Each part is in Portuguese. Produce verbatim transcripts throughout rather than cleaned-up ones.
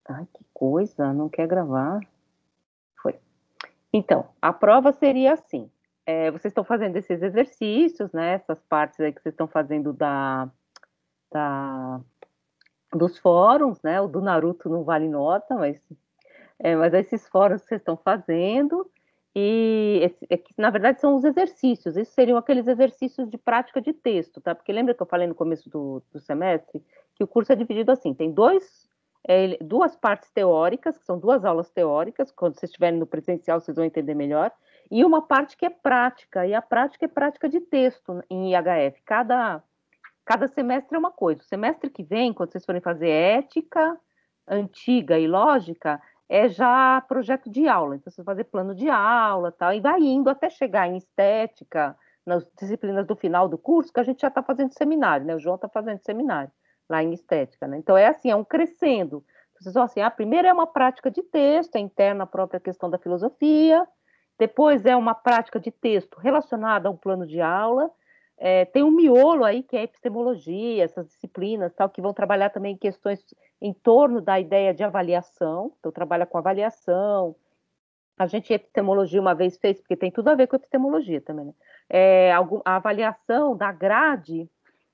Ai, que coisa, não quer gravar? Foi. Então, a prova seria assim, eh, vocês estão fazendo esses exercícios, né, essas partes aí que vocês estão fazendo da da dos fóruns, né, o do Naruto não vale nota, mas, eh, mas esses fóruns que vocês estão fazendo, e esse é que na verdade são os exercícios, esses seriam aqueles exercícios de prática de texto, tá, porque lembra que eu falei no começo do do semestre, que o curso é dividido assim, tem dois eh, duas partes teóricas, que são duas aulas teóricas, quando vocês estiverem no presencial vocês vão entender melhor, e uma parte que é prática, e a prática é prática de texto em I H F, cada cada semestre é uma coisa, o semestre que vem, quando vocês forem fazer ética, antiga e lógica, é já projeto de aula, então vocês vão fazer plano de aula, tal, e vai indo até chegar em estética, nas disciplinas do final do curso, que a gente já está fazendo seminário, né, o João está fazendo seminário, lá em estética, né, então é assim, é um crescendo, vocês vão assim, a primeira é uma prática de texto, é interna à própria questão da filosofia, depois é uma prática de texto relacionada ao plano de aula, é, tem um miolo aí que é a epistemologia, essas disciplinas tal, que vão trabalhar também questões em torno da ideia de avaliação, então trabalha com avaliação, a gente epistemologia uma vez fez, porque tem tudo a ver com epistemologia também, né? É, algum, a avaliação da grade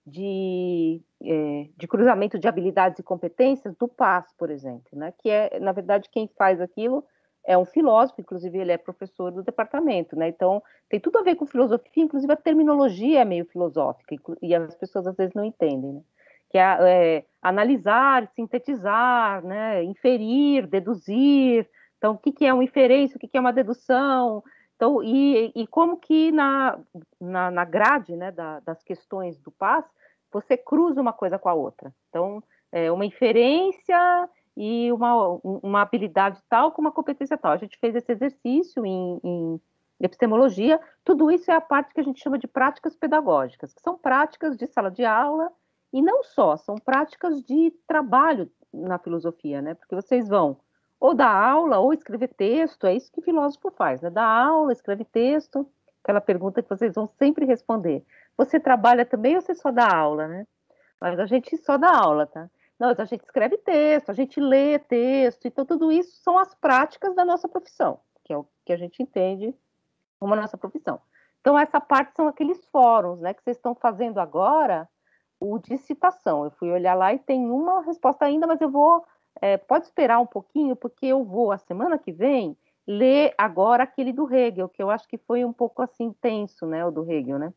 de, é, de cruzamento de habilidades e competências do PAS, por exemplo, né? Que é, na verdade, quem faz aquilo é um filósofo, inclusive ele é professor do departamento, né? Então, tem tudo a ver com filosofia, inclusive a terminologia é meio filosófica, e as pessoas às vezes não entendem, né? Que é, é analisar, sintetizar, né? Inferir, deduzir. Então, o que, que é uma inferência, o que, que é uma dedução? Então, e, e como que na, na, na grade, né, da, das questões do PAS, você cruza uma coisa com a outra. Então, é uma inferência e uma, uma habilidade tal com uma competência tal. A gente fez esse exercício em, em epistemologia. Tudo isso é a parte que a gente chama de práticas pedagógicas, que são práticas de sala de aula e não só, são práticas de trabalho na filosofia, né? Porque vocês vão ou dar aula ou escrever texto, é isso que filósofo faz, né? Dá aula, escreve texto, aquela pergunta que vocês vão sempre responder. Você trabalha também ou você só dá aula, né? Mas a gente só dá aula, tá? Não, a gente escreve texto, a gente lê texto, então tudo isso são as práticas da nossa profissão, que é o que a gente entende como a nossa profissão. Então, essa parte são aqueles fóruns, né, que vocês estão fazendo agora, o de citação. Eu fui olhar lá e tem uma resposta ainda, mas eu vou, é, pode esperar um pouquinho, porque eu vou, a semana que vem, ler agora aquele do Hegel, que eu acho que foi um pouco assim tenso, né, o do Hegel, né?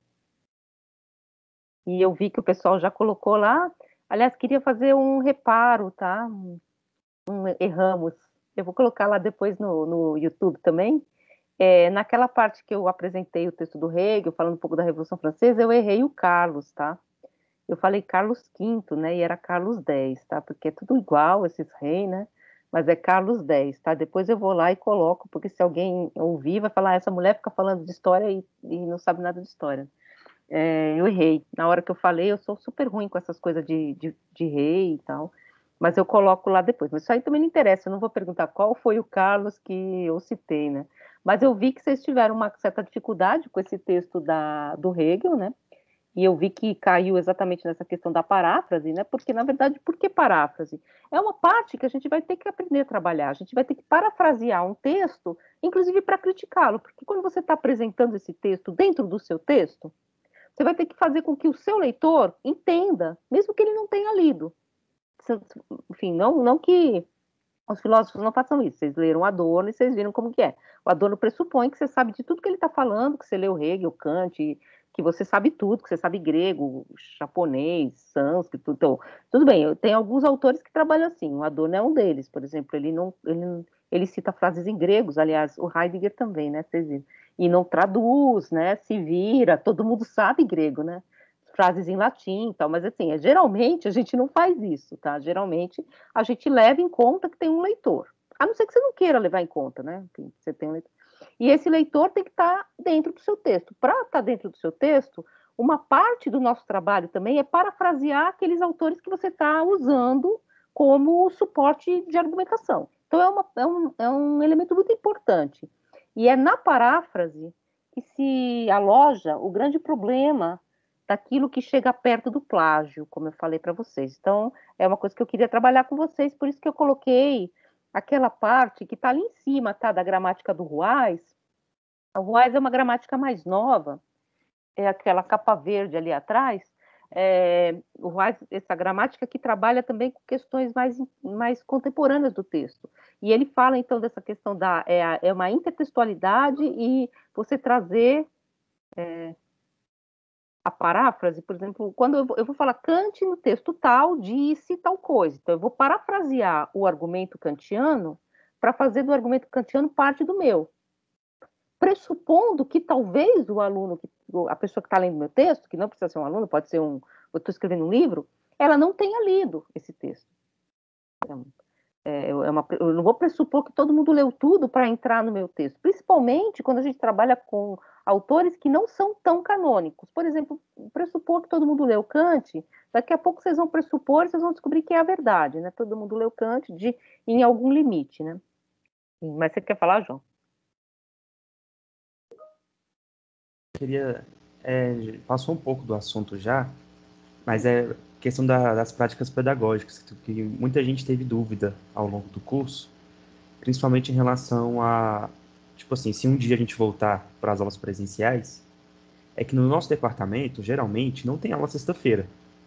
E eu vi que o pessoal já colocou lá. Aliás, queria fazer um reparo, tá? Um, um erramos. Eu vou colocar lá depois no, no YouTube também. É, naquela parte que eu apresentei o texto do Hegel, falando um pouco da Revolução Francesa, eu errei o Carlos, tá? Eu falei Carlos quinto, né? E era Carlos dez, tá? Porque é tudo igual, esses reis, né? Mas é Carlos dez, tá? Depois eu vou lá e coloco, porque se alguém ouvir, vai falar, "Ah, essa mulher fica falando de história e, e não sabe nada de história." É, eu errei. Na hora que eu falei, eu sou super ruim com essas coisas de, de, de rei e tal. Mas eu coloco lá depois. Mas isso aí também não interessa. Eu não vou perguntar qual foi o Carlos que eu citei, né? Mas eu vi que vocês tiveram uma certa dificuldade com esse texto da, do Hegel, né? E eu vi que caiu exatamente nessa questão da paráfrase, né? Porque, na verdade, por que paráfrase? É uma parte que a gente vai ter que aprender a trabalhar. A gente vai ter que parafrasear um texto, inclusive para criticá-lo. Porque quando você está apresentando esse texto dentro do seu texto, você vai ter que fazer com que o seu leitor entenda, mesmo que ele não tenha lido. Enfim, não, não que os filósofos não façam isso. Vocês leram Adorno e vocês viram como que é. O Adorno pressupõe que você sabe de tudo que ele está falando, que você leu Hegel, Kant, que você sabe tudo, que você sabe grego, japonês, sânscrito. Então, tudo bem, tem alguns autores que trabalham assim. O Adorno é um deles, por exemplo. Ele não, ele, ele cita frases em gregos, aliás, o Heidegger também, né? Vocês viram. E não traduz, né? Se vira, todo mundo sabe grego, né? Frases em latim e tal, mas assim, é, geralmente a gente não faz isso, tá? Geralmente a gente leva em conta que tem um leitor. A não ser que você não queira levar em conta, né? Que você tem um leitor. E esse leitor tem que estar dentro do seu texto. Para estar dentro do seu texto, uma parte do nosso trabalho também é parafrasear aqueles autores que você está usando como suporte de argumentação. Então, é, uma, é, um, é um elemento muito importante. E é na paráfrase que se aloja o grande problema daquilo que chega perto do plágio, como eu falei para vocês. Então, é uma coisa que eu queria trabalhar com vocês, por isso que eu coloquei aquela parte que está ali em cima, tá, da gramática do Ruais. O Ruais é uma gramática mais nova, é aquela capa verde ali atrás. É, o Ruais, essa gramática que trabalha também com questões mais, mais contemporâneas do texto. E ele fala, então, dessa questão da... É, é uma intertextualidade e você trazer... É, a paráfrase, por exemplo, quando eu vou, eu vou falar Kant no texto tal, disse tal coisa. Então, eu vou parafrasear o argumento kantiano para fazer do argumento kantiano parte do meu. Pressupondo que talvez o aluno, a pessoa que está lendo meu texto, que não precisa ser um aluno, pode ser um... Eu estou escrevendo um livro, ela não tenha lido esse texto. Então, é, é uma, eu não vou pressupor que todo mundo leu tudo para entrar no meu texto, principalmente quando a gente trabalha com autores que não são tão canônicos. Por exemplo, pressupor que todo mundo leu Kant, daqui a pouco vocês vão pressupor, vocês vão descobrir que é a verdade, né? Todo mundo leu Kant de, em algum limite, né? Mas você quer falar, João? Queria, é, passou um pouco do assunto já, mas é questão da, das práticas pedagógicas, que muita gente teve dúvida ao longo do curso, principalmente em relação a, tipo assim, se um dia a gente voltar para as aulas presenciais, é que no nosso departamento, geralmente, não tem aula sexta-feira.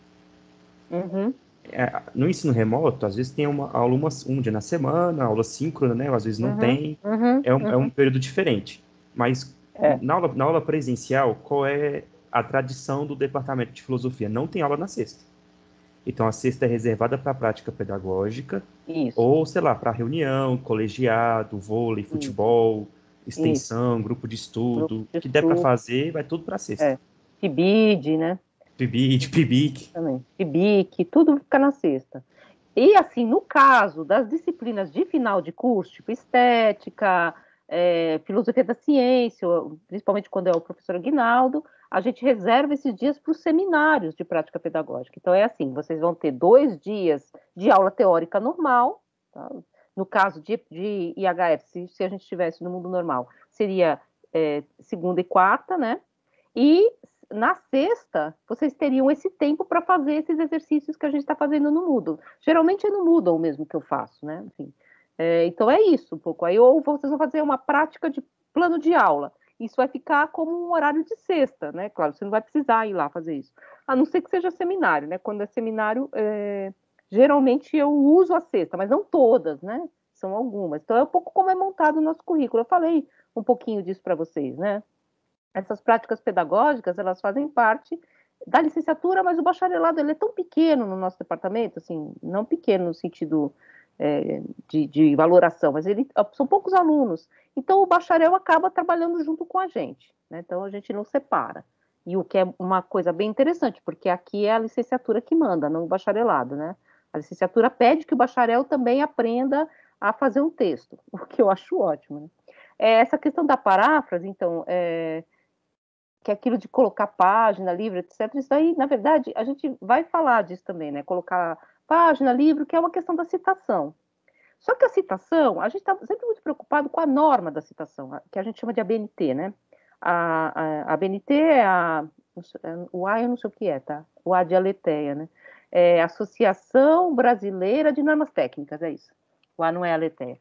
Uhum. É, no ensino remoto, às vezes tem uma aula uma, um dia na semana, aula síncrona, né? Às vezes não Uhum. tem, Uhum. é um, é um Uhum. período diferente. Mas É. na aula, na aula presencial, qual é a tradição do departamento de filosofia? Não tem aula na sexta. Então, a sexta é reservada para a prática pedagógica, Isso, ou, sei lá, para reunião, colegiado, vôlei, isso, futebol, isso. extensão, grupo de Grupo estudo, de o que der para estudo, fazer, vai tudo para sexta. é. Pibide, né? Pibite, pibique. Também. Pibique, tudo fica na sexta. E, assim, no caso das disciplinas de final de curso, tipo estética, é, filosofia da ciência, principalmente quando é o professor Aguinaldo, a gente reserva esses dias para os seminários de prática pedagógica. Então, é assim, vocês vão ter dois dias de aula teórica normal, tá? No caso de, de I H F, se, se a gente estivesse no mundo normal, seria é, segunda e quarta, né? E na sexta, vocês teriam esse tempo para fazer esses exercícios que a gente está fazendo no Moodle. Geralmente é no Moodle mesmo que eu faço, né? Enfim, é, então é isso um pouco. Aí, ou vocês vão fazer uma prática de plano de aula. Isso vai ficar como um horário de sexta, né? Claro, você não vai precisar ir lá fazer isso. A não ser que seja seminário, né? Quando é seminário, é, geralmente eu uso a sexta, mas não todas, né? São algumas. Então é um pouco como é montado o nosso currículo. Eu falei um pouquinho disso para vocês, né? Essas práticas pedagógicas, elas fazem parte da licenciatura, mas o bacharelado ele é tão pequeno no nosso departamento, assim, não pequeno no sentido é, de, de valoração, mas ele, são poucos alunos. Então, o bacharel acaba trabalhando junto com a gente, né? Então, a gente não separa. E o que é uma coisa bem interessante, porque aqui é a licenciatura que manda, não o bacharelado, né? A licenciatura pede que o bacharel também aprenda a fazer um texto, o que eu acho ótimo, né? É, essa questão da paráfrase, então, é, que é aquilo de colocar página, livro, etcétera. Isso aí, na verdade, a gente vai falar disso também, né? Colocar página, livro, que é uma questão da citação. Só que a citação, a gente está sempre muito preocupado com a norma da citação, que a gente chama de A B N T, né? A, a, a B N T é a... O A eu não sei o que é, tá? O A de aletheia, né? É Associação Brasileira de Normas Técnicas, é isso. O A não é aletheia.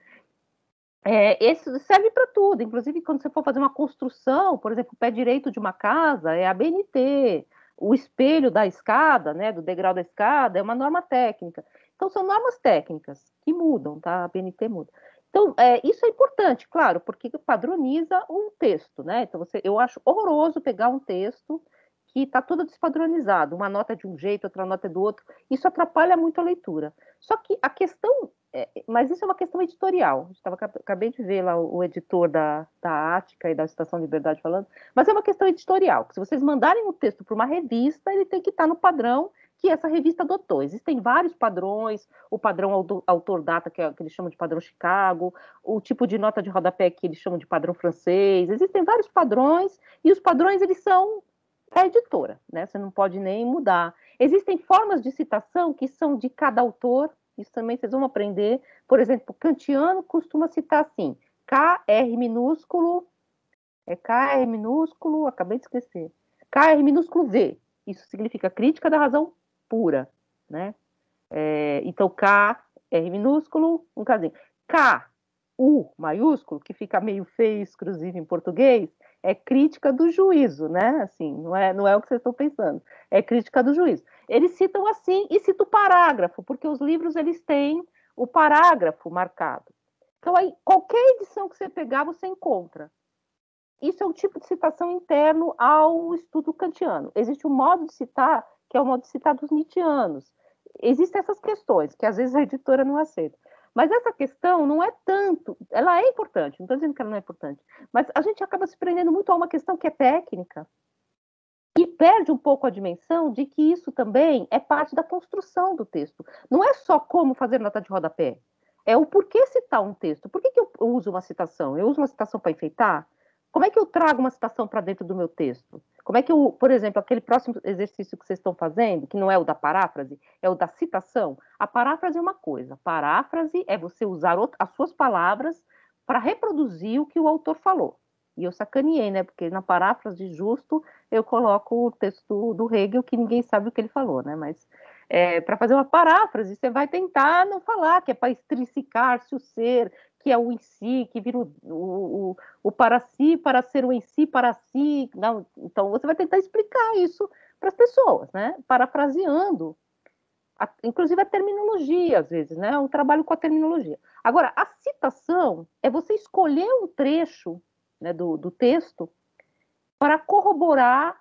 É, esse serve para tudo, inclusive quando você for fazer uma construção, por exemplo, o pé direito de uma casa é a B N T, o espelho da escada, né, do degrau da escada, é uma norma técnica. Então, são normas técnicas que mudam, tá? A B N T muda. Então, é, isso é importante, claro, porque padroniza um texto, né? Então, você, eu acho horroroso pegar um texto que está todo despadronizado, uma nota de um jeito, outra nota do outro, isso atrapalha muito a leitura. Só que a questão é, mas isso é uma questão editorial. Estava, acabei de ver lá o, o editor da, da Ática e da Estação Liberdade falando, mas é uma questão editorial. Se vocês mandarem o um texto para uma revista, ele tem que estar no padrão que essa revista adotou. Existem vários padrões, o padrão autor-data, que, é, que eles chamam de padrão Chicago, o tipo de nota de rodapé que eles chamam de padrão francês. Existem vários padrões, e os padrões, eles são a editora, né? Você não pode nem mudar. Existem formas de citação que são de cada autor. Isso também vocês vão aprender. Por exemplo, kantiano costuma citar assim, K R minúsculo, é K R minúsculo, acabei de esquecer, K R minúsculo V. Isso significa crítica da razão pura, né? É, então, K, R minúsculo, um casinho. K, U maiúsculo, que fica meio feio, exclusivo em português, é crítica do juízo, né? Assim, não é, não é o que vocês estão pensando. É crítica do juízo. Eles citam assim e citam o parágrafo, porque os livros eles têm o parágrafo marcado. Então, aí, qualquer edição que você pegar, você encontra. Isso é um tipo de citação interno ao estudo kantiano. Existe um modo de citar, que é o modo de citar dos nietzschianos. Existem essas questões, que às vezes a editora não aceita. Mas essa questão não é tanto, ela é importante, não estou dizendo que ela não é importante, mas a gente acaba se prendendo muito a uma questão que é técnica e perde um pouco a dimensão de que isso também é parte da construção do texto. Não é só como fazer nota de rodapé, é o porquê citar um texto. Por que, que eu uso uma citação? Eu uso uma citação para enfeitar? Como é que eu trago uma citação para dentro do meu texto? Como é que eu, por exemplo, aquele próximo exercício que vocês estão fazendo, que não é o da paráfrase, é o da citação. A paráfrase é uma coisa. Paráfrase é você usar as suas palavras para reproduzir o que o autor falou. E eu sacaneei, né? Porque na paráfrase justo eu coloco o texto do Hegel, que ninguém sabe o que ele falou, né? Mas é, para fazer uma paráfrase, você vai tentar não falar que é para extricicar-se o ser, que é o em si, que vira o, o, o para si, para ser o em si, para si. Não, então, você vai tentar explicar isso para as pessoas, né? Parafraseando, a, inclusive a terminologia, às vezes, né? O trabalho com a terminologia. Agora, a citação é você escolher um trecho, né, do, do texto para corroborar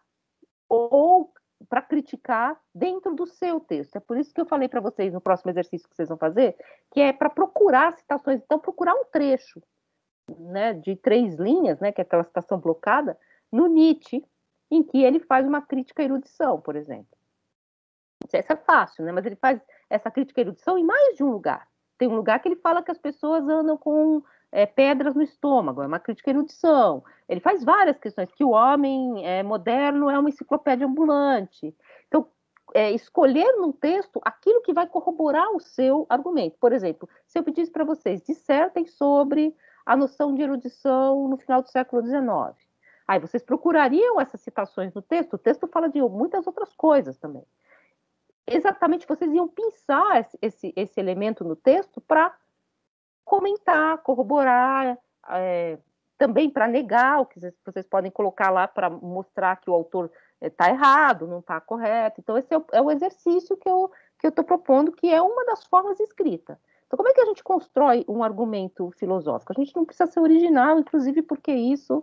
ou para criticar dentro do seu texto. É por isso que eu falei para vocês no próximo exercício que vocês vão fazer, que é para procurar citações. Então, procurar um trecho, né, de três linhas, né, que é aquela citação blocada, no Nietzsche, em que ele faz uma crítica à erudição, por exemplo. Isso é fácil, né? Mas ele faz essa crítica à erudição em mais de um lugar. Tem um lugar que ele fala que as pessoas andam com é, pedras no estômago, é uma crítica à erudição. Ele faz várias questões, que o homem é, moderno é uma enciclopédia ambulante. Então, é, escolher num texto aquilo que vai corroborar o seu argumento. Por exemplo, se eu pedisse para vocês, dissertem sobre a noção de erudição no final do século dezenove. Aí vocês procurariam essas citações no texto, o texto fala de muitas outras coisas também. Exatamente, vocês iam pensar esse, esse elemento no texto para comentar, corroborar, é, também para negar o que vocês, vocês podem colocar lá para mostrar que o autor está errado, não está correto. Então, esse é o, é o exercício que eu que eu estou propondo, que é uma das formas de escrita. Então, como é que a gente constrói um argumento filosófico? A gente não precisa ser original, inclusive porque isso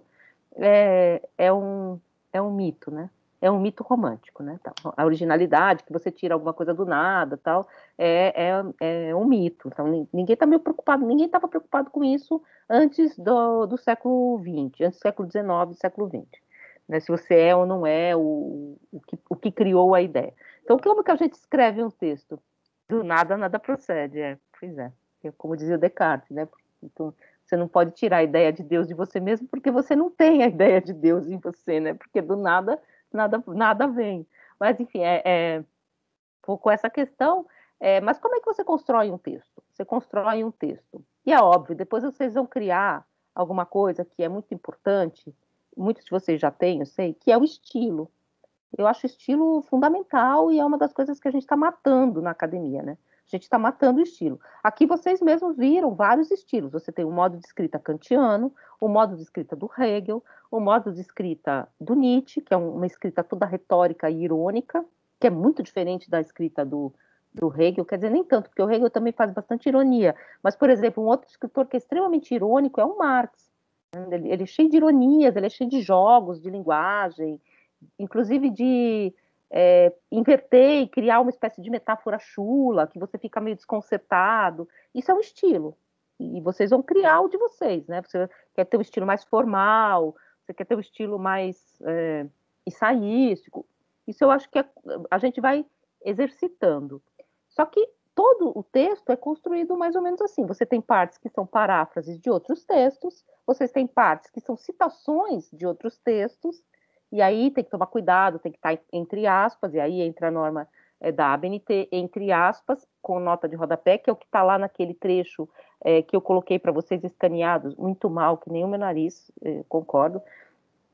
é, é, um, é um mito, né? É um mito romântico, né? Então, a originalidade, que você tira alguma coisa do nada, tal, é, é, é um mito. Então, ninguém está meio preocupado, ninguém estava preocupado com isso antes do, do século vinte, antes do século dezenove, século vinte. Né? Se você é ou não é o, o, que, o que criou a ideia. Então, como que a gente escreve um texto? Do nada, nada procede. É, pois é. Como dizia o Descartes, né? Então, você não pode tirar a ideia de Deus de você mesmo, porque você não tem a ideia de Deus em você, né? Porque do nada nada, nada vem. Mas, enfim, é, é um pouco essa questão. É, mas como é que você constrói um texto? Você constrói um texto. E é óbvio, depois vocês vão criar alguma coisa que é muito importante, muitos de vocês já têm, eu sei, que é o estilo. Eu acho o estilo fundamental e é uma das coisas que a gente está matando na academia, né? A gente está matando o estilo. Aqui vocês mesmos viram vários estilos. Você tem o modo de escrita kantiano, o modo de escrita do Hegel, o modo de escrita do Nietzsche, que é uma escrita toda retórica e irônica, que é muito diferente da escrita do, do Hegel. Quer dizer, nem tanto, porque o Hegel também faz bastante ironia. Mas, por exemplo, um outro escritor que é extremamente irônico é o Marx. Ele, ele é cheio de ironias, ele é cheio de jogos de linguagem, inclusive de é, inverter e criar uma espécie de metáfora chula, que você fica meio desconcertado. Isso é um estilo. E vocês vão criar o de vocês, né? Você quer ter um estilo mais formal, você quer ter um estilo mais é, ensaístico. Isso eu acho que é, a gente vai exercitando. Só que todo o texto é construído mais ou menos assim. Você tem partes que são paráfrases de outros textos, vocês têm partes que são citações de outros textos, e aí tem que tomar cuidado, tem que estar entre aspas, e aí entra a norma é, da A B N T, entre aspas, com nota de rodapé, que é o que está lá naquele trecho é, que eu coloquei para vocês escaneados, muito mal, que nem o meu nariz, é, concordo,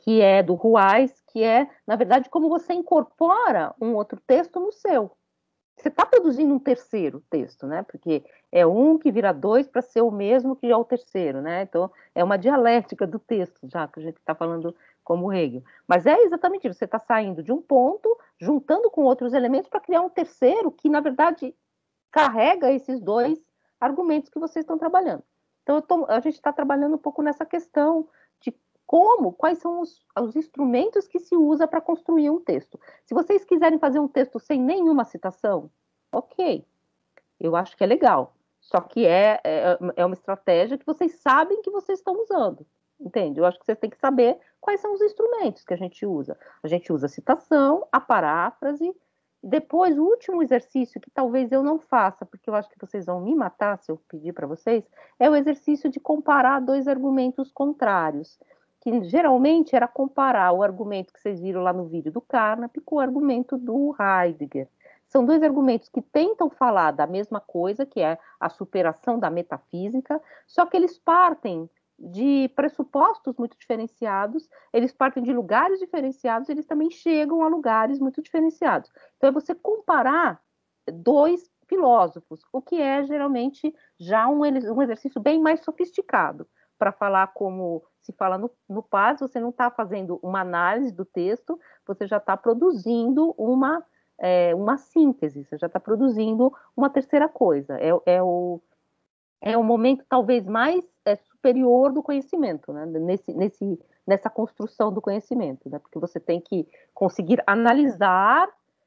que é do Ruais, que é, na verdade, como você incorpora um outro texto no seu. Você está produzindo um terceiro texto, né? Porque é um que vira dois para ser o mesmo que é o terceiro, né? Então, é uma dialética do texto, já que a gente está falando como Hegel. Mas é exatamente isso, você está saindo de um ponto, juntando com outros elementos para criar um terceiro que, na verdade, carrega esses dois argumentos que vocês estão trabalhando. Então, tô, a gente está trabalhando um pouco nessa questão de como, quais são os, os instrumentos que se usa para construir um texto. Se vocês quiserem fazer um texto sem nenhuma citação, ok, eu acho que é legal. Só que é, é, é uma estratégia que vocês sabem que vocês estão usando, entende? Eu acho que vocês têm que saber quais são os instrumentos que a gente usa. A gente usa a citação, a paráfrase. Depois, o último exercício, que talvez eu não faça, porque eu acho que vocês vão me matar se eu pedir para vocês, é o exercício de comparar dois argumentos contrários, que geralmente era comparar o argumento que vocês viram lá no vídeo do Carnap com o argumento do Heidegger. São dois argumentos que tentam falar da mesma coisa, que é a superação da metafísica, só que eles partem de pressupostos muito diferenciados, eles partem de lugares diferenciados, eles também chegam a lugares muito diferenciados. Então, é você comparar dois filósofos, o que é geralmente já um, um exercício bem mais sofisticado, para falar como se fala no, no Paz, você não está fazendo uma análise do texto, você já está produzindo uma, é, uma síntese, você já está produzindo uma terceira coisa. É, é, o, é o momento talvez mais é, superior do conhecimento, né? nesse, nesse, nessa construção do conhecimento, né? Porque você tem que conseguir analisar,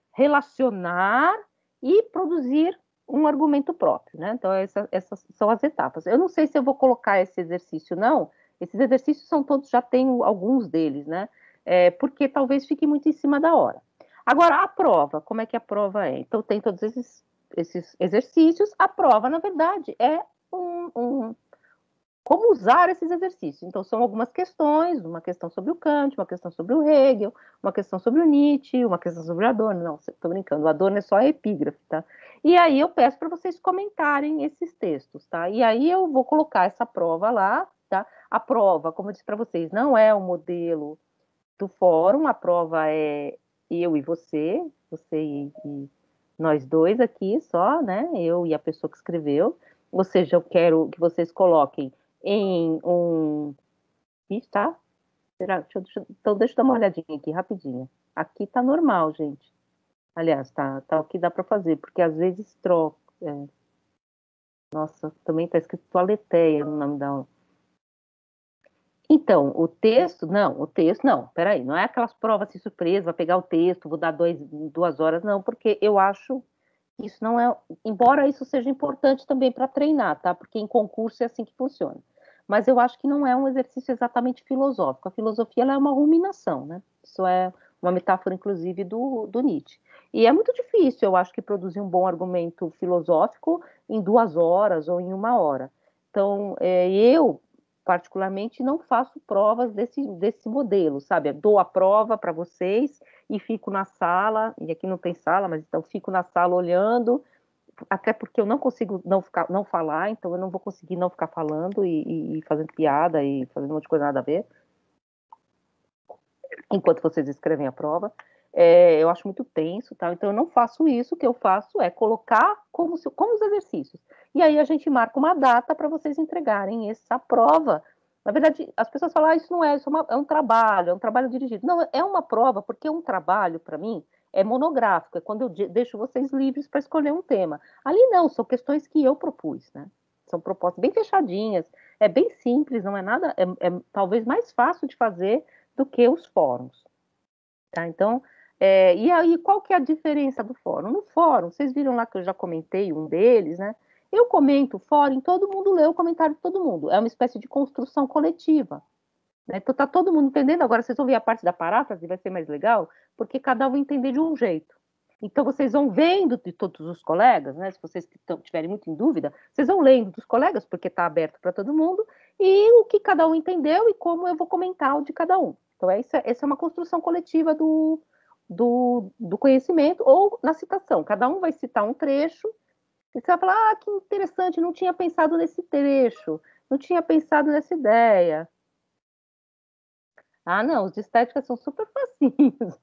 relacionar e produzir um argumento próprio, né? Então, essa, essas são as etapas. Eu não sei se eu vou colocar esse exercício, não. Esses exercícios são todos, já tenho alguns deles, né? É, porque talvez fique muito em cima da hora. Agora, a prova, como é que a prova é? Então, tem todos esses, esses exercícios. A prova, na verdade, é um, um, como usar esses exercícios. Então, são algumas questões, uma questão sobre o Kant, uma questão sobre o Hegel, uma questão sobre o Nietzsche, uma questão sobre o Adorno. Não, estou brincando, o Adorno é só a epígrafe, tá? E aí eu peço para vocês comentarem esses textos, tá? E aí eu vou colocar essa prova lá, tá? A prova, como eu disse para vocês, não é o modelo do fórum, a prova é eu e você, você e, e nós dois aqui só, né? Eu e a pessoa que escreveu. Ou seja, eu quero que vocês coloquem em um. Ih, tá? Será? Deixa eu, deixa, então, deixa eu dar uma olhadinha aqui, rapidinho. Aqui tá normal, gente. Aliás, tá, tá o que dá para fazer, porque às vezes troca. É. Nossa, também tá escrito toaleteia no nome da. Então, o texto, não, o texto, não, peraí, não é aquelas provas de surpresa, vai pegar o texto, vou dar dois, duas horas, não, porque eu acho que isso não é, embora isso seja importante também para treinar, tá? Porque em concurso é assim que funciona. Mas eu acho que não é um exercício exatamente filosófico. A filosofia ela é uma ruminação, né? Isso é uma metáfora, inclusive, do, do Nietzsche. E é muito difícil, eu acho, que produzir um bom argumento filosófico em duas horas ou em uma hora. Então, é, eu, particularmente, não faço provas desse, desse modelo, sabe? Eu dou a prova para vocês e fico na sala, e aqui não tem sala, mas então fico na sala olhando, até porque eu não consigo não, ficar, não falar, então eu não vou conseguir não ficar falando e, e fazendo piada e fazendo um monte de coisa nada a ver, enquanto vocês escrevem a prova. É, eu acho muito tenso, tá? Então eu não faço isso, o que eu faço é colocar como, se, como os exercícios. E aí a gente marca uma data para vocês entregarem essa prova. Na verdade, as pessoas falam, ah, isso não é, isso é, uma, é um trabalho, é um trabalho dirigido. Não, é uma prova, porque um trabalho, para mim, é monográfico, é quando eu deixo vocês livres para escolher um tema. Ali não, são questões que eu propus, né? São propostas bem fechadinhas, é bem simples, não é nada, é, é talvez mais fácil de fazer do que os fóruns. Tá? Então, é, e aí qual que é a diferença do fórum? No fórum, vocês viram lá que eu já comentei um deles, né? Eu comento o fórum, todo mundo lê o comentário de todo mundo. É uma espécie de construção coletiva. Né? Então tá todo mundo entendendo. Agora vocês vão ver a parte da paráfrase, vai ser mais legal, porque cada um vai entender de um jeito. Então vocês vão vendo de todos os colegas, né? Se vocês estiverem muito em dúvida, vocês vão lendo dos colegas, porque está aberto para todo mundo, e o que cada um entendeu e como eu vou comentar o de cada um. Então, essa, essa é uma construção coletiva do, do, do conhecimento, ou na citação. Cada um vai citar um trecho, e você vai falar, ah, que interessante, não tinha pensado nesse trecho, não tinha pensado nessa ideia. Ah, não, os de estética são super facinhos.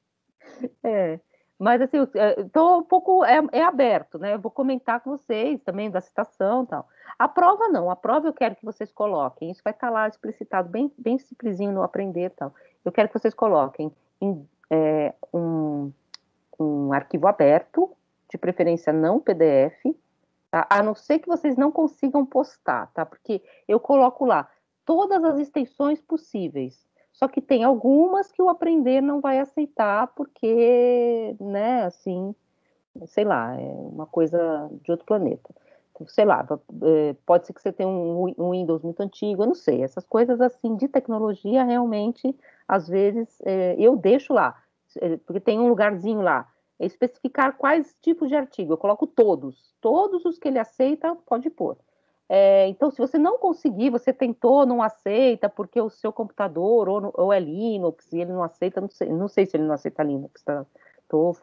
É, mas assim, eu eh, tô um pouco é é aberto, né, eu vou comentar com vocês também da citação, e tal. A prova não, a prova eu quero que vocês coloquem, isso vai estar lá explicitado bem bem simplesinho no aprender, e tal. Eu quero que vocês coloquem em, eh, um um arquivo aberto, de preferência não P D F, tá, a não ser que vocês não consigam postar, tá, porque eu coloco lá todas as extensões possíveis, só que tem algumas que o aprender não vai aceitar, porque, né, assim, sei lá, é uma coisa de outro planeta. Então, sei lá, eh, pode ser que você tenha um um Windows muito antigo, eu não sei, essas coisas assim de tecnologia realmente, às vezes, eh, eu deixo lá, eh, porque tem um lugarzinho lá, especificar quais tipos de artigo, eu coloco todos, todos os que ele aceita, pode pôr. Eh, então, se você não conseguir, você tentou, não aceita, porque o seu computador, ou, no- ou é Linux, e ele não aceita, não sei, não sei se ele não aceita Linux, tá? Tô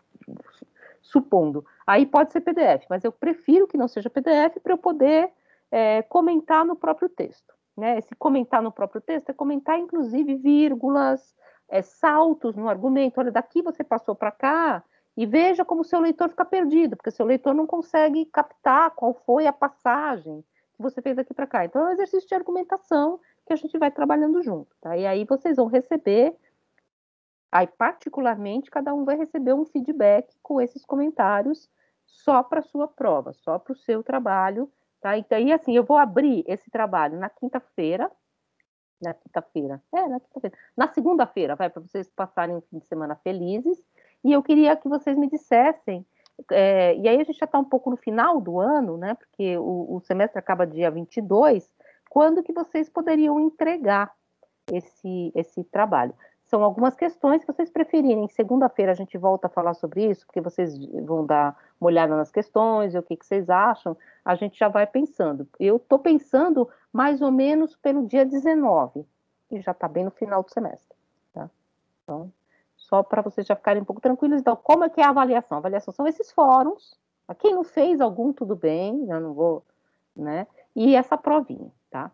supondo. Aí pode ser P D F, mas eu prefiro que não seja P D F para eu poder é, comentar no próprio texto. Né? Esse comentar no próprio texto é comentar, inclusive, vírgulas, é, saltos no argumento. Olha, daqui você passou para cá, e veja como o seu leitor fica perdido, porque seu leitor não consegue captar qual foi a passagem que você fez daqui para cá. Então, é um exercício de argumentação que a gente vai trabalhando junto. Tá? E aí vocês vão receber. Aí, particularmente, cada um vai receber um feedback com esses comentários só para a sua prova, só para o seu trabalho, tá? Então, aí, assim, eu vou abrir esse trabalho na quinta-feira, na quinta-feira, é, na quinta-feira, na segunda-feira, vai, para vocês passarem um fim de semana felizes, e eu queria que vocês me dissessem, é, e aí a gente já está um pouco no final do ano, né, porque o, o semestre acaba dia vinte e dois, quando que vocês poderiam entregar esse, esse trabalho. São algumas questões, se vocês preferirem. Segunda-feira a gente volta a falar sobre isso, porque vocês vão dar uma olhada nas questões e o que, que vocês acham. A gente já vai pensando. Eu estou pensando mais ou menos pelo dia dezenove, e já está bem no final do semestre. Tá? Então, só para vocês já ficarem um pouco tranquilos. Então, como é que é a avaliação? A avaliação são esses fóruns. Quem não fez algum, tudo bem, eu não vou, né? E essa provinha, tá?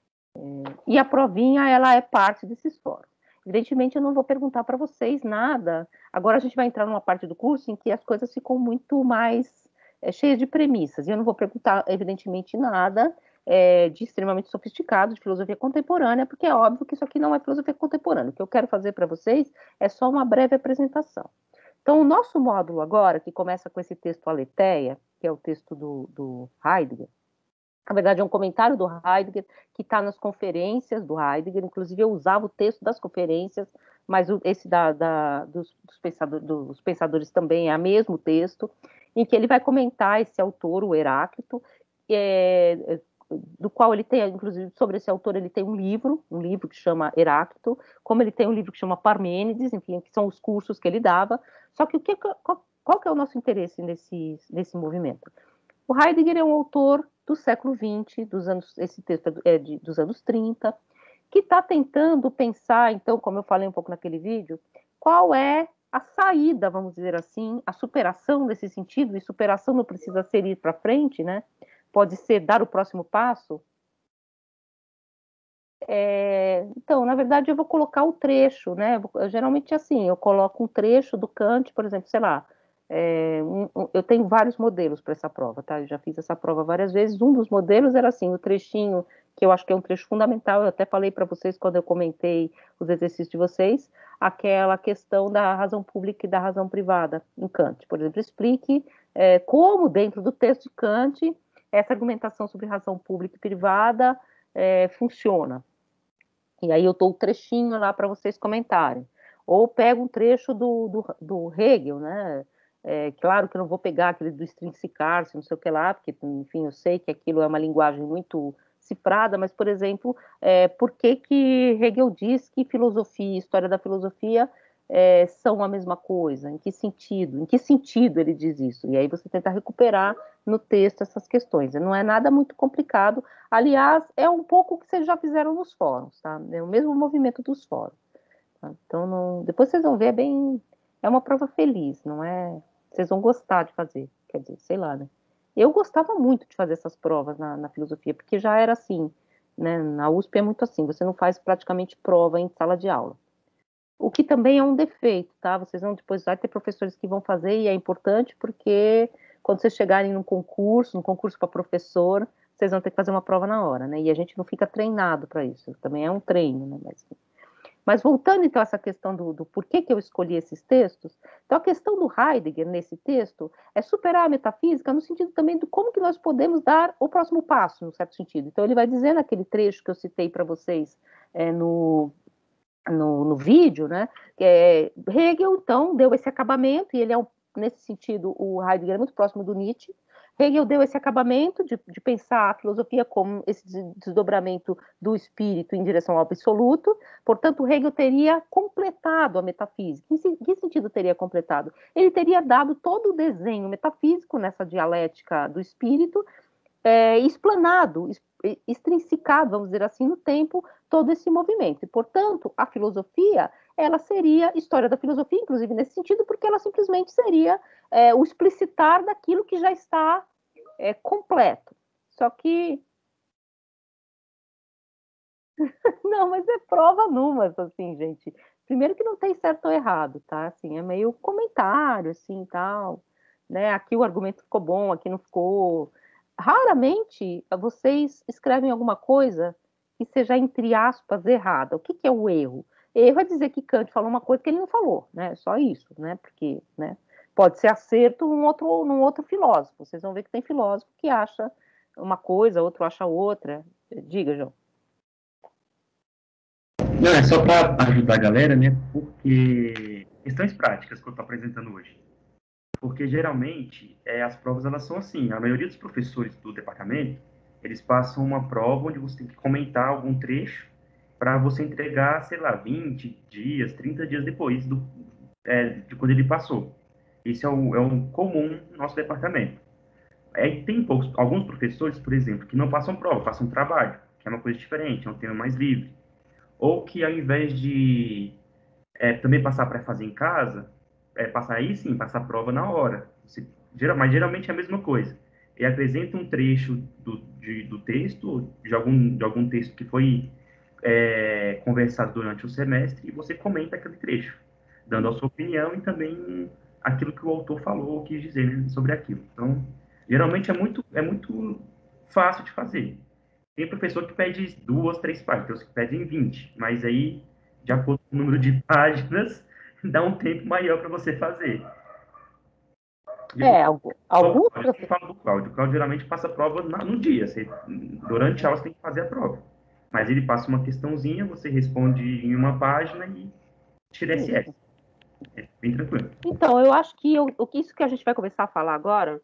E a provinha, ela é parte desses fóruns. Evidentemente, eu não vou perguntar para vocês nada. Agora a gente vai entrar numa parte do curso em que as coisas ficam muito mais é, cheias de premissas. E eu não vou perguntar, evidentemente, nada é, de extremamente sofisticado, de filosofia contemporânea, porque é óbvio que isso aqui não é filosofia contemporânea. O que eu quero fazer para vocês é só uma breve apresentação. Então, o nosso módulo agora, que começa com esse texto Aletheia, que é o texto do, do Heidegger, na verdade, é um comentário do Heidegger que está nas conferências do Heidegger. Inclusive, eu usava o texto das conferências, mas o, esse da, da, dos, dos, pensador, dos pensadores também é o mesmo texto, em que ele vai comentar esse autor, o Heráclito, é, do qual ele tem, inclusive, sobre esse autor, ele tem um livro, um livro que chama Heráclito, como ele tem um livro que chama Parmênides, enfim, que são os cursos que ele dava. Só que o que qual, qual que é o nosso interesse nesse, nesse movimento? O Heidegger é um autor do século vinte, dos anos, esse texto é de, dos anos trinta, que está tentando pensar, então, como eu falei um pouco naquele vídeo, qual é a saída, vamos dizer assim, a superação nesse sentido, e superação não precisa ser ir para frente, né? Pode ser dar o próximo passo. É, então, na verdade, eu vou colocar o trecho, né? Eu, geralmente, assim, eu coloco um trecho do Kant, por exemplo, sei lá, é, um, um, eu tenho vários modelos para essa prova, tá? Eu já fiz essa prova várias vezes. Um dos modelos era assim, o trechinho, que eu acho que é um trecho fundamental, eu até falei para vocês quando eu comentei os exercícios de vocês, aquela questão da razão pública e da razão privada em Kant. Por exemplo, explique é, como, dentro do texto de Kant, essa argumentação sobre razão pública e privada é, funciona. E aí eu dou o trechinho lá para vocês comentarem. Ou pego um trecho do, do, do Hegel, né? É, claro que eu não vou pegar aquele do extrinsicar-se, não sei o que lá, porque, enfim, eu sei que aquilo é uma linguagem muito cifrada, mas, por exemplo, é, por que que Hegel diz que filosofia e história da filosofia é, são a mesma coisa? Em que sentido? Em que sentido ele diz isso? E aí você tenta recuperar no texto essas questões. Não é nada muito complicado. Aliás, é um pouco o que vocês já fizeram nos fóruns, tá? É o mesmo movimento dos fóruns. Tá? Então, não... depois vocês vão ver, é bem... É uma prova feliz, não é... Vocês vão gostar de fazer, quer dizer, sei lá, né? Eu gostava muito de fazer essas provas na, na filosofia, porque já era assim, né? Na U S P é muito assim, você não faz praticamente prova em sala de aula. O que também é um defeito, tá? Vocês vão depois, vai ter professores que vão fazer, e é importante porque quando vocês chegarem num concurso, num concurso para professor, vocês vão ter que fazer uma prova na hora, né? E a gente não fica treinado para isso, também é um treino, né? Mas, mas voltando então a essa questão do, do porquê que eu escolhi esses textos, então a questão do Heidegger nesse texto é superar a metafísica no sentido também de como que nós podemos dar o próximo passo, no certo sentido. Então ele vai dizer naquele trecho que eu citei para vocês é, no No, no vídeo, né? É, Hegel, então, deu esse acabamento, e ele é, um, nesse sentido, o Heidegger é muito próximo do Nietzsche. Hegel deu esse acabamento de, de pensar a filosofia como esse desdobramento do espírito em direção ao absoluto. Portanto, Hegel teria completado a metafísica. Em que sentido teria completado? Ele teria dado todo o desenho metafísico nessa dialética do espírito, é, explanado, extrinsicado, vamos dizer assim, no tempo, todo esse movimento. E, portanto, a filosofia, ela seria história da filosofia, inclusive nesse sentido, porque ela simplesmente seria é, o explicitar daquilo que já está é, completo. Só que... Não, mas é prova numa, assim, gente. Primeiro que não tem certo ou errado, tá? Assim, é meio comentário, assim, tal, né? Aqui o argumento ficou bom, aqui não ficou. Raramente vocês escrevem alguma coisa que seja, entre aspas, errada. O que, que é o erro? Erro é dizer que Kant falou uma coisa que ele não falou, né? Só isso, né? Porque, né? Pode ser acerto num outro, num outro filósofo. Vocês vão ver que tem filósofo que acha uma coisa, outro acha outra. Diga, João. Não, é só para ajudar a galera, né? Porque questões práticas que eu estou apresentando hoje. Porque geralmente é, as provas elas são assim. A maioria dos professores do departamento eles passam uma prova onde você tem que comentar algum trecho para você entregar, sei lá, vinte dias, trinta dias depois do, é, de quando ele passou. Isso é o, é o comum no nosso departamento. É, tem poucos, alguns professores, por exemplo, que não passam prova, passam trabalho, que é uma coisa diferente, é um tema mais livre. Ou que ao invés de é, também passar para fazer em casa, é, passar aí sim, passar a prova na hora. Você, geral, mas geralmente é a mesma coisa. E apresenta um trecho do, de, do texto, de algum, de algum texto que foi é, conversado durante o semestre, e você comenta aquele trecho, dando a sua opinião e também aquilo que o autor falou ou quis dizer, né, sobre aquilo. Então, geralmente é muito, é muito fácil de fazer. Tem professor que pede duas, três páginas, tem outros que pedem vinte, mas aí, de acordo com o número de páginas, dá um tempo maior para você fazer. É, alguns Eu sempre falo do Cláudio. O Cláudio geralmente passa a prova no dia. Você, durante a aula você tem que fazer a prova. Mas ele passa uma questãozinha, você responde em uma página e tira S S. É bem tranquilo. Então, eu acho que eu, isso que a gente vai começar a falar agora,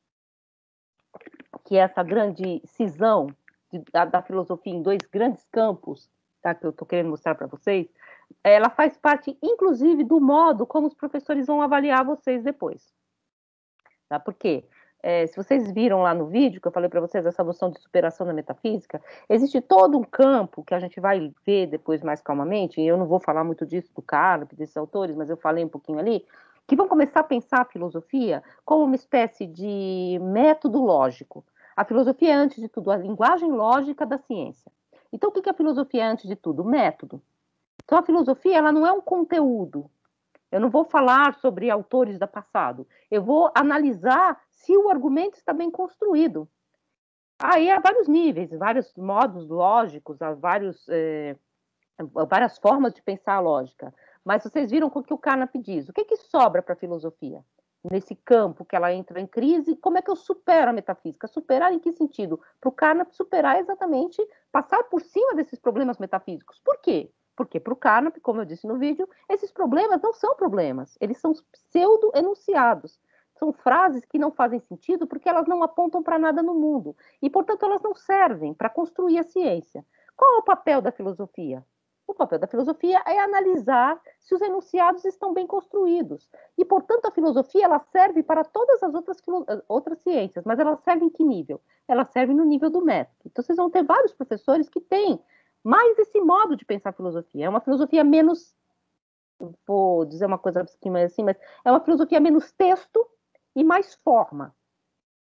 que é essa grande cisão de, da, da filosofia em dois grandes campos, tá, que eu estou querendo mostrar para vocês, ela faz parte, inclusive, do modo como os professores vão avaliar vocês depois. Tá? Por quê? É, se vocês viram lá no vídeo que eu falei para vocês, essa noção de superação da metafísica, existe todo um campo que a gente vai ver depois mais calmamente, e eu não vou falar muito disso do Carnap, desses autores, mas eu falei um pouquinho ali, que vão começar a pensar a filosofia como uma espécie de método lógico. A filosofia é, antes de tudo, a linguagem lógica da ciência. Então, o que a filosofia é, antes de tudo? Método. Então, a filosofia, ela não é um conteúdo. Eu não vou falar sobre autores do passado. Eu vou analisar se o argumento está bem construído. Aí há vários níveis, vários modos lógicos, há vários, é, várias formas de pensar a lógica. Mas vocês viram o que o Carnap diz. O que, que sobra para a filosofia? Nesse campo que ela entra em crise, como é que eu supero a metafísica? Superar em que sentido? Para o Carnap, superar é exatamente passar por cima desses problemas metafísicos. Por quê? Porque para o Carnap, como eu disse no vídeo, esses problemas não são problemas, eles são pseudo-enunciados. São frases que não fazem sentido porque elas não apontam para nada no mundo. E, portanto, elas não servem para construir a ciência. Qual é o papel da filosofia? O papel da filosofia é analisar se os enunciados estão bem construídos. E, portanto, a filosofia ela serve para todas as outras, outras ciências, mas ela serve em que nível? Ela serve no nível do método. Então, vocês vão ter vários professores que têm mais esse modo de pensar a filosofia. É uma filosofia menos, vou dizer uma coisa assim, mas é uma filosofia menos texto e mais forma.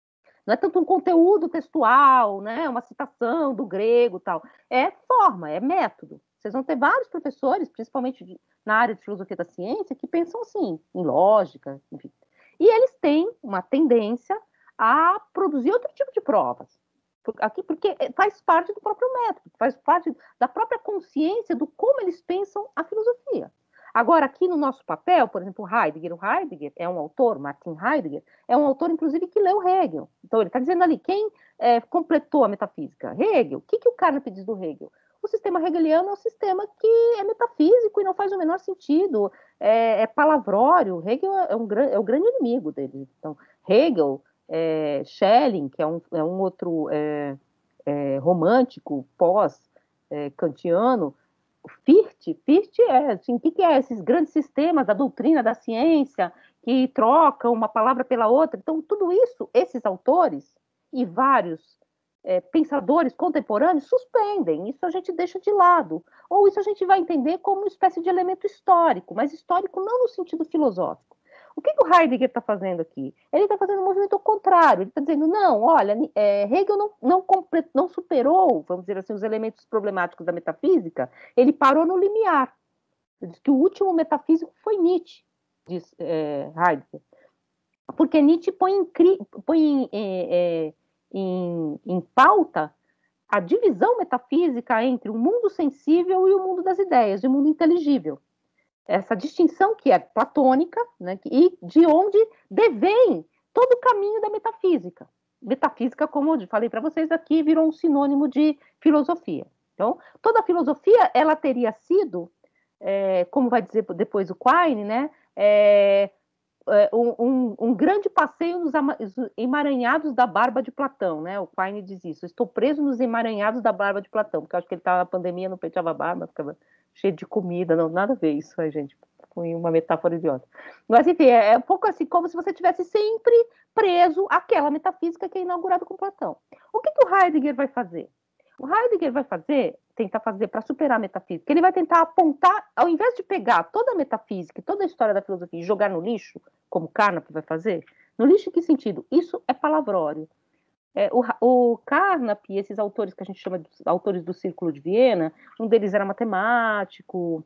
Não é tanto um conteúdo textual, né? Uma citação do grego e tal. É forma, é método. Vocês vão ter vários professores, principalmente na área de filosofia da ciência, que pensam assim, em lógica, enfim. E eles têm uma tendência a produzir outro tipo de provas. Aqui, porque faz parte do próprio método, faz parte da própria consciência do como eles pensam a filosofia. Agora, aqui no nosso papel, por exemplo, Heidegger, o Heidegger é um autor, Martin Heidegger, é um autor, inclusive, que leu Hegel. Então, ele está dizendo ali, quem é, completou a metafísica? Hegel. O que, que o Carnap diz do Hegel? O sistema hegeliano é um sistema que é metafísico e não faz o menor sentido, é, é palavrório. Hegel é, um, é o grande inimigo dele. Então, Hegel... É, Schelling, que é um, é um outro é, é, romântico pós-kantiano, é, Fichte, Fichte é, assim, o que, que é esses grandes sistemas da doutrina da ciência que trocam uma palavra pela outra? Então, tudo isso, esses autores e vários é, pensadores contemporâneos suspendem, isso a gente deixa de lado, ou isso a gente vai entender como uma espécie de elemento histórico, mas histórico não no sentido filosófico. O que, que o Heidegger está fazendo aqui? Ele está fazendo um movimento ao contrário. Ele está dizendo, não, olha, é, Hegel não, não, não superou, vamos dizer assim, os elementos problemáticos da metafísica, ele parou no limiar. Ele diz que o último metafísico foi Nietzsche, diz é, Heidegger. Porque Nietzsche põe em, põe em, é, em, em pauta a divisão metafísica entre o mundo sensível e o mundo das ideias, o mundo inteligível. Essa distinção que é platônica, né, e de onde devém todo o caminho da metafísica. Metafísica, como eu falei para vocês aqui, virou um sinônimo de filosofia. Então, toda a filosofia, ela teria sido, é, como vai dizer depois o Quine, né, é, é, um, um grande passeio nos emaranhados da barba de Platão, né? O Quine diz isso, estou preso nos emaranhados da barba de Platão, porque eu acho que ele estava na pandemia, não penteava a barba, ficava cheio de comida, não, nada a ver isso, aí, gente, foi uma metáfora idiota. Mas, enfim, é, é um pouco assim, como se você tivesse sempre preso àquela metafísica que é inaugurada com Platão. O que, que o Heidegger vai fazer? O Heidegger vai fazer, tentar fazer para superar a metafísica, ele vai tentar apontar, ao invés de pegar toda a metafísica, toda a história da filosofia e jogar no lixo, como Carnap vai fazer, no lixo em que sentido? Isso é palavrório. É, o, o Carnap e esses autores que a gente chama de autores do Círculo de Viena, um deles era matemático,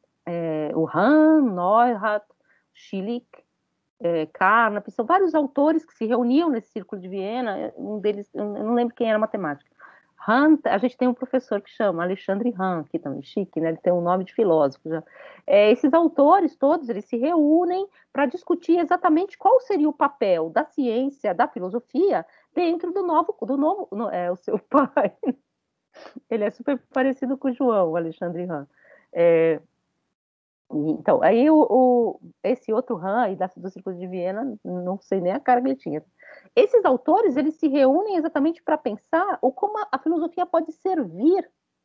é, o Hahn, Neurath, Schlick, é, Carnap, são vários autores que se reuniam nesse Círculo de Viena, um deles, eu não lembro quem era matemático. Hahn, a gente tem um professor que chama Alexandre Hahn, aqui também, chique, né? Ele tem um nome de filósofo já. É, esses autores todos, eles se reúnem para discutir exatamente qual seria o papel da ciência, da filosofia, dentro do novo, do novo, no, é, o seu pai, ele é super parecido com o João, o Alexandre Hahn. É, então, aí o, o, esse outro Hahn, do Círculo de Viena, não sei nem a cara que ele tinha. Esses autores, eles se reúnem exatamente para pensar o como a, a filosofia pode servir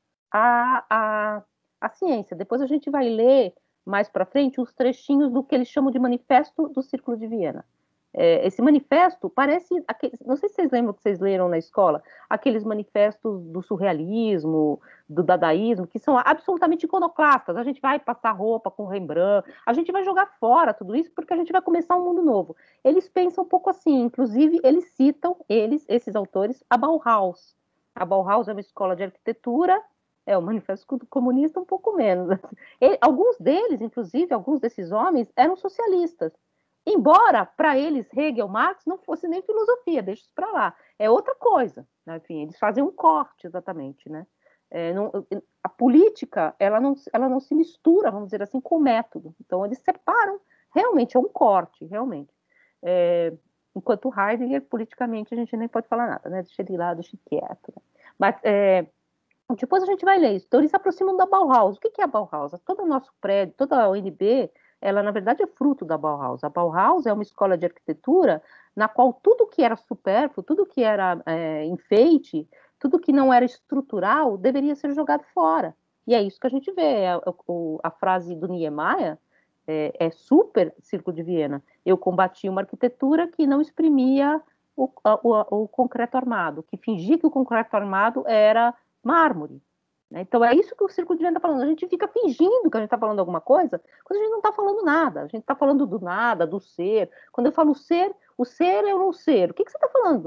à, à, à ciência. Depois a gente vai ler mais para frente os trechinhos do que eles chamam de Manifesto do Círculo de Viena. É, esse manifesto parece, aqueles, não sei se vocês lembram que vocês leram na escola, aqueles manifestos do surrealismo, do dadaísmo, que são absolutamente iconoclastas. A gente vai passar roupa com Rembrandt, a gente vai jogar fora tudo isso porque a gente vai começar um mundo novo. Eles pensam um pouco assim, inclusive eles citam, eles, esses autores, a Bauhaus. A Bauhaus é uma escola de arquitetura, é o Manifesto Comunista um pouco menos. E, alguns deles, inclusive, alguns desses homens, eram socialistas. Embora, para eles, Hegel, Marx não fosse nem filosofia, deixa isso para lá. É outra coisa. Né? Enfim, eles fazem um corte, exatamente. Né? É, não, a política, ela não, ela não se mistura, vamos dizer assim, com o método. Então, eles separam, realmente, é um corte, realmente. É, enquanto Heidegger, politicamente, a gente nem pode falar nada, né? Deixa ele lá, deixa ele quieto. Né? Mas, é, depois a gente vai ler isso. Então, eles se aproximam da Bauhaus. O que é a Bauhaus? Todo o nosso prédio, toda a U N B, ela, na verdade, é fruto da Bauhaus. A Bauhaus é uma escola de arquitetura na qual tudo que era supérfluo, tudo que era é, enfeite, tudo que não era estrutural, deveria ser jogado fora. E é isso que a gente vê. A, a, a frase do Niemeyer é, é super Círculo de Viena. Eu combati uma arquitetura que não exprimia o, o, o concreto armado, que fingia que o concreto armado era mármore. Então é isso que o Círculo de Viena está falando. A gente fica fingindo que a gente está falando alguma coisa, quando a gente não está falando nada. A gente está falando do nada, do ser. Quando eu falo ser, o ser é o não ser. O que, que você está falando, né?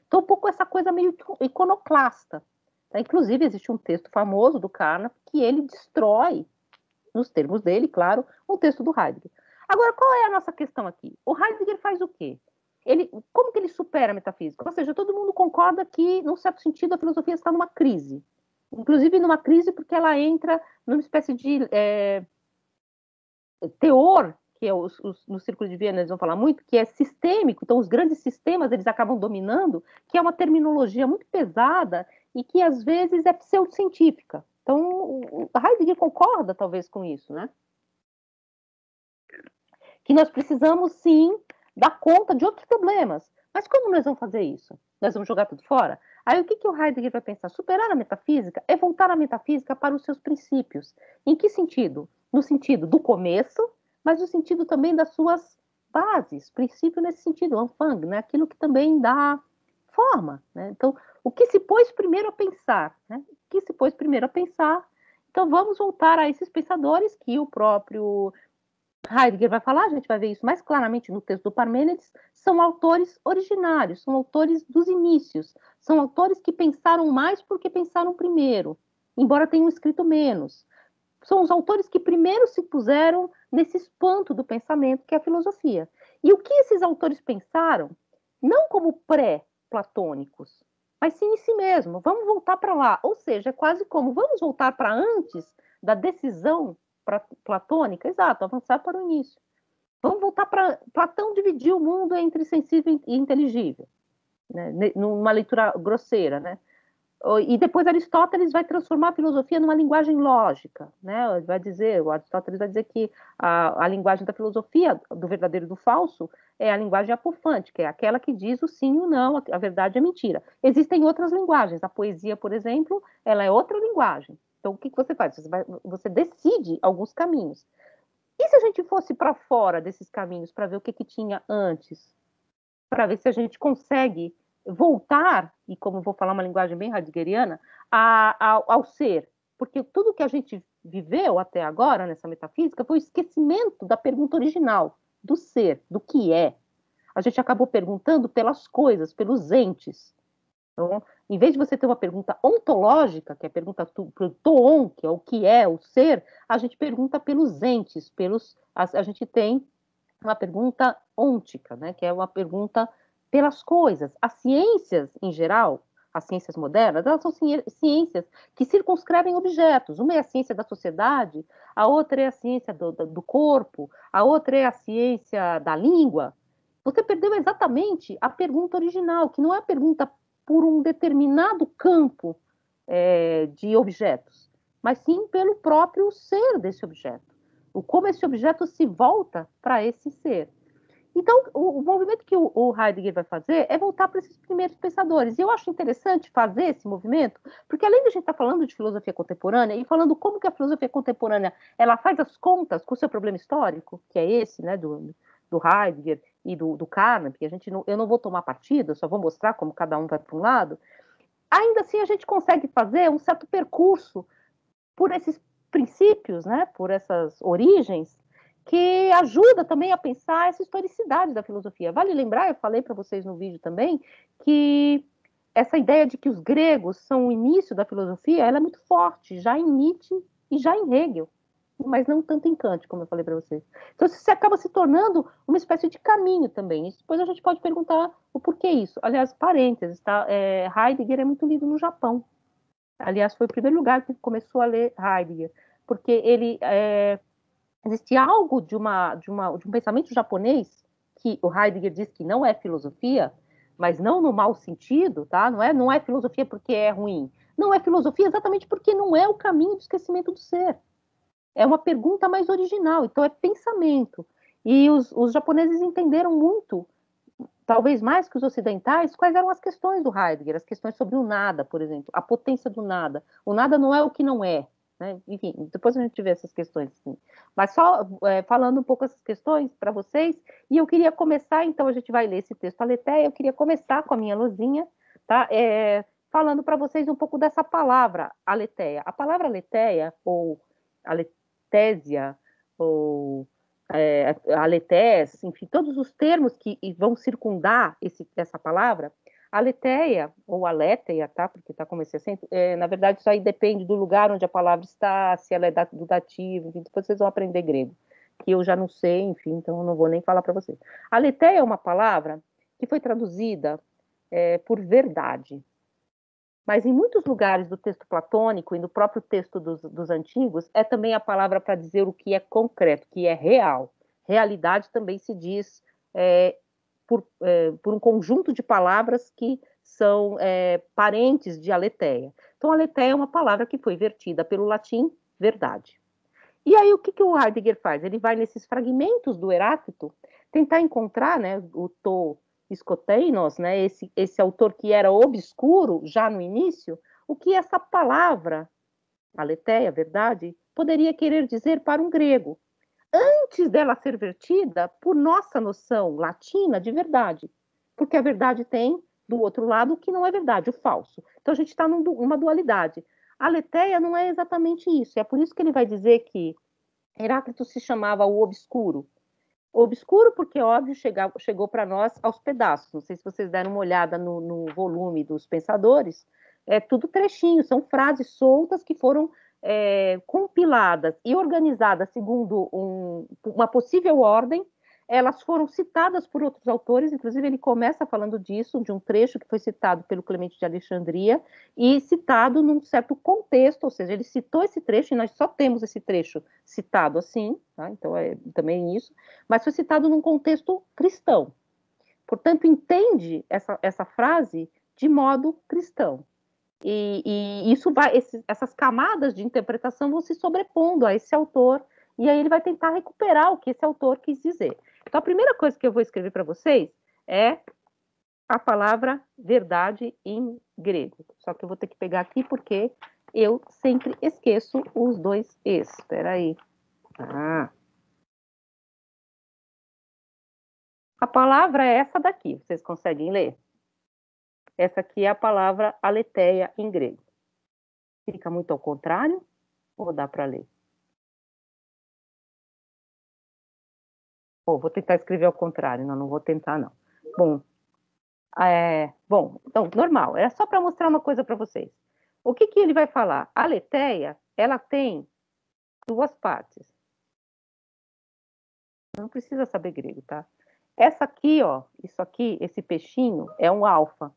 Então, um pouco essa coisa meio iconoclasta. Tá? Inclusive, existe um texto famoso do Carnap que ele destrói, nos termos dele, claro, o texto do Heidegger. Agora, qual é a nossa questão aqui? O Heidegger faz o quê? Ele, como que ele supera a metafísica? Ou seja, todo mundo concorda que, num certo sentido, a filosofia está numa crise. Inclusive numa crise porque ela entra numa espécie de é, teor, que é os, os, no Círculo de Viena eles vão falar muito, que é sistêmico, então os grandes sistemas eles acabam dominando, que é uma terminologia muito pesada e que às vezes é pseudocientífica. Então, o Heidegger concorda talvez com isso, né? Que nós precisamos sim dar conta de outros problemas. Mas como nós vamos fazer isso? Nós vamos jogar tudo fora? Aí o que, que o Heidegger vai pensar? Superar a metafísica é voltar a metafísica para os seus princípios. Em que sentido? No sentido do começo, mas no sentido também das suas bases. Princípio nesse sentido, Anfang, né? Aquilo que também dá forma. Né? Então, o que se pôs primeiro a pensar? Né? O que se pôs primeiro a pensar? Então, vamos voltar a esses pensadores que o próprio Heidegger vai falar, a gente vai ver isso mais claramente no texto do Parmênides, são autores originários, são autores dos inícios, são autores que pensaram mais porque pensaram primeiro, embora tenham escrito menos. São os autores que primeiro se puseram nesse espanto do pensamento, que é a filosofia. E o que esses autores pensaram, não como pré-platônicos, mas sim em si mesmo. Vamos voltar para lá. Ou seja, é quase como, vamos voltar para antes da decisão platônica, exato, avançar para o início. Vamos voltar para Platão dividir o mundo entre sensível e inteligível, né? Numa leitura grosseira, né? E depois Aristóteles vai transformar a filosofia numa linguagem lógica, né? Ele vai dizer, o Aristóteles vai dizer que a, a linguagem da filosofia, do verdadeiro e do falso, é a linguagem apofante, que é aquela que diz o sim e o não, a, a verdade e a mentira. Existem outras linguagens, a poesia, por exemplo, ela é outra linguagem. Então, o que, que você faz? Você, vai, você decide alguns caminhos. E se a gente fosse para fora desses caminhos para ver o que, que tinha antes? Para ver se a gente consegue voltar, e como vou falar uma linguagem bem heideggeriana, a, a, ao ser. Porque tudo que a gente viveu até agora nessa metafísica foi o esquecimento da pergunta original, do ser, do que é. A gente acabou perguntando pelas coisas, pelos entes. Então, em vez de você ter uma pergunta ontológica, que é a pergunta para o toon, que é o que é o ser, a gente pergunta pelos entes, pelos, a, a gente tem uma pergunta ôntica, né, que é uma pergunta pelas coisas. As ciências, em geral, as ciências modernas, elas são ciências que circunscrevem objetos. Uma é a ciência da sociedade, a outra é a ciência do, do corpo, a outra é a ciência da língua. Você perdeu exatamente a pergunta original, que não é a pergunta por um determinado campo é, de objetos, mas sim pelo próprio ser desse objeto. O como esse objeto se volta para esse ser. Então, o, o movimento que o, o Heidegger vai fazer é voltar para esses primeiros pensadores. E eu acho interessante fazer esse movimento, porque além de a gente estar tá falando de filosofia contemporânea e falando como que a filosofia contemporânea ela faz as contas com o seu problema histórico, que é esse, né, do, do Heidegger e do, do Carnap, que a gente não, eu não vou tomar partido, eu só vou mostrar como cada um vai para um lado, ainda assim a gente consegue fazer um certo percurso por esses princípios, né, por essas origens, que ajuda também a pensar essa historicidade da filosofia. Vale lembrar, eu falei para vocês no vídeo também, que essa ideia de que os gregos são o início da filosofia, ela é muito forte, já em Nietzsche e já em Hegel, mas não tanto em Kant, como eu falei para vocês. Então, isso acaba se tornando uma espécie de caminho também. E depois a gente pode perguntar o porquê isso. Aliás, parênteses, tá? É, Heidegger é muito lido no Japão. Aliás, foi o primeiro lugar que começou a ler Heidegger, porque ele é, existe algo de, uma, de, uma, de um pensamento japonês que o Heidegger diz que não é filosofia, mas não no mau sentido, tá? Não é, não é filosofia porque é ruim. Não é filosofia exatamente porque não é o caminho do esquecimento do ser. É uma pergunta mais original, então é pensamento. E os, os japoneses entenderam muito, talvez mais que os ocidentais, quais eram as questões do Heidegger, as questões sobre o nada, por exemplo, a potência do nada. O nada não é o que não é, né? Enfim, depois a gente vê essas questões. Assim. Mas só é, falando um pouco essas questões para vocês, e eu queria começar, então a gente vai ler esse texto Aletheia, eu queria começar com a minha luzinha, tá? É, falando para vocês um pouco dessa palavra Aletheia. A palavra Aletheia, ou Aletésia, ou é, aletés, enfim, todos os termos que vão circundar esse, essa palavra, Aletheia, ou aletheia, tá? Porque tá como esse acento, é, na verdade isso aí depende do lugar onde a palavra está, se ela é da, do dativo, enfim, depois vocês vão aprender grego, que eu já não sei, enfim, então eu não vou nem falar para vocês. Aletheia é uma palavra que foi traduzida é, por verdade, mas em muitos lugares do texto platônico e no próprio texto dos, dos antigos, é também a palavra para dizer o que é concreto, que é real. Realidade também se diz é, por, é, por um conjunto de palavras que são é, parentes de aletheia. Então, aletheia é uma palavra que foi vertida pelo latim verdade. E aí, o que, que o Heidegger faz? Ele vai nesses fragmentos do Heráclito tentar encontrar, né, o to Skoteinos, né, esse, esse autor que era obscuro já no início, o que essa palavra, aletheia, verdade, poderia querer dizer para um grego, antes dela ser vertida por nossa noção latina de verdade, porque a verdade tem do outro lado o que não é verdade, o falso. Então a gente está numa dualidade. A aletheia não é exatamente isso, é por isso que ele vai dizer que Heráclito se chamava o obscuro. O obscuro porque, óbvio, chegou, chegou para nós aos pedaços. Não sei se vocês deram uma olhada no, no volume dos Pensadores. É tudo trechinho, são frases soltas que foram é, compiladas e organizadas segundo um, uma possível ordem. Elas foram citadas por outros autores, inclusive ele começa falando disso, de um trecho que foi citado pelo Clemente de Alexandria e citado num certo contexto, ou seja, ele citou esse trecho e nós só temos esse trecho citado assim, tá? Então é também isso, mas foi citado num contexto cristão. Portanto, entende essa, essa frase de modo cristão. E, e isso vai, esses, essas camadas de interpretação vão se sobrepondo a esse autor, e aí ele vai tentar recuperar o que esse autor quis dizer. Então, a primeira coisa que eu vou escrever para vocês é a palavra verdade em grego. Só que eu vou ter que pegar aqui porque eu sempre esqueço os dois es. Espera aí. Ah. A palavra é essa daqui. Vocês conseguem ler? Essa aqui é a palavra aletheia em grego. Fica muito ao contrário? Ou dá para ler? Pô, vou tentar escrever ao contrário. Não, não vou tentar, não. Bom, é, bom, então, normal. É só para mostrar uma coisa para vocês. O que, que ele vai falar? A aletheia, ela tem duas partes. Não precisa saber grego, tá? Essa aqui, ó, isso aqui, esse peixinho, é um alfa.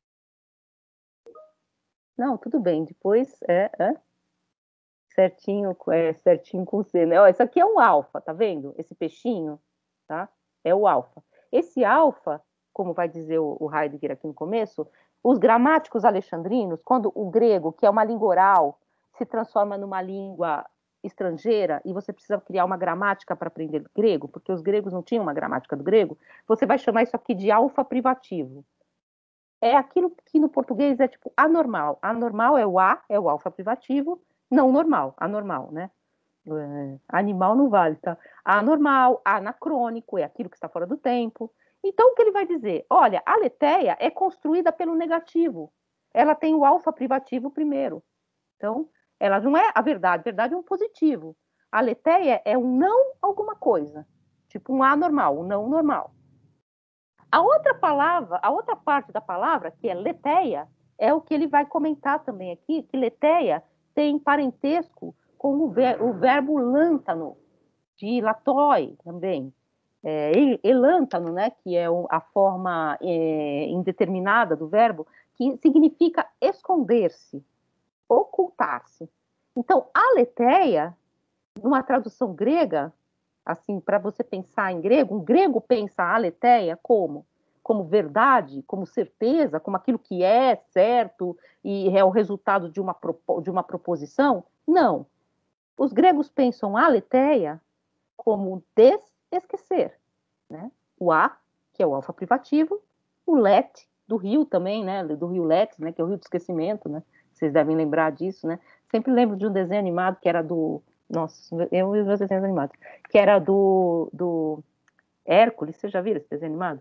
Não, tudo bem. Depois é, é certinho, é, certinho com C, né? Ó, isso aqui é um alfa, tá vendo? Esse peixinho, tá? É o alfa. Esse alfa, como vai dizer o, o Heidegger aqui no começo, os gramáticos alexandrinos, quando o grego, que é uma língua oral, se transforma numa língua estrangeira e você precisa criar uma gramática para aprender grego, porque os gregos não tinham uma gramática do grego, você vai chamar isso aqui de alfa privativo. É aquilo que no português é tipo anormal. Anormal é o A, é o alfa privativo, não normal, anormal, né? É, animal não vale, tá? Anormal, anacrônico, é aquilo que está fora do tempo. Então, o que ele vai dizer? Olha, a aletheia é construída pelo negativo. Ela tem o alfa privativo primeiro. Então, ela não é a verdade. A verdade é um positivo. A aletheia é um não alguma coisa. Tipo um anormal, um não normal. A outra palavra, a outra parte da palavra, que é leteia, é o que ele vai comentar também aqui, que leteia tem parentesco com o, ver, o verbo lântano, de latoi também. É, elântano, né, que é a forma é, indeterminada do verbo, que significa esconder-se, ocultar-se. Então, a leteia, numa tradução grega, assim, para você pensar em grego, um grego pensa a aletheia como? Como verdade, como certeza, como aquilo que é certo e é o resultado de uma, de uma proposição? Não. Os gregos pensam a aletheia como desesquecer, né? O a, que é o alfa privativo, o let, do rio também, né? Do rio Let, né? Que é o rio do esquecimento, né? Vocês devem lembrar disso, né? Sempre lembro de um desenho animado que era do... Nossa, eu e os meus desenhos animados. Que era do, do Hércules. Vocês já viram esse desenho animado?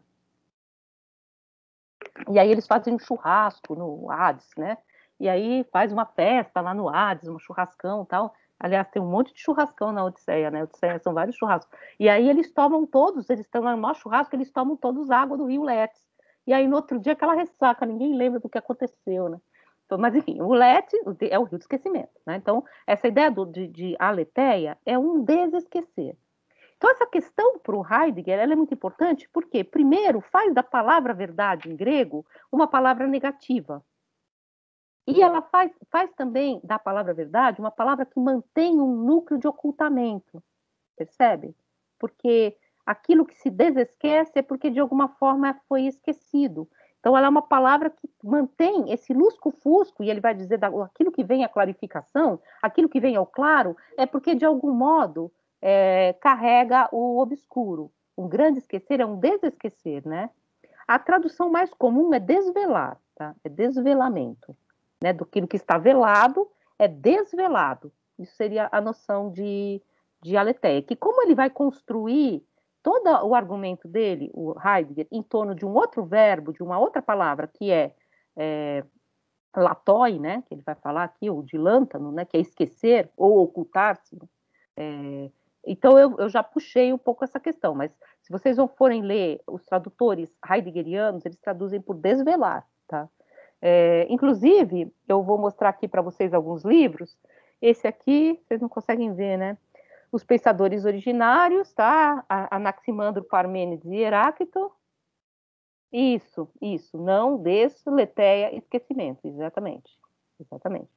E aí eles fazem um churrasco no Hades, né? E aí faz uma festa lá no Hades, um churrascão e tal. Aliás, tem um monte de churrascão na Odisseia, né? Odisseia são vários churrascos. E aí eles tomam todos, eles estão lá no maior churrasco, eles tomam todos água do rio Letes. e aí no outro dia aquela ressaca, ninguém lembra do que aconteceu, né? Então, mas enfim, o Let é o rio do esquecimento, né? Então, essa ideia do, de, de aletheia é um desesquecer. Então, essa questão para o Heidegger ela é muito importante porque, primeiro, faz da palavra verdade em grego uma palavra negativa. E ela faz, faz também da palavra verdade uma palavra que mantém um núcleo de ocultamento, percebe? Porque aquilo que se desesquece é porque de alguma forma foi esquecido. Então ela é uma palavra que mantém esse lusco-fusco, e ele vai dizer da, aquilo que vem à clarificação, aquilo que vem ao claro, é porque de algum modo é, carrega o obscuro. Um grande esquecer é um desesquecer, né? A tradução mais comum é desvelar, tá? É desvelamento. Né, do que está velado, é desvelado. Isso seria a noção de, de aletheia. Que como ele vai construir todo o argumento dele, o Heidegger, em torno de um outro verbo, de uma outra palavra, que é, é latoi, né, que ele vai falar aqui, ou de lântano, né, que é esquecer ou ocultar-se. É, então, eu, eu já puxei um pouco essa questão, mas se vocês não forem ler os tradutores heideggerianos, eles traduzem por desvelar, tá? É, inclusive, eu vou mostrar aqui para vocês alguns livros. Esse aqui, vocês não conseguem ver, né? Os Pensadores Originários, tá? Anaximandro, Parmênides e Heráclito. Isso, isso. Não, des, letéia, esquecimento. Exatamente. Exatamente.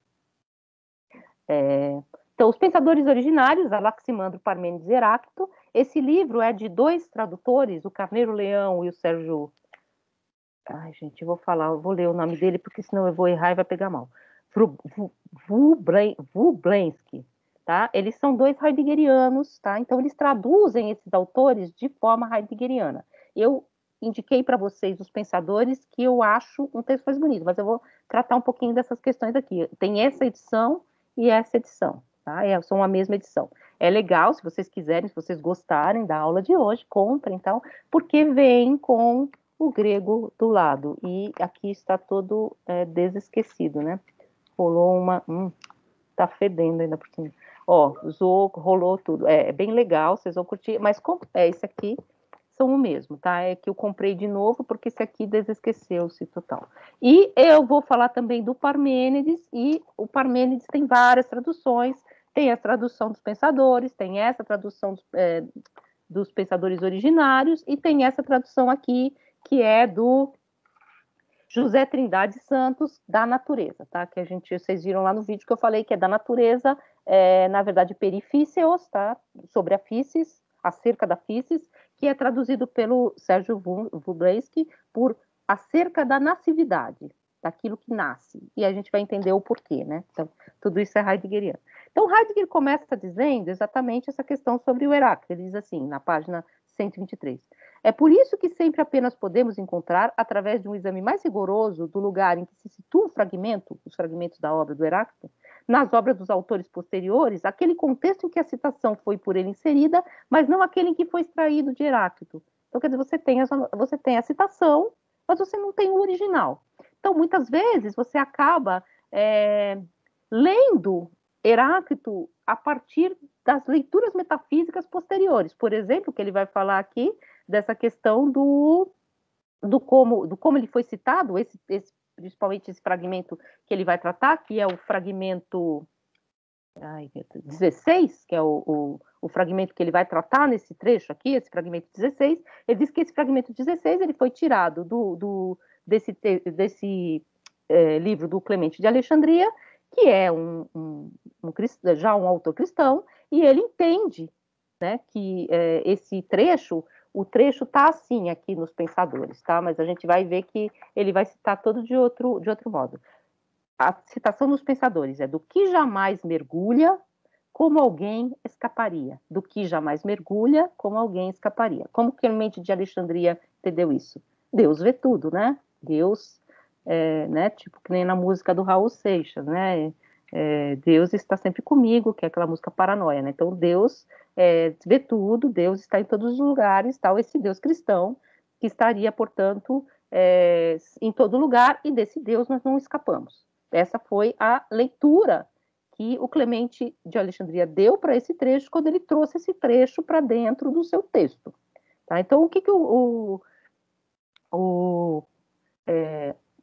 É, então, Os Pensadores Originários, Anaximandro, Parmênides e Heráclito. Esse livro é de dois tradutores, o Carneiro Leão e o Sérgio... Ai, gente, eu vou falar, eu vou ler o nome dele, porque senão eu vou errar e vai pegar mal. Wroblewski, tá? Eles são dois heideggerianos, tá? Então, eles traduzem esses autores de forma heideggeriana. Eu indiquei para vocês os pensadores que eu acho um texto mais bonito, mas eu vou tratar um pouquinho dessas questões aqui. Tem essa edição e essa edição, tá? É, são a mesma edição. É legal, se vocês quiserem, se vocês gostarem da aula de hoje, comprem, então, porque vem com o grego do lado, e aqui está todo é, desesquecido, né? Rolou uma... Hum, tá fedendo ainda por cima. Ó, zoou, rolou tudo. É, é bem legal, vocês vão curtir, mas como é esse aqui, são o mesmo, tá? É que eu comprei de novo, porque esse aqui desesqueceu-se total. E eu vou falar também do Parmênides, e o Parmênides tem várias traduções, tem a tradução dos pensadores, tem essa tradução dos, é, dos pensadores originários, e tem essa tradução aqui, que é do José Trindade Santos, da natureza, tá? Que a gente, vocês viram lá no vídeo que eu falei que é da natureza, é, na verdade, perifíceos, tá? Sobre a físis, acerca da físis, que é traduzido pelo Sérgio Wroblewski por acerca da nascividade, daquilo que nasce. E a gente vai entender o porquê, né? Então, tudo isso é heideggeriano. Então, Heidegger começa dizendo exatamente essa questão sobre o Heráclito. Ele diz assim, na página cento e vinte e três. É por isso que sempre apenas podemos encontrar, através de um exame mais rigoroso do lugar em que se situa o fragmento, os fragmentos da obra do Heráclito, nas obras dos autores posteriores, aquele contexto em que a citação foi por ele inserida, mas não aquele em que foi extraído de Heráclito. Então, quer dizer, você tem, essa, você tem a citação, mas você não tem o original. Então, muitas vezes, você acaba é, lendo Heráclito a partir das leituras metafísicas posteriores. Por exemplo, que ele vai falar aqui dessa questão do, do, como, do como ele foi citado, esse, esse, principalmente esse fragmento que ele vai tratar, que é o fragmento ai, dezesseis, que é o, o, o fragmento que ele vai tratar nesse trecho aqui, esse fragmento dezesseis. Ele diz que esse fragmento dezesseis ele foi tirado do, do, desse, desse é, livro do Clemente de Alexandria, que é um, um, um, já um autor cristão, e ele entende, né, que é, esse trecho, o trecho está assim aqui nos Pensadores, tá? Mas a gente vai ver que ele vai citar todo de outro, de outro modo. A citação dos Pensadores é: do que jamais mergulha, como alguém escaparia. Do que jamais mergulha, como alguém escaparia. Como Clemente de Alexandria entendeu isso? Deus vê tudo, né? Deus, é, né? Tipo que nem na música do Raul Seixas, né? É, Deus está sempre comigo, que é aquela música Paranoia, né? Então Deus é, vê tudo, Deus está em todos os lugares, tal, esse Deus cristão que estaria, portanto, é, em todo lugar, e desse Deus nós não escapamos. Essa foi a leitura que o Clemente de Alexandria deu para esse trecho, quando ele trouxe esse trecho para dentro do seu texto. Tá? Então, o que, que o, o,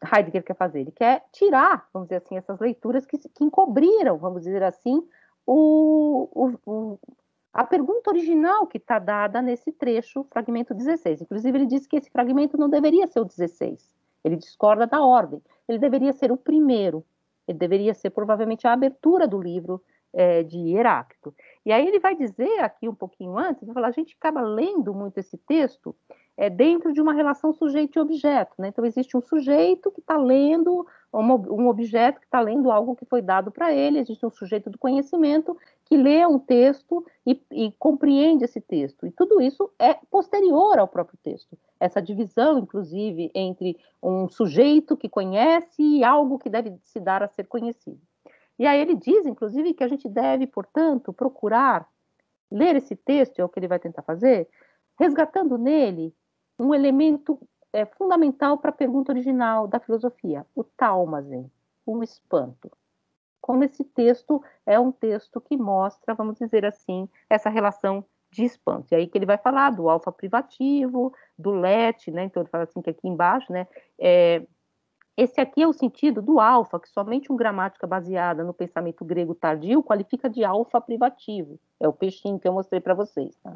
Heidegger quer fazer? Ele quer tirar, vamos dizer assim, essas leituras que, que encobriram, vamos dizer assim, o, o, o, a pergunta original que está dada nesse trecho, fragmento dezesseis. Inclusive, ele diz que esse fragmento não deveria ser o dezesseis. Ele discorda da ordem. Ele deveria ser o primeiro. Ele deveria ser, provavelmente, a abertura do livro é, de Heráclito. E aí ele vai dizer aqui um pouquinho antes, vai falar, a gente acaba lendo muito esse texto é, dentro de uma relação sujeito e objeto, né? Então existe um sujeito que está lendo uma, um objeto que está lendo algo que foi dado para ele, existe um sujeito do conhecimento que lê um texto e, e compreende esse texto. E tudo isso é posterior ao próprio texto. Essa divisão, inclusive, entre um sujeito que conhece e algo que deve se dar a ser conhecido. E aí ele diz, inclusive, que a gente deve, portanto, procurar ler esse texto, é o que ele vai tentar fazer, resgatando nele um elemento é, fundamental para a pergunta original da filosofia, o taumazen, o espanto. Como esse texto é um texto que mostra, vamos dizer assim, essa relação de espanto. E aí que ele vai falar do alfa privativo, do let, né? Então ele fala assim que aqui embaixo, né? É, esse aqui é o sentido do alfa, que somente uma gramática baseada no pensamento grego tardio qualifica de alfa privativo. É o peixinho que eu mostrei para vocês, tá?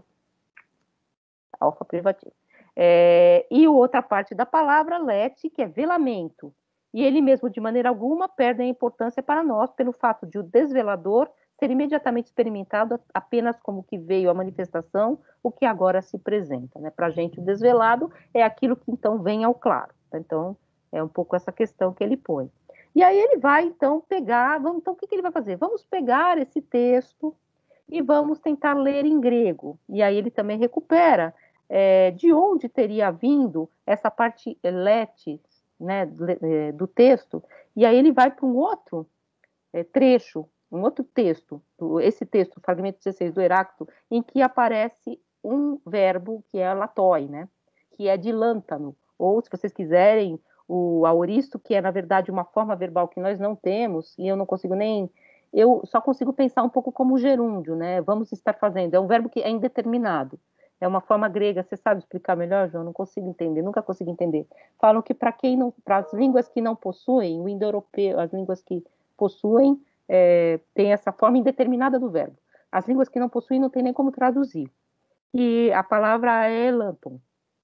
Alfa privativo. É, e outra parte da palavra, let, que é velamento. E ele mesmo, de maneira alguma, perde a importância para nós pelo fato de o desvelador ser imediatamente experimentado apenas como que veio a manifestação, o que agora se apresenta. Né? Para a gente, o desvelado é aquilo que então vem ao claro. Então, é um pouco essa questão que ele põe. E aí ele vai, então, pegar... Vamos, então, o que, que ele vai fazer? Vamos pegar esse texto e vamos tentar ler em grego. E aí ele também recupera é, de onde teria vindo essa parte let, né, do texto, e aí ele vai para um outro é, trecho, um outro texto, esse texto, fragmento dezesseis do Heráclito, em que aparece um verbo que é latoi, né, que é de lântano, ou se vocês quiserem, o aoristo, que é na verdade uma forma verbal que nós não temos, e eu não consigo nem, eu só consigo pensar um pouco como gerúndio, né, vamos estar fazendo, é um verbo que é indeterminado. É uma forma grega, você sabe explicar melhor, João? Não consigo entender, nunca consigo entender. Falam que para quem não, para as línguas que não possuem, o indo-europeu, as línguas que possuem, é, tem essa forma indeterminada do verbo. As línguas que não possuem não tem nem como traduzir. E a palavra é elampon,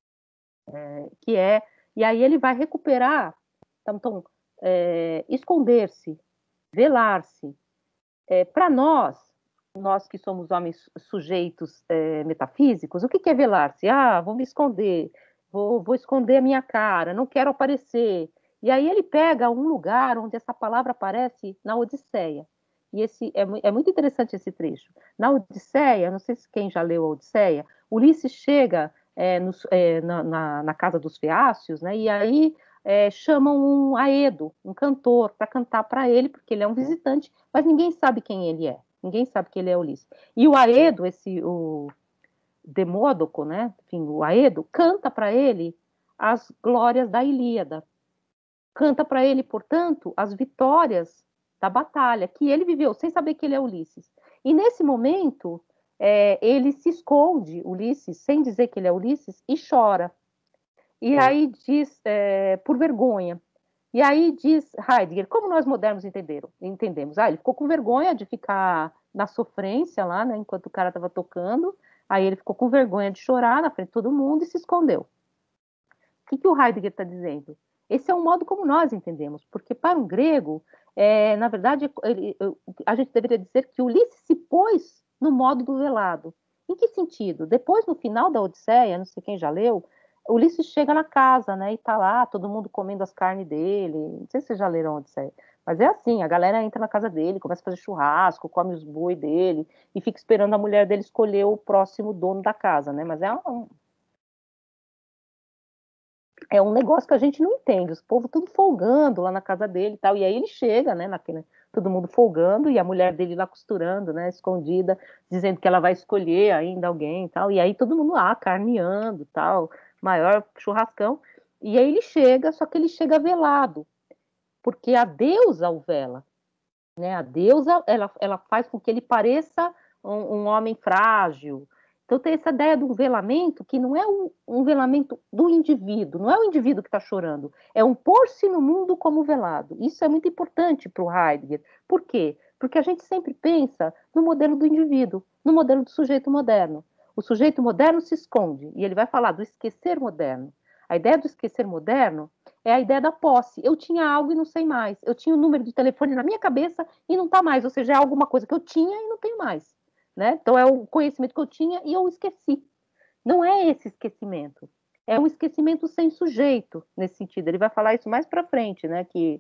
é, que é, e aí ele vai recuperar, então, é, esconder-se, velar-se. É, para nós, nós que somos homens sujeitos é, metafísicos, o que, que é velar-se? Ah, vou me esconder, vou, vou esconder a minha cara, não quero aparecer. E aí ele pega um lugar onde essa palavra aparece na Odisseia. E esse é, é muito interessante esse trecho. Na Odisseia, não sei se quem já leu a Odisseia, Ulisses chega é, no, é, na, na, na casa dos Feácios, né, e aí é, chamam um Aedo, um cantor, para cantar para ele, porque ele é um visitante, mas ninguém sabe quem ele é. Ninguém sabe que ele é Ulisses. E o Aedo, esse, o Demódoco, né? Enfim, o Aedo, canta para ele as glórias da Ilíada. Canta para ele, portanto, as vitórias da batalha, que ele viveu, sem saber que ele é Ulisses. E nesse momento, é, ele se esconde, Ulisses, sem dizer que ele é Ulisses, e chora. E aí diz, é, por vergonha. E aí diz Heidegger, como nós modernos entenderam, entendemos? Ah, ele ficou com vergonha de ficar na sofrência lá, né, enquanto o cara estava tocando, aí ele ficou com vergonha de chorar na frente de todo mundo e se escondeu. O que, que o Heidegger está dizendo? Esse é um modo como nós entendemos, porque para um grego, é, na verdade, ele, a gente deveria dizer que Ulisses se pôs no modo do velado. Em que sentido? Depois, no final da Odisseia, não sei quem já leu, Ulisses chega na casa, né, e tá lá, todo mundo comendo as carnes dele, não sei se vocês já leram a Odisseia, mas é assim, a galera entra na casa dele, começa a fazer churrasco, come os boi dele, e fica esperando a mulher dele escolher o próximo dono da casa, né, mas é um, é um negócio que a gente não entende, os povos tudo folgando lá na casa dele e tal, e aí ele chega, né, naquele, todo mundo folgando, e a mulher dele lá costurando, né, escondida, dizendo que ela vai escolher ainda alguém e tal, e aí todo mundo lá, carneando e tal, maior churrascão, e aí ele chega, só que ele chega velado, porque a deusa o vela, né, a deusa, ela, ela faz com que ele pareça um, um homem frágil, Então tem essa ideia do velamento, que não é um, um velamento do indivíduo, não é o indivíduo que está chorando, é um pôr-se no mundo como velado. Isso é muito importante para o Heidegger. Por quê? Porque a gente sempre pensa no modelo do indivíduo, no modelo do sujeito moderno. O sujeito moderno se esconde, e ele vai falar do esquecer moderno. A ideia do esquecer moderno é a ideia da posse. Eu tinha algo e não sei mais. Eu tinha o número de telefone na minha cabeça e não está mais. Ou seja, é alguma coisa que eu tinha e não tenho mais. Né? Então, é o conhecimento que eu tinha e eu esqueci. Não é esse esquecimento. É um esquecimento sem sujeito, nesse sentido. Ele vai falar isso mais para frente, né? Que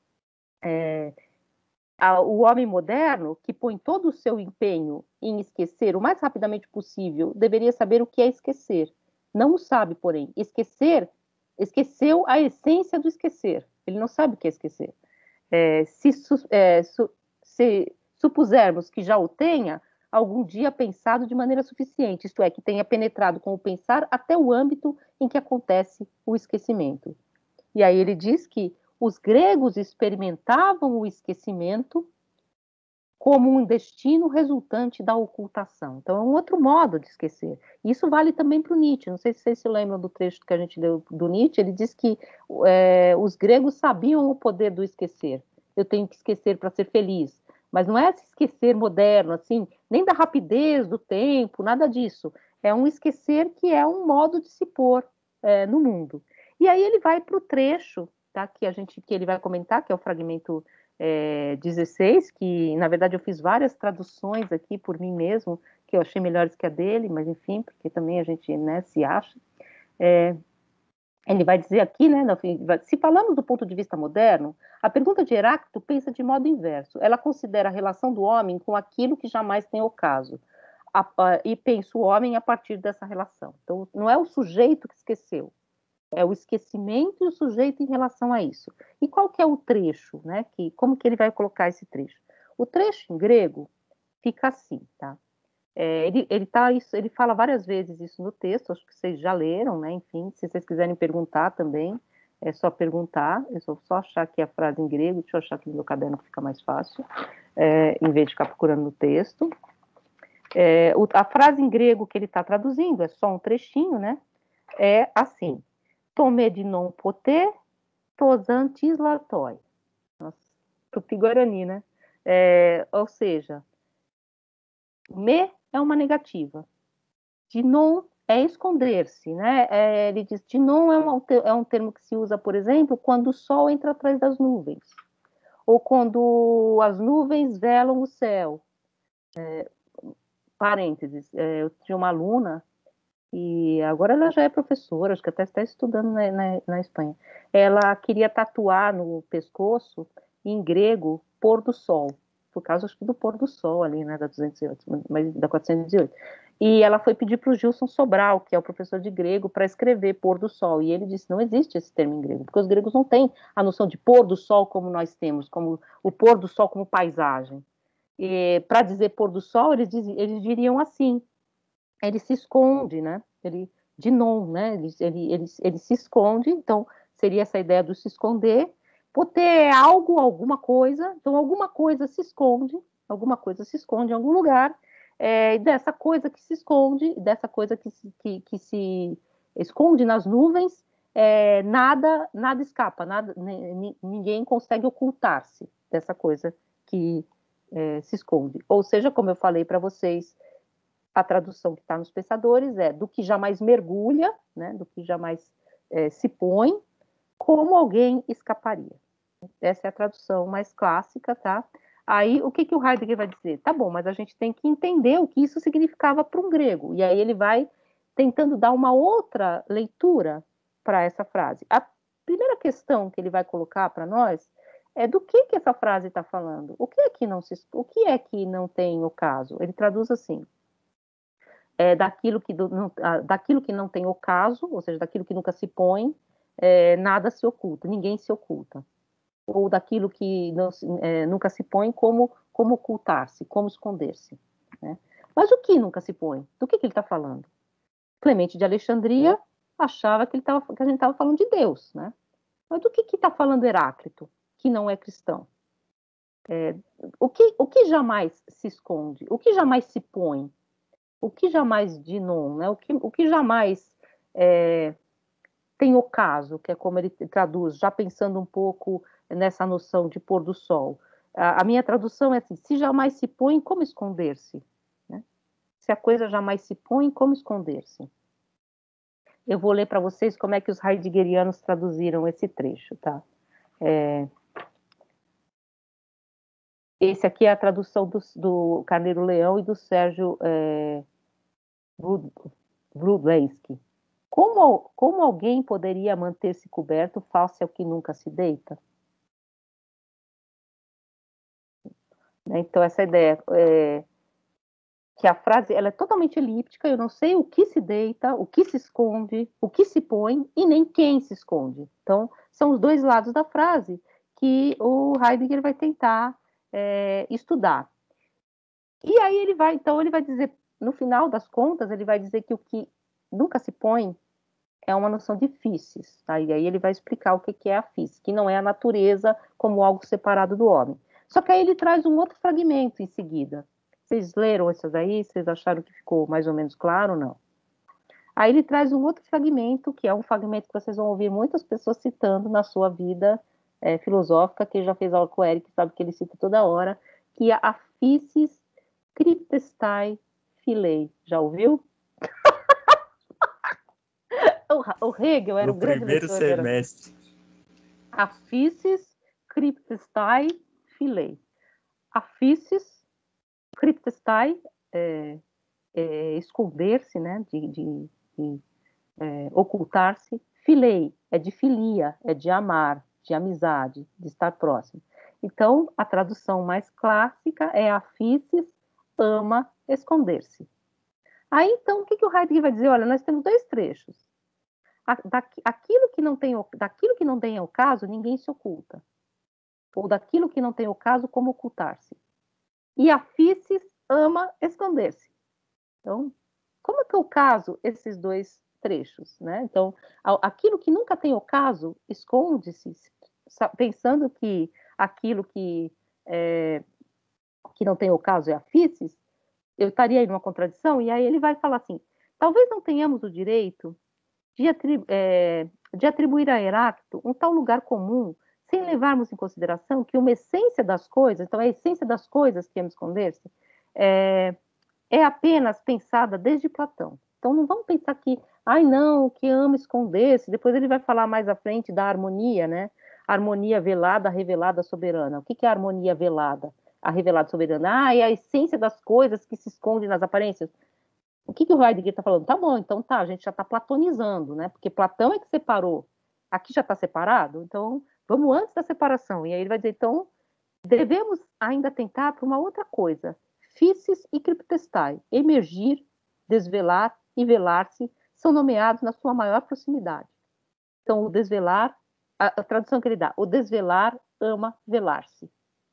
é, a, o homem moderno, que põe todo o seu empenho em esquecer o mais rapidamente possível, deveria saber o que é esquecer. Não o sabe, porém. Esquecer, esqueceu a essência do esquecer. Ele não sabe o que é esquecer. É, se, é, su, se supusermos que já o tenha, algum dia pensado de maneira suficiente, isto é, que tenha penetrado com o pensar até o âmbito em que acontece o esquecimento. E aí ele diz que os gregos experimentavam o esquecimento como um destino resultante da ocultação. Então, é um outro modo de esquecer. Isso vale também para o Nietzsche. Não sei se vocês se lembram do trecho que a gente leu do Nietzsche. Ele diz que é, os gregos sabiam o poder do esquecer. Eu tenho que esquecer para ser feliz. Mas não é esse esquecer moderno, assim, nem da rapidez do tempo, nada disso. É um esquecer que é um modo de se pôr é, no mundo. E aí ele vai para o trecho, tá, que, a gente, que ele vai comentar, que é o fragmento É, dezesseis, que na verdade eu fiz várias traduções aqui por mim mesmo, que eu achei melhores que a dele, mas enfim, porque também a gente, né, se acha. É, ele vai dizer aqui, né, se falamos do ponto de vista moderno, a pergunta de Heráclito pensa de modo inverso. Ela considera a relação do homem com aquilo que jamais tem ocaso, a, a, e pensa o homem a partir dessa relação. Então, não é o sujeito que esqueceu, é o esquecimento e o sujeito em relação a isso. E qual que é o trecho, né? Que, como que ele vai colocar esse trecho? O trecho em grego fica assim, tá? É, ele, ele, tá, isso, ele fala várias vezes isso no texto, acho que vocês já leram, né? Enfim, se vocês quiserem perguntar também, é só perguntar. Eu só, só achar aqui a frase em grego, deixa eu achar aqui no meu caderno que fica mais fácil, é, em vez de ficar procurando no texto. É, o, a frase em grego que ele está traduzindo, é só um trechinho, né? É assim: Tomé de non poter, tosan tislatoi. Tupi-guarani, né? É, ou seja, me é uma negativa. De non é esconder-se, né? É, ele diz, de non é, uma, é um termo que se usa, por exemplo, quando o sol entra atrás das nuvens. Ou quando as nuvens velam o céu. É, parênteses, é, eu tinha uma aluna e agora ela já é professora, acho que até está estudando na, na, na Espanha. Ela queria tatuar no pescoço, em grego, pôr do sol, por causa, acho que, do pôr do sol ali, né, da duzentos e oito, mas da quatrocentos e oito. E ela foi pedir para o Gilson Sobral, que é o professor de grego, para escrever pôr do sol. E ele disse, não existe esse termo em grego, porque os gregos não têm a noção de pôr do sol como nós temos, como o pôr do sol como paisagem. Para dizer pôr do sol, eles, diz, eles diriam assim, ele se esconde, né? Ele, de non, né? Ele, ele, ele, ele se esconde, então seria essa ideia do se esconder. Poter é algo, alguma coisa, então alguma coisa se esconde, alguma coisa se esconde em algum lugar, é, e dessa coisa que se esconde, dessa coisa que se, que, que se esconde nas nuvens, é, nada, nada escapa, nada, ninguém consegue ocultar-se dessa coisa que é, se esconde. Ou seja, como eu falei para vocês, a tradução que está nos Pensadores é do que jamais mergulha, né, do que jamais é, se põe, como alguém escaparia. Essa é a tradução mais clássica, tá? Aí, o que, que o Heidegger vai dizer? Tá bom, mas a gente tem que entender o que isso significava para um grego. E aí ele vai tentando dar uma outra leitura para essa frase. A primeira questão que ele vai colocar para nós é do que, que essa frase está falando. O que é que não se, o que é que não tem o caso? Ele traduz assim: É, daquilo, que do, não, daquilo que não tem ocaso, ou seja, daquilo que nunca se põe, é, nada se oculta, ninguém se oculta. Ou daquilo que não, é, nunca se põe, como, como ocultar-se, como esconder-se. Né? Mas o que nunca se põe? Do que, que ele está falando? Clemente de Alexandria achava que, ele tava, que a gente estava falando de Deus. Né? Mas do que está falando Heráclito, que não é cristão? É, o, que, o que jamais se esconde? O que jamais se põe? O que jamais de non, né? O que, o que jamais é, tem ocaso, que é como ele traduz, já pensando um pouco nessa noção de pôr do sol. A, a minha tradução é assim, se jamais se põe, como esconder-se? Né? Se a coisa jamais se põe, como esconder-se? Eu vou ler para vocês como é que os heideggerianos traduziram esse trecho, tá? É... Esse aqui é a tradução do, do Carneiro Leão e do Sérgio é, Wrudlensky. Como, como alguém poderia manter-se coberto face ao que nunca se deita? Então, essa ideia é, que a frase ela é totalmente elíptica, eu não sei o que se deita, o que se esconde, o que se põe e nem quem se esconde. Então, são os dois lados da frase que o Heidegger vai tentar é, estudar. E aí ele vai, então, ele vai dizer, no final das contas, ele vai dizer que o que nunca se põe é uma noção de physis, tá? E aí ele vai explicar o que é a physis, que não é a natureza como algo separado do homem. Só que aí ele traz um outro fragmento em seguida. Vocês leram isso daí? Vocês acharam que ficou mais ou menos claro ou não? Aí ele traz um outro fragmento, que é um fragmento que vocês vão ouvir muitas pessoas citando na sua vida é, filosófica, que já fez aula com o Eric, sabe que ele cita toda hora, que é a physis cryptestai philei. Já ouviu? O, o Hegel era No um grande primeiro leitor. Era semestre. a physis cryptestai philei. A physis cryptestai é, é, esconder-se, né, de, de, de é, ocultar-se. Philei é de filia, é de amar, de amizade, de estar próximo. Então, a tradução mais clássica é a physis ama esconder-se. Aí, então, o que, que o Heidegger vai dizer? Olha, nós temos dois trechos. Aquilo que não tem, daquilo que não tem o caso, ninguém se oculta. Ou daquilo que não tem o caso, como ocultar-se. E a physis ama esconder-se. Então, como é que eu caso esses dois trechos, né? Então, aquilo que nunca tem ocaso, esconde-se, pensando que aquilo que, é, que não tem ocaso é a physis, eu estaria aí numa contradição, e aí ele vai falar assim, talvez não tenhamos o direito de, atribu é, de atribuir a Heráclito um tal lugar comum, sem levarmos em consideração que uma essência das coisas, então a essência das coisas que ama esconder-se, é, é apenas pensada desde Platão. Então não vamos pensar que, ai não, que ama esconder-se, depois ele vai falar mais à frente da harmonia, né? Harmonia velada, revelada, soberana. O que é a harmonia velada? A revelada soberana? Ah, é a essência das coisas que se esconde nas aparências. O que, que o Heidegger está falando? Tá bom, então tá, a gente já está platonizando, né? Porque Platão é que separou. Aqui já está separado, então vamos antes da separação. E aí ele vai dizer, então, devemos ainda tentar para uma outra coisa. Physis e cryptestai, emergir, desvelar e velar-se, são nomeados na sua maior proximidade. Então, o desvelar, a, a tradução que ele dá, o desvelar ama velar-se.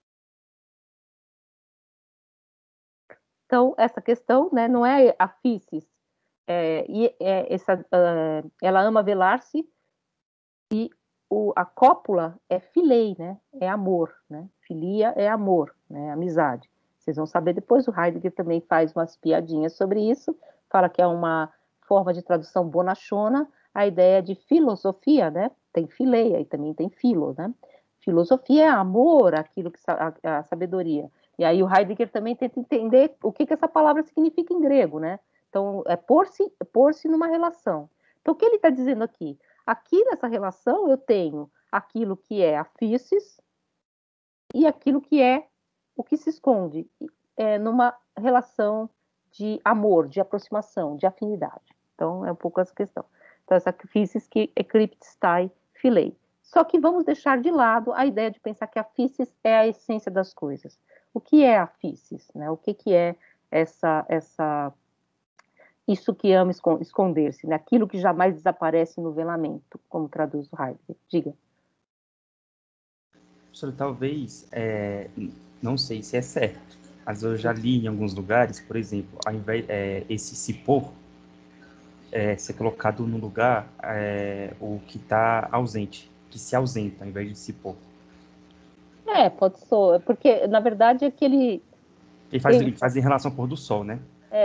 Então, essa questão, né, não é a physis, é, é, essa, uh, ela ama velar-se e o, a cópula é filei, né, é amor, né, filia é amor, né, amizade. Vocês vão saber depois, o Heidegger também faz umas piadinhas sobre isso, fala que é uma forma de tradução bonachona, a ideia de filosofia, né, tem fileia e também tem filo, né, filosofia é amor, aquilo que a, a sabedoria. E aí o Heidegger também tenta entender o que, que essa palavra significa em grego, né? Então, é pôr-se pôr-se numa relação. Então, o que ele está dizendo aqui? Aqui nessa relação eu tenho aquilo que é a physis e aquilo que é o que se esconde é, numa relação de amor, de aproximação, de afinidade. Então, é um pouco essa questão. Então, essa physis que eclipstai filei. Só que vamos deixar de lado a ideia de pensar que a physis é a essência das coisas. O que é a physis? Né? O que, que é essa, essa, isso que ama esconder-se, né? Aquilo que jamais desaparece no velamento, como traduz o Heidegger. Diga. Professor, talvez, é, não sei se é certo, mas eu já li em alguns lugares, por exemplo, ao invés, é, esse se pôr, é, ser colocado no lugar é, o que está ausente, que se ausenta, ao invés de se pôr. É, pode ser, porque na verdade é que ele... Ele faz, ele faz em relação ao pôr do sol, né? É,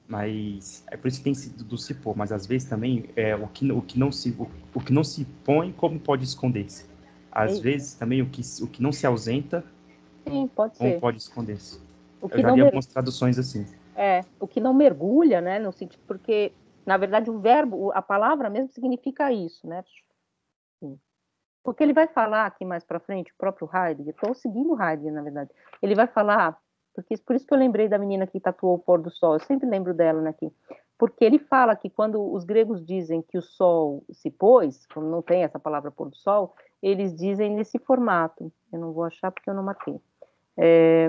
Mas é por isso que tem sido do se pôr, mas às vezes também é o que, o que, não, se, o, o que não se põe, como pode esconder-se? Às Eita. vezes também o que, o que não se ausenta, Sim, pode como ser. pode esconder-se? O Eu que já não li mer... algumas traduções assim. é, o que não mergulha, né, no sentido, porque na verdade o verbo, a palavra mesmo significa isso, né? Sim. Porque ele vai falar aqui mais para frente, o próprio Heidegger, estou seguindo o Heidegger, na verdade. Ele vai falar, porque por isso que eu lembrei da menina que tatuou o pôr do sol, eu sempre lembro dela, né, aqui. Porque ele fala que quando os gregos dizem que o sol se pôs, quando não tem essa palavra pôr do sol, eles dizem nesse formato. Eu não vou achar porque eu não marquei. É,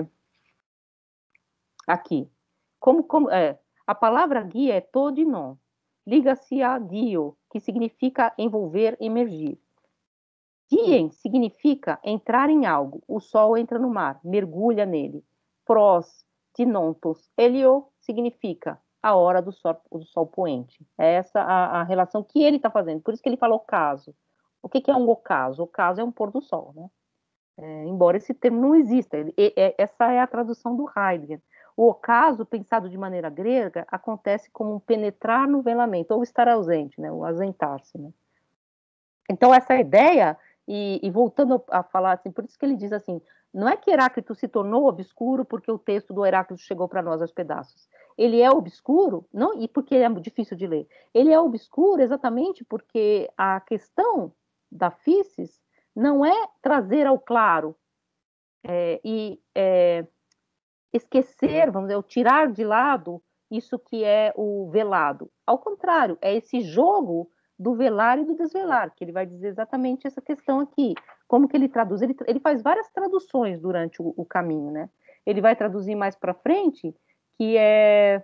aqui. Como, como, é, a palavra guia é todinon. Liga-se a dio, que significa envolver, emergir. Diem significa entrar em algo. O sol entra no mar, mergulha nele. Pros, dinontos, helio significa a hora do sol, do sol poente. É essa a, a relação que ele está fazendo. Por isso que ele falou ocaso. O que, que é um ocaso? Ocaso é um pôr do sol, né? É, embora esse termo não exista. Ele, é, essa é a tradução do Heidegger. O ocaso, pensado de maneira grega, acontece como um penetrar no velamento, ou estar ausente, né? O ausentar-se, né? Então, essa ideia, e, e, voltando a falar assim, por isso que ele diz assim, não é que Heráclito se tornou obscuro porque o texto do Heráclito chegou para nós aos pedaços. Ele é obscuro, não, e porque é difícil de ler. Ele é obscuro exatamente porque a questão da physis não é trazer ao claro é, e é, esquecer, vamos dizer, tirar de lado isso que é o velado. Ao contrário, é esse jogo do velar e do desvelar, que ele vai dizer exatamente essa questão aqui. Como que ele traduz? Ele, ele faz várias traduções durante o, o caminho, né? Ele vai traduzir mais para frente, que é...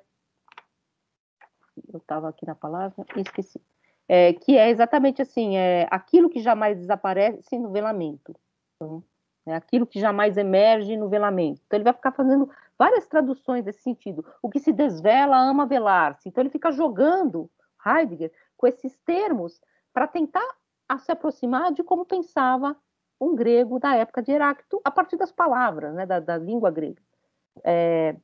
Eu estava aqui na palavra e esqueci. É, que é exatamente assim, é aquilo que jamais desaparece no velamento. Então, é aquilo que jamais emerge no velamento. Então, ele vai ficar fazendo várias traduções desse sentido. O que se desvela ama velar-se. Então, ele fica jogando, Heidegger, com esses termos para tentar se aproximar de como pensava um grego da época de Heráclito, a partir das palavras, né, da, da língua grega. É,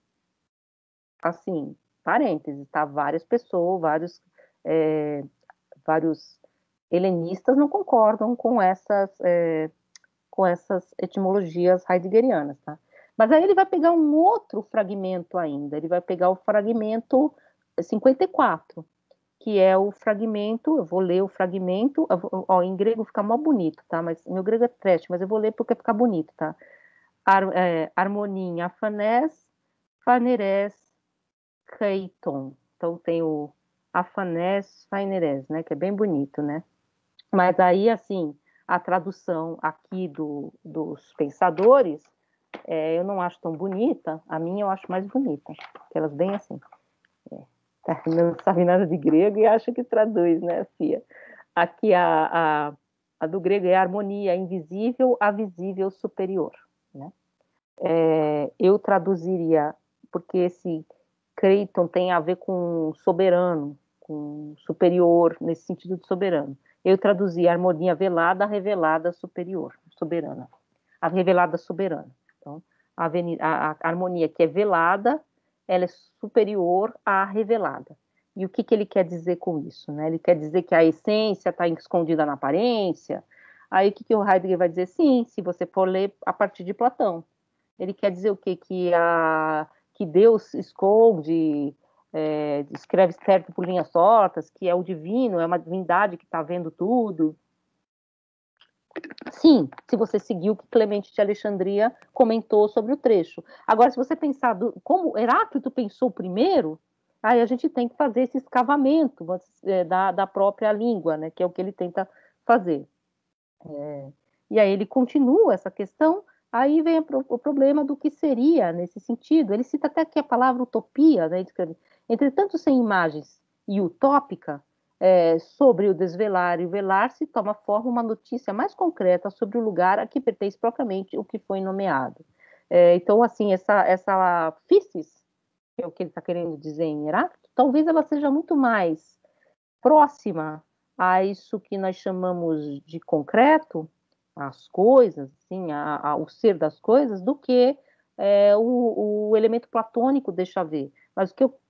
assim, parênteses, tá? Várias pessoas, vários, é, vários helenistas não concordam com essas... É, com essas etimologias heideggerianas, tá? Mas aí ele vai pegar um outro fragmento ainda, ele vai pegar o fragmento cinquenta e quatro, que é o fragmento, eu vou ler o fragmento, ó, em grego fica mó bonito, tá? Mas meu grego é trash, mas eu vou ler porque fica bonito, tá? Ar, é, harmonia, afanés, fanerés, keiton. Então tem o afanés, fanerés, né? Que é bem bonito, né? Mas aí, assim, a tradução aqui do, dos pensadores, é, eu não acho tão bonita, a minha eu acho mais bonita, aquelas bem assim, é, não sabe nada de grego e acha que traduz, né, Fia? Aqui a, a, a do grego é harmonia invisível a visível superior, né? É, eu traduziria, porque esse Creighton tem a ver com soberano, com superior, nesse sentido de soberano. Eu traduzi a harmonia velada, revelada, superior, soberana. A revelada soberana. Então, a, a, a harmonia que é velada, ela é superior à revelada. E o que, que ele quer dizer com isso? Né? Ele quer dizer que a essência está escondida na aparência. Aí o que, que o Heidegger vai dizer? Sim, se você for ler a partir de Platão. Ele quer dizer o quê? Que, a, que Deus esconde, é, escreve certo por linhas tortas, que é o divino, é uma divindade que está vendo tudo. Sim, se você seguir o que Clemente de Alexandria comentou sobre o trecho. Agora, se você pensar do, como Heráclito pensou primeiro, aí a gente tem que fazer esse escavamento é, da, da própria língua, né, que é o que ele tenta fazer. É, e aí ele continua essa questão, aí vem o problema do que seria nesse sentido. Ele cita até aqui a palavra utopia, né? Entretanto, sem imagens e utópica, é, sobre o desvelar e o velar se toma forma uma notícia mais concreta sobre o lugar a que pertence propriamente o que foi nomeado. É, então, assim, essa, essa physis, que é o que ele está querendo dizer em Heráclito, talvez ela seja muito mais próxima a isso que nós chamamos de concreto, as coisas, assim, a, a, o ser das coisas, do que é, o, o elemento platônico deixa ver. Mas o que eu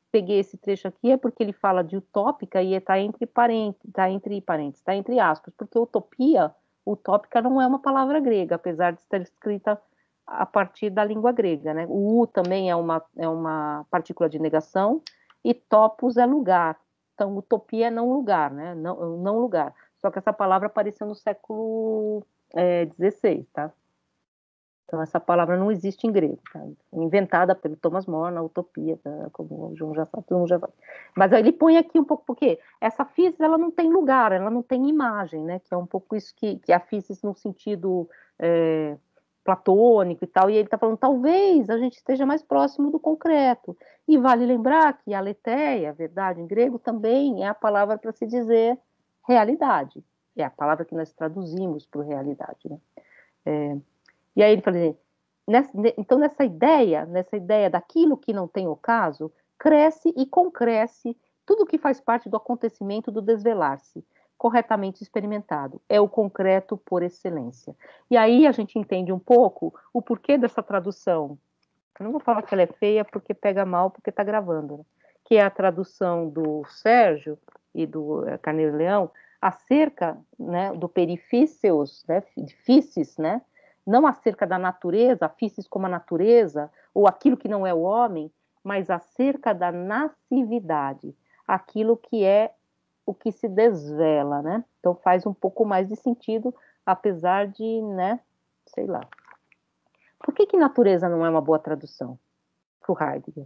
peguei esse trecho aqui é porque ele fala de utópica e está entre parênteses, está entre parênteses, está entre aspas, porque utopia, utópica não é uma palavra grega, apesar de estar escrita a partir da língua grega, né? O U também é uma, é uma partícula de negação e topos é lugar. Então, utopia é não lugar, né? Não, não lugar. Só que essa palavra apareceu no século é, dezesseis, tá? Então, essa palavra não existe em grego, tá? Inventada pelo Thomas More na Utopia, tá? Como o João já sabe, todo mundo já sabe. Mas aí ele põe aqui um pouco, porque essa física, ela não tem lugar, ela não tem imagem, né? Que é um pouco isso que, que a física no sentido é, platônico e tal, e ele está falando, talvez a gente esteja mais próximo do concreto. E vale lembrar que a aletheia, verdade, em grego, também é a palavra para se dizer realidade. É a palavra que nós traduzimos por realidade, né? É, e aí ele fala assim, nessa, então nessa ideia, nessa ideia daquilo que não tem ocaso, cresce e concresce tudo que faz parte do acontecimento do desvelar-se, corretamente experimentado. É o concreto por excelência. E aí a gente entende um pouco o porquê dessa tradução. Eu não vou falar que ela é feia porque pega mal, porque está gravando, né? Que é a tradução do Sérgio e do Carneiro Leão acerca, né, do perifíceos, né, físis, né? Não acerca da natureza, a físis como a natureza, ou aquilo que não é o homem, mas acerca da nascividade, aquilo que é o que se desvela, né? Então faz um pouco mais de sentido, apesar de, né, sei lá. Por que que natureza não é uma boa tradução para o Heidegger?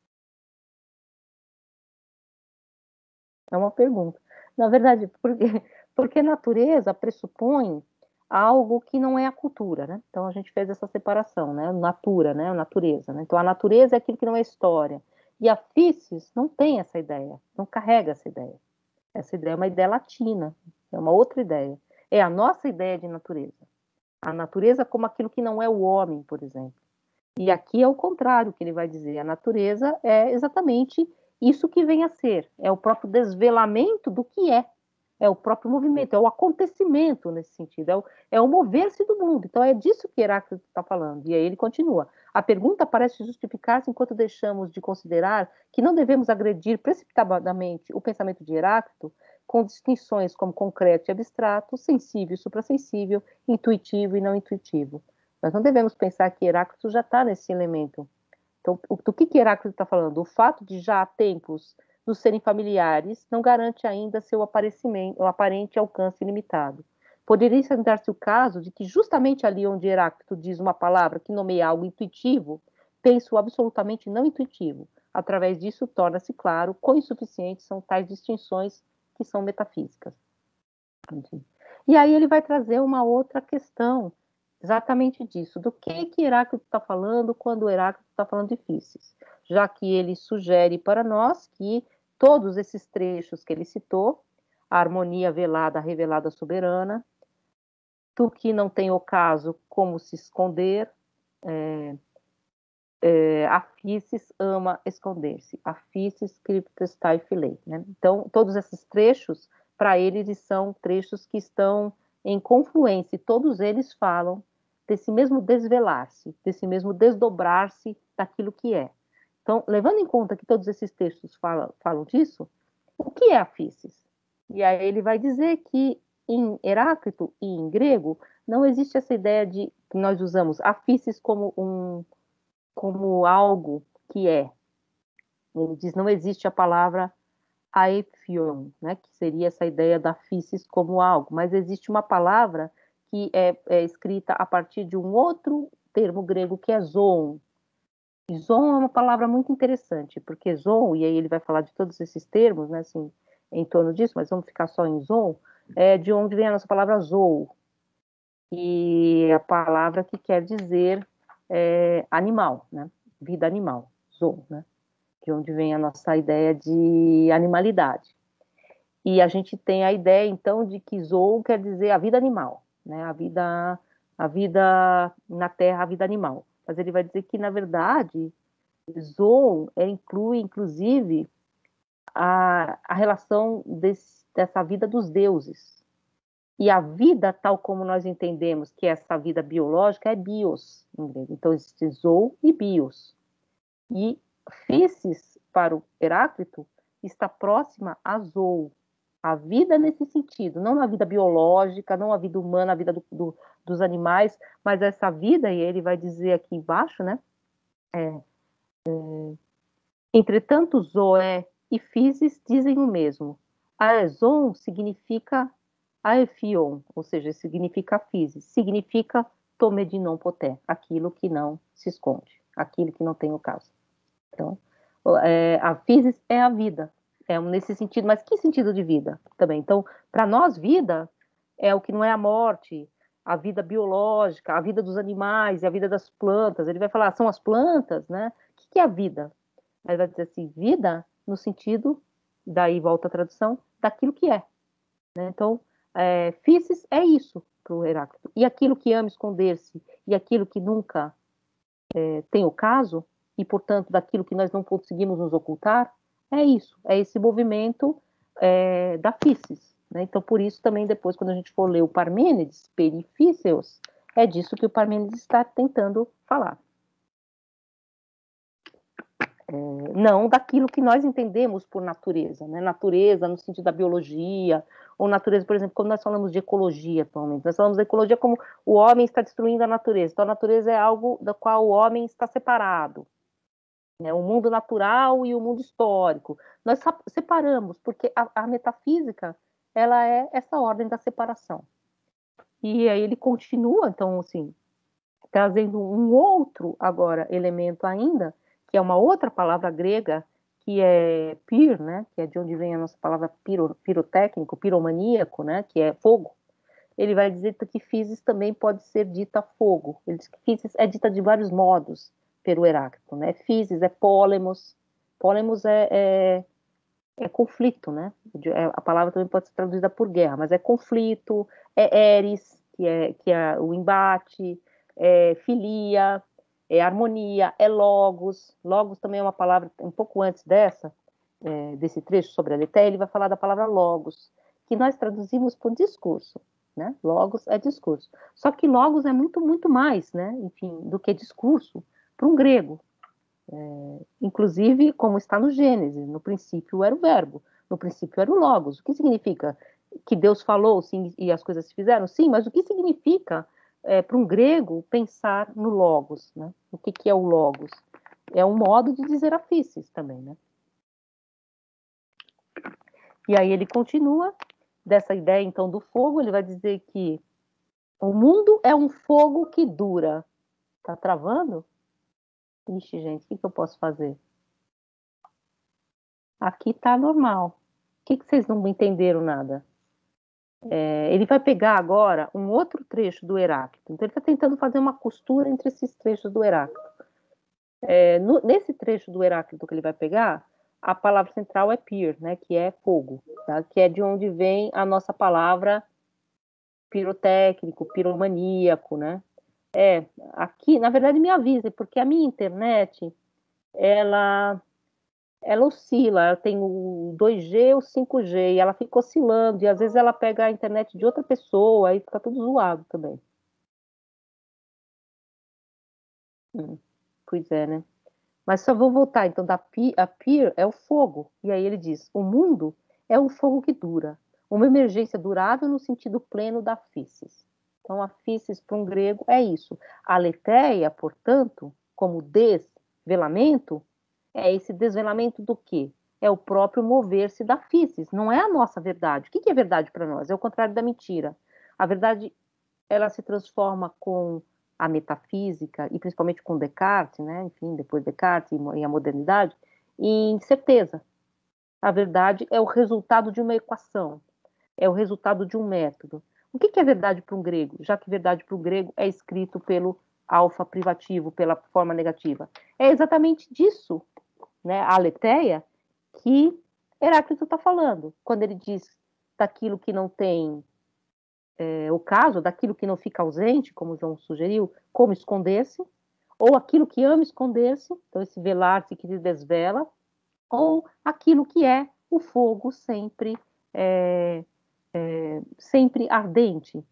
É uma pergunta. Na verdade, porque, porque natureza pressupõe algo que não é a cultura, né? Então a gente fez essa separação, né? Natura, né? Natureza, né? Então a natureza é aquilo que não é história. E a físis não tem essa ideia, não carrega essa ideia. Essa ideia é uma ideia latina, é uma outra ideia. É a nossa ideia de natureza. A natureza como aquilo que não é o homem, por exemplo. E aqui é o contrário que ele vai dizer. A natureza é exatamente isso que vem a ser. É o próprio desvelamento do que é. É o próprio movimento, é o acontecimento nesse sentido, é o, é o mover-se do mundo. Então é disso que Heráclito está falando. E aí ele continua. A pergunta parece justificar-se enquanto deixamos de considerar que não devemos agredir precipitadamente o pensamento de Heráclito com distinções como concreto e abstrato, sensível e suprassensível, intuitivo e não intuitivo. Nós não devemos pensar que Heráclito já está nesse elemento. Então, o, do que, que Heráclito está falando? O fato de já há tempos nos serem familiares não garante ainda seu aparecimento, o aparente alcance limitado. Poderia dar-se o caso de que justamente ali onde Heráclito diz uma palavra que nomeia algo intuitivo, penso absolutamente não intuitivo. Através disso, torna-se claro quão insuficientes são tais distinções que são metafísicas. E aí ele vai trazer uma outra questão, exatamente disso, do que que Heráclito está falando quando Heráclito está falando de físis, já que ele sugere para nós que todos esses trechos que ele citou, a harmonia velada, a revelada soberana, tu que não tem ocaso como se esconder, é, é, a físis ama esconder-se, a físis criptestai filei, né? Então, todos esses trechos, para ele, eles são trechos que estão em confluência, e todos eles falam desse mesmo desvelar-se, desse mesmo desdobrar-se daquilo que é. Então, levando em conta que todos esses textos falam, falam disso, o que é a físis? E aí ele vai dizer que em Heráclito e em grego não existe essa ideia de que nós usamos a físis como um como algo que é. Ele diz não existe a palavra aephion, né, que seria essa ideia da físis como algo, mas existe uma palavra que é, é escrita a partir de um outro termo grego que é zoon. E zoon é uma palavra muito interessante, porque zoon, e aí ele vai falar de todos esses termos, né, assim, em torno disso, mas vamos ficar só em zoon, é de onde vem a nossa palavra zou, e a palavra que quer dizer é, animal, né, vida animal, zoon, né, de onde vem a nossa ideia de animalidade. E a gente tem a ideia, então, de que zoon quer dizer a vida animal, né, a vida, a vida na Terra, a vida animal. Mas ele vai dizer que, na verdade, zoon é, inclui, inclusive, a, a relação desse, dessa vida dos deuses. E a vida, tal como nós entendemos que essa vida biológica, é bios, em grego. Então, existe zoon e bios. E físis para o Heráclito, está próxima a Zou, a vida nesse sentido, não a vida biológica, não a vida humana, a vida do, do, dos animais, mas essa vida, e ele vai dizer aqui embaixo, né? É, é, entretanto, Zoé e Physis dizem o mesmo. Aezon significa Aephion, ou seja, significa Physis, significa tome de non poté, aquilo que não se esconde, aquilo que não tem o caso. Então, é, a Physis é a vida, é nesse sentido, mas que sentido de vida também? Então, para nós, vida é o que não é a morte, a vida biológica, a vida dos animais, a vida das plantas. Ele vai falar, são as plantas, né? O que é a vida? Ele vai dizer assim, vida no sentido, daí volta a tradução, daquilo que é. Né? Então, é, Physis é isso para o Heráclito. E aquilo que ama esconder-se e aquilo que nunca é, tem o caso, e, portanto, daquilo que nós não conseguimos nos ocultar, é isso, é esse movimento é, da Physis. Né? Então, por isso, também, depois, quando a gente for ler o Parmênides, Perifíceos, é disso que o Parmênides está tentando falar. É, não daquilo que nós entendemos por natureza, né? Natureza no sentido da biologia, ou natureza, por exemplo, quando nós falamos de ecologia atualmente, nós falamos de ecologia como o homem está destruindo a natureza, então a natureza é algo da qual o homem está separado, né? O mundo natural e o mundo histórico, nós separamos, porque a, a metafísica, ela é essa ordem da separação, e aí ele continua, então, assim, trazendo um outro, agora, elemento ainda, que é uma outra palavra grega, que é pyr, né, que é de onde vem a nossa palavra piro, pirotécnico, piromaníaco, né, que é fogo. Ele vai dizer que Physis também pode ser dita fogo. Ele diz que Physis é dita de vários modos pelo Heráclito, né? Physis é pólemos, pólemos é, é, é conflito, né? A palavra também pode ser traduzida por guerra, mas é conflito, é eris, que é, que é o embate, é filia, é harmonia, é logos. Logos também é uma palavra um pouco antes dessa, é, desse trecho sobre a Aletheia, ele vai falar da palavra logos, que nós traduzimos por discurso, né? Logos é discurso. Só que logos é muito, muito mais, né? Enfim, do que discurso para um grego. É, inclusive, como está no Gênesis, no princípio era o verbo, no princípio era o logos. O que significa? Que Deus falou sim, e as coisas se fizeram? Sim, mas o que significa é, para um grego pensar no logos? Né? O que, que é o logos? É um modo de dizer a Physis também, né? E aí ele continua dessa ideia, então, do fogo, ele vai dizer que o mundo é um fogo que dura. Tá travando? Ixi, gente, o que, que eu posso fazer? Aqui tá normal. O que, que vocês não entenderam nada? É, ele vai pegar agora um outro trecho do Heráclito. Então, ele está tentando fazer uma costura entre esses trechos do Heráclito. É, no, nesse trecho do Heráclito que ele vai pegar, a palavra central é pyr, né, que é fogo, tá? Que é de onde vem a nossa palavra pirotécnico, piromaníaco, né? É, aqui, na verdade, me avise, porque a minha internet, ela ela oscila, ela tem o dois G, o cinco G, e ela fica oscilando, e às vezes ela pega a internet de outra pessoa, aí fica tudo zoado também. Hum, pois é, né? Mas só vou voltar, então, da pi, a Pyr é o fogo, e aí ele diz, o mundo é um fogo que dura, uma emergência durável no sentido pleno da Physis. Então, a Physis, para um grego, é isso. A aletheia, portanto, como desvelamento, é esse desvelamento do quê? É o próprio mover-se da Physis, não é a nossa verdade. O que é verdade para nós? É o contrário da mentira. A verdade, ela se transforma com a metafísica, e principalmente com Descartes, né? Enfim, depois Descartes e a modernidade, em certeza. A verdade é o resultado de uma equação, é o resultado de um método. O que é verdade para um grego? Já que verdade para o grego é escrito pelo alfa privativo, pela forma negativa. É exatamente disso, né, a aletheia, que Heráclito está falando, quando ele diz daquilo que não tem é, o caso, daquilo que não fica ausente, como João sugeriu, como esconder-se, ou aquilo que ama esconder-se, então esse velar-se que se desvela, ou aquilo que é o fogo sempre, é, é, sempre ardente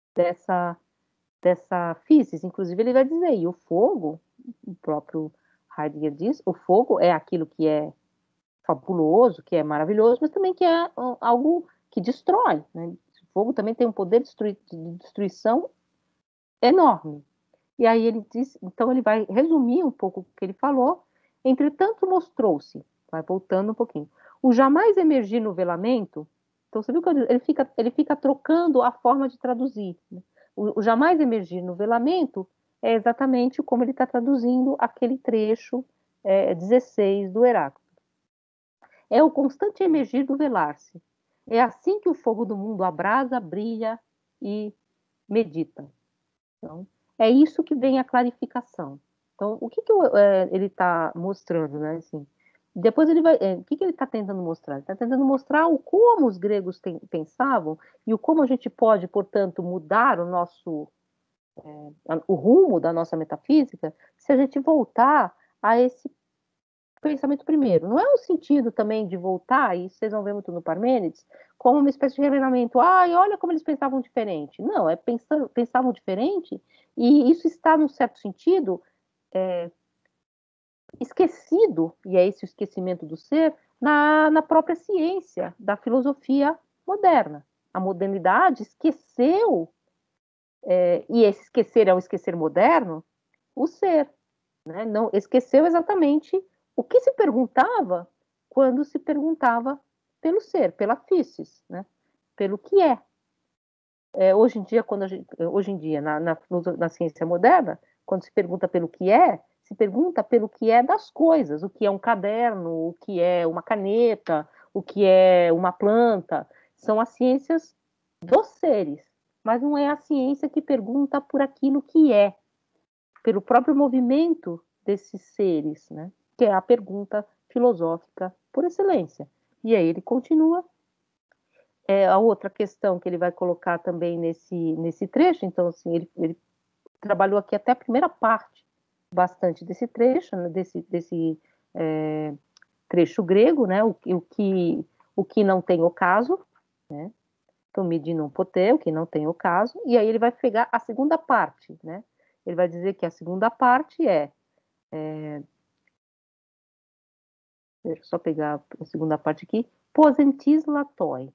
dessa, dessa Physis. Inclusive ele vai dizer, e o fogo, o próprio Heidegger diz, o fogo é aquilo que é fabuloso, que é maravilhoso, mas também que é uh, algo que destrói, né? O fogo também tem um poder de destruição enorme. E aí ele diz, então ele vai resumir um pouco o que ele falou. Entretanto, mostrou-se, vai voltando um pouquinho, o jamais emergir no velamento. Então você viu que ele fica, ele fica trocando a forma de traduzir, né? o, o jamais emergir no velamento é exatamente como ele está traduzindo aquele trecho é, dezesseis do Heráclito. É o constante emergir do velar-se. É assim que o fogo do mundo abrasa, brilha e medita. Então, é isso que vem a clarificação. Então, o que, que é, ele está mostrando, né? Assim, depois ele vai, é, o que, que ele está tentando mostrar? Ele está tentando mostrar o como os gregos tem, pensavam e o como a gente pode, portanto, mudar o nosso, é, o rumo da nossa metafísica se a gente voltar a esse pensamento primeiro. Não é um sentido também de voltar, e vocês vão ver muito no Parmênides, como uma espécie de revelamento. Ai, olha como eles pensavam diferente. Não, é pensando, pensavam diferente, e isso está, num certo sentido, é, esquecido, e é esse o esquecimento do ser, na, na própria ciência da filosofia moderna. A modernidade esqueceu, é, e esse esquecer é o esquecer moderno, o ser. Né? Não esqueceu exatamente o que se perguntava quando se perguntava pelo ser, pela physis, né? Pelo que é. É, hoje em dia, quando a gente, hoje em dia na, na, na ciência moderna, quando se pergunta pelo que é, se pergunta pelo que é das coisas, o que é um caderno, o que é uma caneta, o que é uma planta. São as ciências dos seres, mas não é a ciência que pergunta por aquilo que é, pelo próprio movimento desses seres, né? Que é a pergunta filosófica por excelência. E aí ele continua. É, a outra questão que ele vai colocar também nesse, nesse trecho, então, assim, ele, ele trabalhou aqui até a primeira parte, bastante desse trecho, né? desse, desse é, trecho grego, né? O, o, que, o que não tem ocaso, né? Então, midi non poter, o que não tem ocaso, e aí ele vai pegar a segunda parte, né? Ele vai dizer que a segunda parte é É, deixa eu só pegar a segunda parte aqui. Posentis latoi.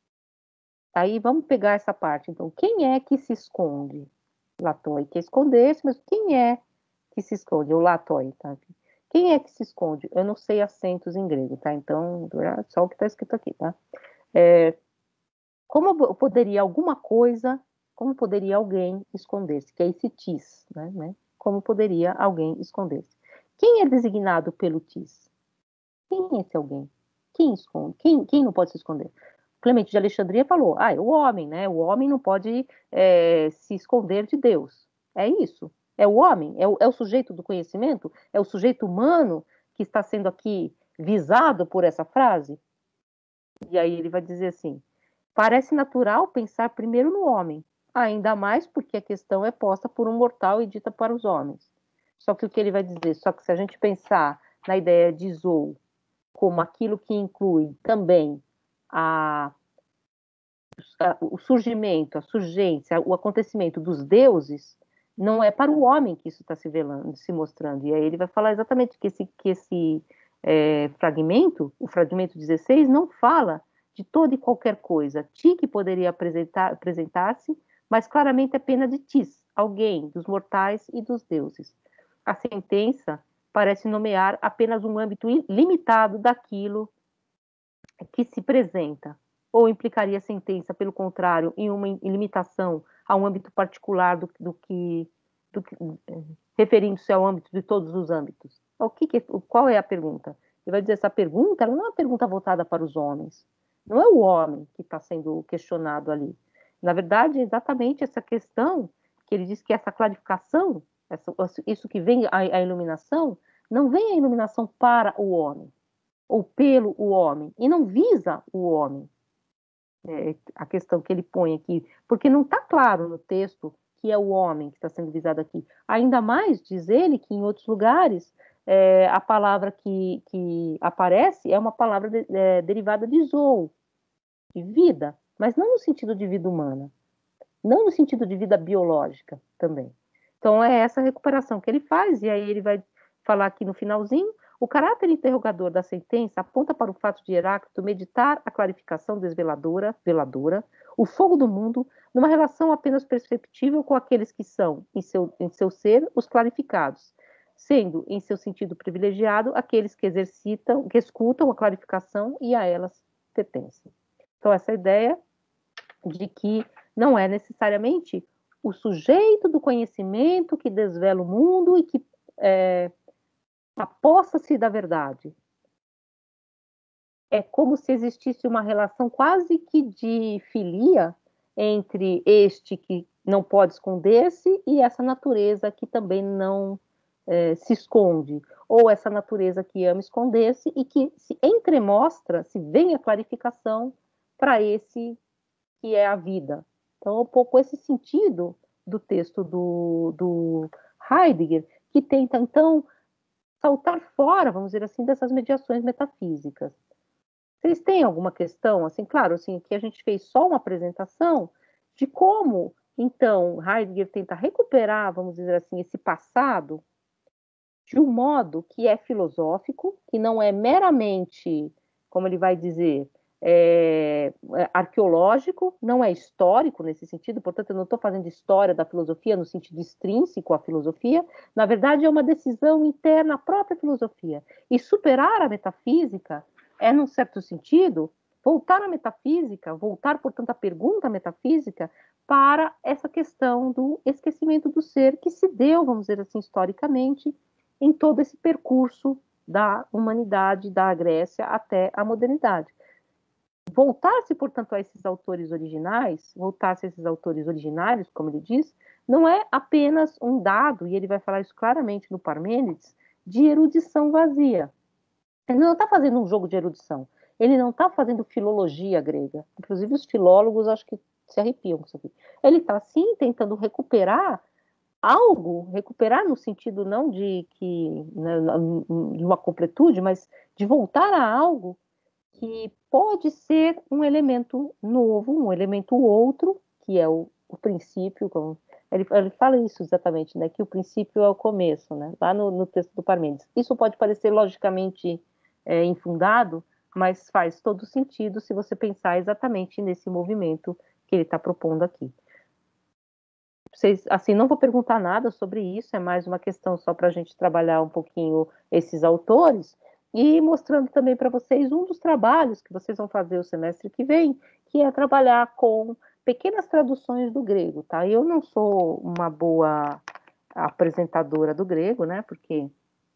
Aí vamos pegar essa parte. Então, quem é que se esconde? Latoi quer esconder-se, mas quem é que se esconde? O latoi, tá? Quem é que se esconde? Eu não sei acentos em grego, tá? Então, é só o que está escrito aqui, tá? É, como poderia alguma coisa, como poderia alguém esconder-se? Que é esse tis, né? né? Como poderia alguém esconder-se? Quem é designado pelo tis? Quem é esse alguém? Quem esconde? Quem, quem não pode se esconder? Clemente de Alexandria falou, ah, é o homem, né? O homem não pode é, se esconder de Deus. É isso. É o homem, é o, é o sujeito do conhecimento, é o sujeito humano que está sendo aqui visado por essa frase. E aí ele vai dizer assim, parece natural pensar primeiro no homem, ainda mais porque a questão é posta por um mortal e dita para os homens. Só que o que ele vai dizer, só que se a gente pensar na ideia de Zou, como aquilo que inclui também a, a, o surgimento, a surgência, o acontecimento dos deuses, não é para o homem que isso está se, se mostrando. E aí ele vai falar exatamente que esse, que esse é, fragmento, o fragmento dezesseis, não fala de toda e qualquer coisa. Ti que poderia apresentar, apresentar-se, mas claramente apenas de tis, alguém, dos mortais e dos deuses. A sentença parece nomear apenas um âmbito limitado daquilo que se apresenta, ou implicaria a sentença, pelo contrário, em uma limitação a um âmbito particular do, do que, do que referindo-se ao âmbito de todos os âmbitos. O que que, qual é a pergunta? Ele vai dizer, essa pergunta ela não é uma pergunta voltada para os homens, não é o homem que está sendo questionado ali. Na verdade, é exatamente essa questão que ele diz que essa clarificação, essa, isso que vem a, a iluminação, não vem a iluminação para o homem, ou pelo o homem, e não visa o homem. É a questão que ele põe aqui, porque não está claro no texto que é o homem que está sendo visado aqui. Ainda mais, diz ele, que em outros lugares é, a palavra que, que aparece é uma palavra de, é, derivada de zou, de vida, mas não no sentido de vida humana, não no sentido de vida biológica também. Então é essa recuperação que ele faz, e aí ele vai falar aqui no finalzinho, o caráter interrogador da sentença aponta para o fato de Heráclito meditar a clarificação desveladora, veladora, o fogo do mundo, numa relação apenas perceptível com aqueles que são, em seu, em seu ser, os clarificados, sendo, em seu sentido privilegiado, aqueles que exercitam, que escutam a clarificação e a elas pertencem. Então, essa ideia de que não é necessariamente o sujeito do conhecimento que desvela o mundo e que é, aposta-se da verdade. É como se existisse uma relação quase que de filia entre este que não pode esconder-se e essa natureza que também não é, se esconde, ou essa natureza que ama esconder-se e que se entremostra, se vem a clarificação para esse que é a vida. Então, um pouco esse sentido do texto do, do Heidegger, que tenta, então, saltar fora, vamos dizer assim, dessas mediações metafísicas. Vocês têm alguma questão? Assim, claro, assim, que a gente fez só uma apresentação de como, então, Heidegger tenta recuperar, vamos dizer assim, esse passado de um modo que é filosófico, que não é meramente, como ele vai dizer, é, é arqueológico, não é histórico nesse sentido, portanto, eu não estou fazendo história da filosofia no sentido extrínseco à filosofia, na verdade, é uma decisão interna à própria filosofia. E superar a metafísica é, num certo sentido, voltar à metafísica, voltar, portanto, à pergunta metafísica para essa questão do esquecimento do ser que se deu, vamos dizer assim, historicamente, em todo esse percurso da humanidade, da Grécia até a modernidade. Voltar-se, portanto, a esses autores originais, voltar-se a esses autores originários, como ele diz, não é apenas um dado, e ele vai falar isso claramente no Parmênides, de erudição vazia. Ele não está fazendo um jogo de erudição, ele não está fazendo filologia grega. Inclusive, os filólogos acho que se arrepiam com isso aqui. Ele está, sim, tentando recuperar algo, recuperar no sentido não de que né, de uma completude, mas de voltar a algo que pode ser um elemento novo, um elemento outro, que é o, o princípio, como, ele, ele fala isso exatamente, né, que o princípio é o começo, né, lá no, no texto do Parmênides. Isso pode parecer logicamente é, infundado, mas faz todo sentido se você pensar exatamente nesse movimento que ele está propondo aqui. Vocês, assim, não vou perguntar nada sobre isso, é mais uma questão só para a gente trabalhar um pouquinho esses autores e mostrando também para vocês um dos trabalhos que vocês vão fazer o semestre que vem, que é trabalhar com pequenas traduções do grego, tá? Eu não sou uma boa apresentadora do grego, né? Porque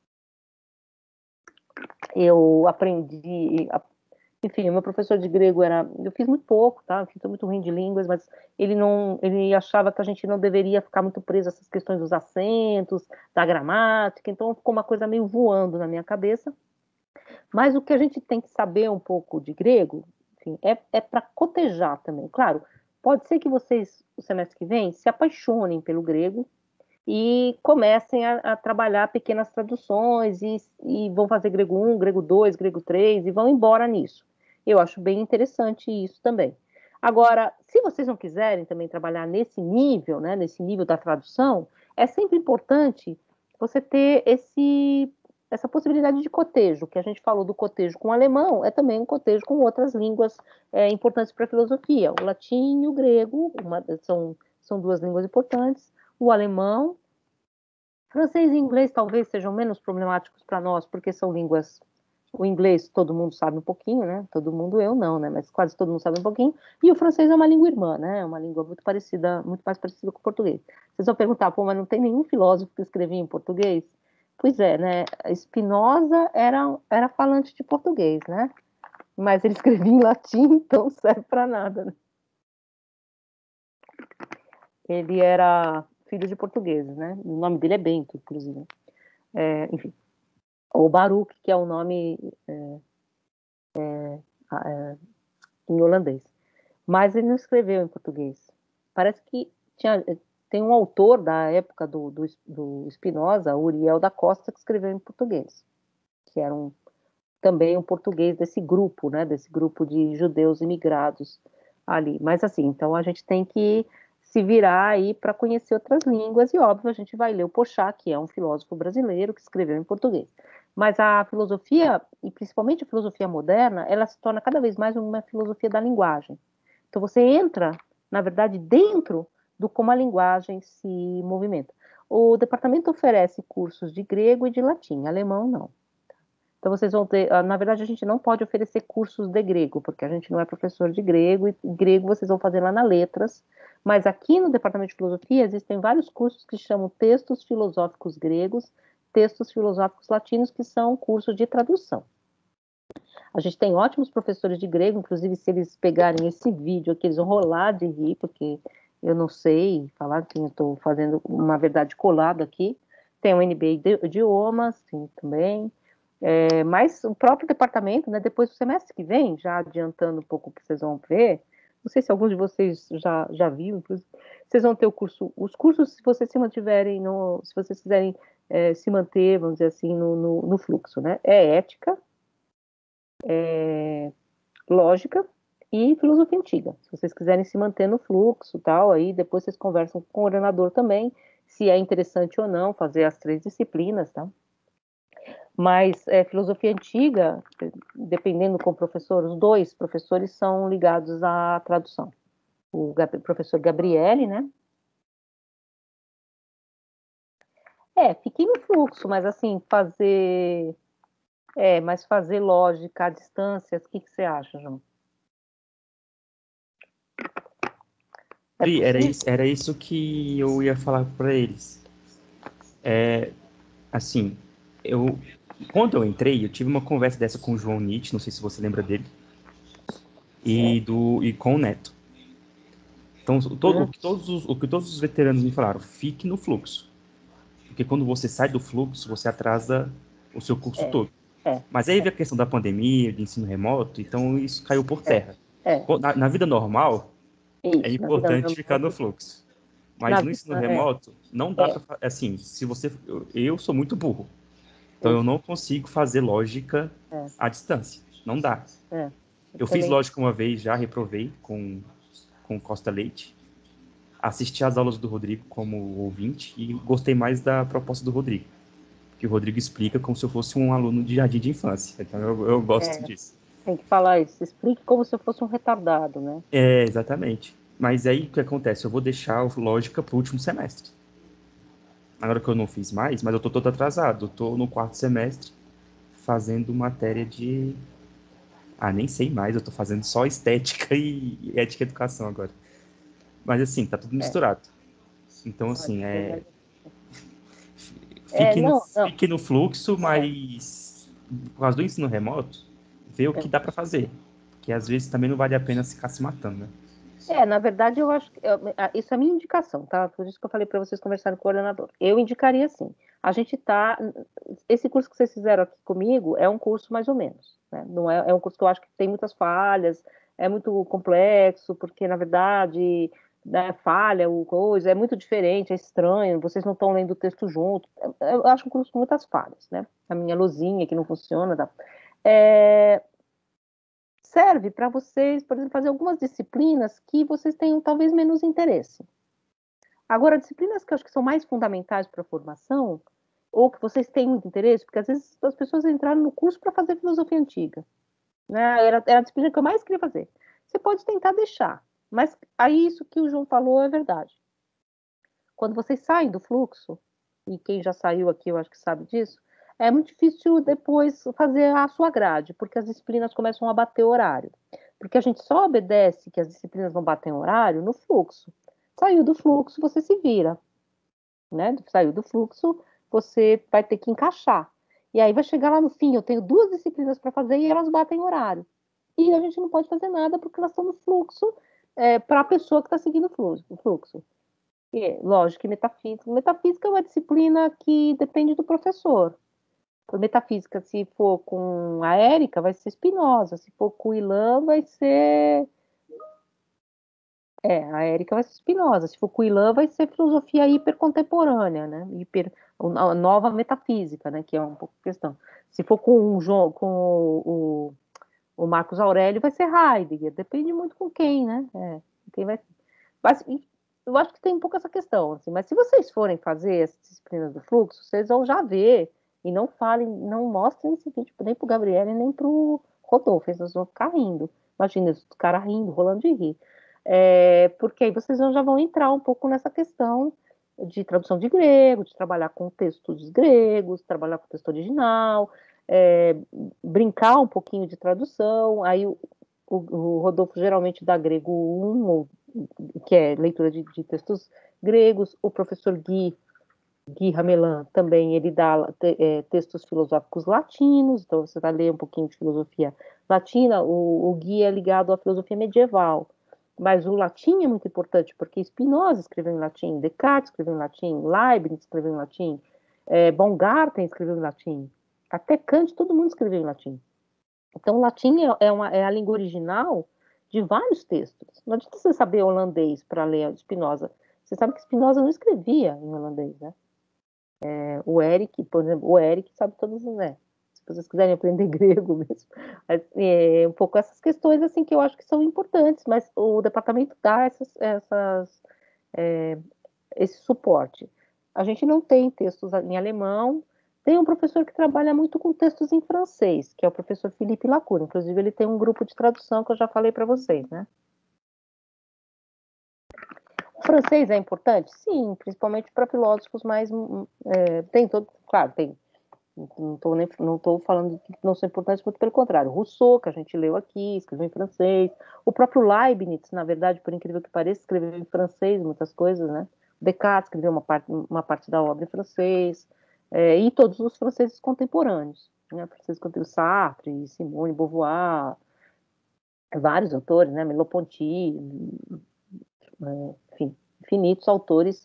eu aprendi, enfim, o meu professor de grego era, eu fiz muito pouco, tá? Eu fiz muito ruim de línguas, mas ele não, ele achava que a gente não deveria ficar muito preso a essas questões dos acentos, da gramática, então ficou uma coisa meio voando na minha cabeça. Mas o que a gente tem que saber um pouco de grego, enfim, é, é para cotejar também. Claro, pode ser que vocês, o semestre que vem, se apaixonem pelo grego e comecem a, a trabalhar pequenas traduções e, e vão fazer grego um, grego dois, grego três e vão embora nisso. Eu acho bem interessante isso também. Agora, se vocês não quiserem também trabalhar nesse nível, né, nesse nível da tradução, é sempre importante você ter esse, essa possibilidade de cotejo, que a gente falou do cotejo com o alemão, é também um cotejo com outras línguas é, importantes para a filosofia. O latim e o grego uma, são, são duas línguas importantes, o alemão, francês e inglês talvez sejam menos problemáticos para nós, porque são línguas. O inglês todo mundo sabe um pouquinho, né? Todo mundo, eu não, né? Mas quase todo mundo sabe um pouquinho. E o francês é uma língua irmã, né? É uma língua muito parecida, muito mais parecida com o português. Vocês vão perguntar, pô, mas não tem nenhum filósofo que escrevia em português? Pois é, né? Spinoza era, era falante de português, né? Mas ele escrevia em latim, então não serve para nada, né? Ele era filho de portugueses, né? O nome dele é Bento, inclusive. É, enfim. Ou Baruch, que é o nome é, é, é, em holandês. Mas ele não escreveu em português. Parece que tinha, tem um autor da época do, do, do Spinoza, Uriel da Costa, que escreveu em português, que era um, também um português desse grupo, né? Desse grupo de judeus imigrados ali. Mas assim, então a gente tem que se virar aí para conhecer outras línguas, e óbvio, a gente vai ler o Porchat, que é um filósofo brasileiro que escreveu em português. Mas a filosofia, e principalmente a filosofia moderna, ela se torna cada vez mais uma filosofia da linguagem. Então você entra, na verdade, dentro do como a linguagem se movimenta. O departamento oferece cursos de grego e de latim, alemão não. Então vocês vão ter, na verdade a gente não pode oferecer cursos de grego, porque a gente não é professor de grego, e grego vocês vão fazer lá na letras, mas aqui no departamento de filosofia existem vários cursos que chamam textos filosóficos gregos, textos filosóficos latinos, que são cursos de tradução. A gente tem ótimos professores de grego, inclusive se eles pegarem esse vídeo aqui, eles vão rolar de rir, porque eu não sei falar que eu estou fazendo uma verdade colada aqui. Tem o N B I de idiomas, sim, também. É, mas o próprio departamento, né, depois do semestre que vem, já adiantando um pouco o que vocês vão ver, não sei se alguns de vocês já, já viram, vocês vão ter o curso, os cursos, se vocês se mantiverem, no, se vocês quiserem é, se manter, vamos dizer assim, no, no, no fluxo, né, é ética, é, lógica e filosofia antiga. Se vocês quiserem se manter no fluxo, tal, aí depois vocês conversam com o coordenador também, se é interessante ou não fazer as três disciplinas, tá? Mas é, filosofia antiga, dependendo com o professor, os dois professores são ligados à tradução. O Gab- professor Gabriele, né? É, fiquei no fluxo, mas assim, fazer... É, mas fazer lógica à distância, o que, que você acha, João? É Pri, era possível? isso, era isso que eu ia falar para eles. É, assim, eu quando eu entrei, eu tive uma conversa dessa com o João Nietzsche, não sei se você lembra dele, e do e com o Neto. Então, todo, o Hum, que todos os, o que todos os veteranos me falaram, fique no fluxo. Porque quando você sai do fluxo, você atrasa o seu curso é, todo. é, Mas aí veio a questão da pandemia, de ensino remoto, então isso caiu por é, terra. é. Na, na vida normal, é Isso, na vida importante ficar normal. no fluxo. Mas Na no ensino vida, é, remoto, não dá é, para. Assim, se você. Eu, eu sou muito burro. Então eu isso, não consigo fazer lógica é, à distância. Não dá. é. Eu Eu fiz também, lógica uma vez, já reprovei com, com Costa Leite. Assisti às aulas do Rodrigo como ouvinte e gostei mais da proposta do Rodrigo. Que o Rodrigo explica como se eu fosse um aluno de jardim de infância. Então eu, eu gosto é, disso. tem que falar isso. Explique como se eu fosse um retardado, né? É, exatamente. Mas aí o que acontece? Eu vou deixar a lógica para o último semestre. Agora que eu não fiz mais, mas eu tô todo atrasado. Eu tô no quarto semestre fazendo matéria de. Ah, nem sei mais, eu tô fazendo só estética e, e ética e educação agora. Mas assim, tá tudo É, misturado. Então, pode assim, ser, é. mas... É, Fique no, não, não. fique no fluxo, É, mas por causa do ensino remoto, vê o que é. dá para fazer. Que às vezes também não vale a pena ficar se matando, né? É, na verdade, eu acho que é, é, isso é a minha indicação, tá? Por isso que eu falei para vocês conversarem com o coordenador. Eu indicaria assim. A gente tá. Esse curso que vocês fizeram aqui comigo é um curso mais ou menos, né? Não é, é um curso que eu acho que tem muitas falhas, é muito complexo, porque na verdade, né, falha o coisa, é muito diferente, é estranho, vocês não estão lendo o texto junto. Eu acho um curso com muitas falhas, né? A minha luzinha que não funciona, tá? É, serve para vocês, por exemplo, fazer algumas disciplinas que vocês tenham talvez menos interesse. Agora, disciplinas que eu acho que são mais fundamentais para a formação, ou que vocês têm muito interesse, porque às vezes as pessoas entraram no curso para fazer filosofia antiga, né? Era, era a disciplina que eu mais queria fazer. Você pode tentar deixar, mas aí isso que o João falou é verdade. Quando vocês saem do fluxo, e quem já saiu aqui eu acho que sabe disso, é muito difícil depois fazer a sua grade, porque as disciplinas começam a bater horário. Porque a gente só obedece que as disciplinas não batem horário no fluxo. Saiu do fluxo, você se vira, né? Saiu do fluxo, você vai ter que encaixar. E aí vai chegar lá no fim, eu tenho duas disciplinas para fazer e elas batem horário. E a gente não pode fazer nada porque elas estão no fluxo é, para a pessoa que está seguindo o fluxo. É, lógico que metafísica. Metafísica é uma disciplina que depende do professor. Por metafísica, se for com a Érica, vai ser Spinoza. Se for com o Ilan, vai ser. É, a Érica vai ser Spinoza. Se for com o Ilan, vai ser filosofia hipercontemporânea, né? Hiper... A nova metafísica, né? Que é um pouco questão. Se for com, o, João, com o, o, o Marcos Aurélio, vai ser Heidegger. Depende muito com quem, né? É, quem vai... Mas, eu acho que tem um pouco essa questão, assim, mas se vocês forem fazer as disciplinas do fluxo, vocês vão já ver, e não falem, não mostrem esse vídeo nem pro Gabriele, nem pro Rodolfo, eles vão ficar rindo. Imagina, os caras rindo, rolando de rir. É, porque aí vocês já vão entrar um pouco nessa questão de tradução de grego, de trabalhar com textos gregos, trabalhar com o texto original, é, brincar um pouquinho de tradução, aí o, o, o Rodolfo geralmente dá grego um, ou, que é leitura de, de textos gregos, o professor Gui, Gui Ramelan também, ele dá te, é, textos filosóficos latinos, então você vai ler um pouquinho de filosofia latina, o, o Gui é ligado à filosofia medieval, mas o latim é muito importante, porque Spinoza escreveu em latim, Descartes escreveu em latim, Leibniz escreveu em latim, é, Baumgarten escreveu em latim, até Kant, todo mundo escreveu em latim. Então, o latim é, é, uma, é a língua original de vários textos. Não adianta você saber holandês para ler Spinoza. Você sabe que Spinoza não escrevia em holandês, né? É, o Eric, por exemplo, o Eric sabe todas as, né? Se vocês quiserem aprender grego mesmo, é um pouco essas questões assim que eu acho que são importantes, mas o departamento dá essas, essas, é, esse suporte. A gente não tem textos em alemão, tem um professor que trabalha muito com textos em francês, que é o professor Philippe Lacour, inclusive ele tem um grupo de tradução que eu já falei para vocês, né? O francês é importante? Sim, principalmente para filósofos mais, é, tem todo, claro, tem. Não estou nem não estou falando que não são importantes, muito pelo contrário. Rousseau, que a gente leu aqui, escreveu em francês. O próprio Leibniz, na verdade, por incrível que pareça, escreveu em francês muitas coisas, né? Descartes escreveu uma parte, uma parte da obra em francês. É, e todos os franceses contemporâneos, né? Franceses contemporâneos, Sartre, Simone Beauvoir, vários autores, né? Merleau-Ponty, é, enfim, infinitos autores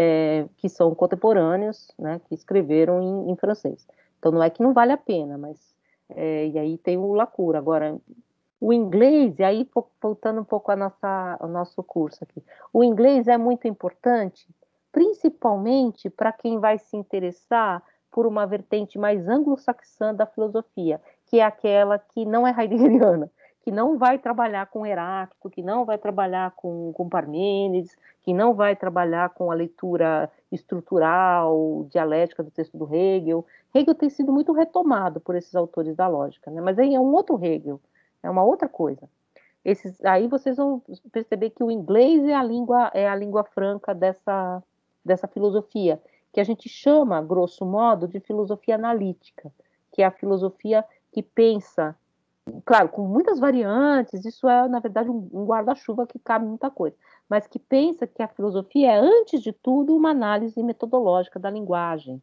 é, que são contemporâneos, né, que escreveram em, em francês. Então não é que não vale a pena, mas é, e aí tem o Lacour. Agora, o inglês, e aí voltando um pouco a nossa, ao nosso curso aqui, o inglês é muito importante, principalmente para quem vai se interessar por uma vertente mais anglo-saxã da filosofia, que é aquela que não é heideggeriana, que não vai trabalhar com Heráclito, que não vai trabalhar com, com Parmênides, que não vai trabalhar com a leitura estrutural, dialética do texto do Hegel. Hegel tem sido muito retomado por esses autores da lógica, né? Mas aí é um outro Hegel, é uma outra coisa. Esses, aí vocês vão perceber que o inglês é a língua, é a língua franca dessa, dessa filosofia, que a gente chama, grosso modo, de filosofia analítica, que é a filosofia que pensa, claro, com muitas variantes, isso é, na verdade, um, um guarda-chuva que cabe muita coisa, mas que pensa que a filosofia é, antes de tudo, uma análise metodológica da linguagem,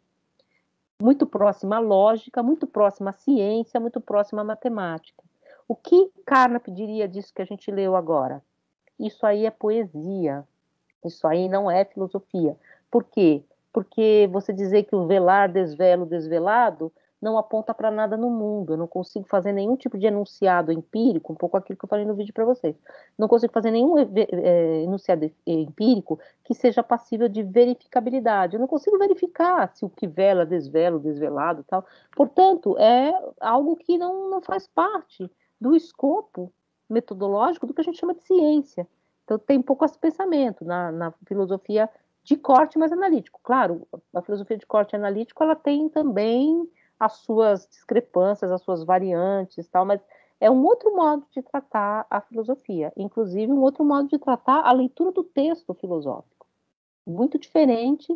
muito próxima à lógica, muito próxima à ciência, muito próxima à matemática. O que Carnap diria disso que a gente leu agora? Isso aí é poesia, isso aí não é filosofia. Por quê? Porque você dizer que o velar, desvelo, desvelado não aponta para nada no mundo. Eu não consigo fazer nenhum tipo de enunciado empírico, um pouco aquilo que eu falei no vídeo para vocês. Não consigo fazer nenhum é, enunciado empírico que seja passível de verificabilidade. Eu não consigo verificar se o que vela, desvelo, desvelado, tal. Portanto, é algo que não, não faz parte do escopo metodológico do que a gente chama de ciência. Então, tem um pouco esse pensamento na, na filosofia de corte mais analítico. Claro, a filosofia de corte analítico, ela tem também as suas discrepâncias, as suas variantes, tal, mas é um outro modo de tratar a filosofia, inclusive um outro modo de tratar a leitura do texto filosófico. Muito diferente,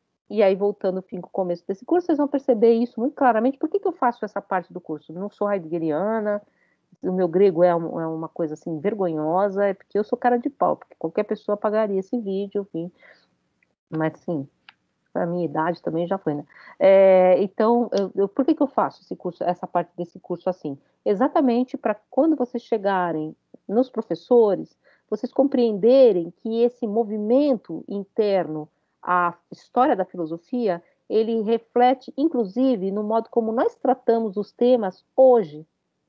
e aí voltando ao fim, com o começo desse curso, vocês vão perceber isso muito claramente. Por que, que eu faço essa parte do curso? Eu não sou heideggeriana, o meu grego é, um, é uma coisa assim vergonhosa, é porque eu sou cara de pau, porque qualquer pessoa pagaria esse vídeo, enfim. Mas sim, a minha idade também já foi, né? É, então, eu, eu, por que, que eu faço esse curso, essa parte desse curso assim? Exatamente para quando vocês chegarem nos professores, vocês compreenderem que esse movimento interno à história da filosofia, ele reflete, inclusive, no modo como nós tratamos os temas hoje.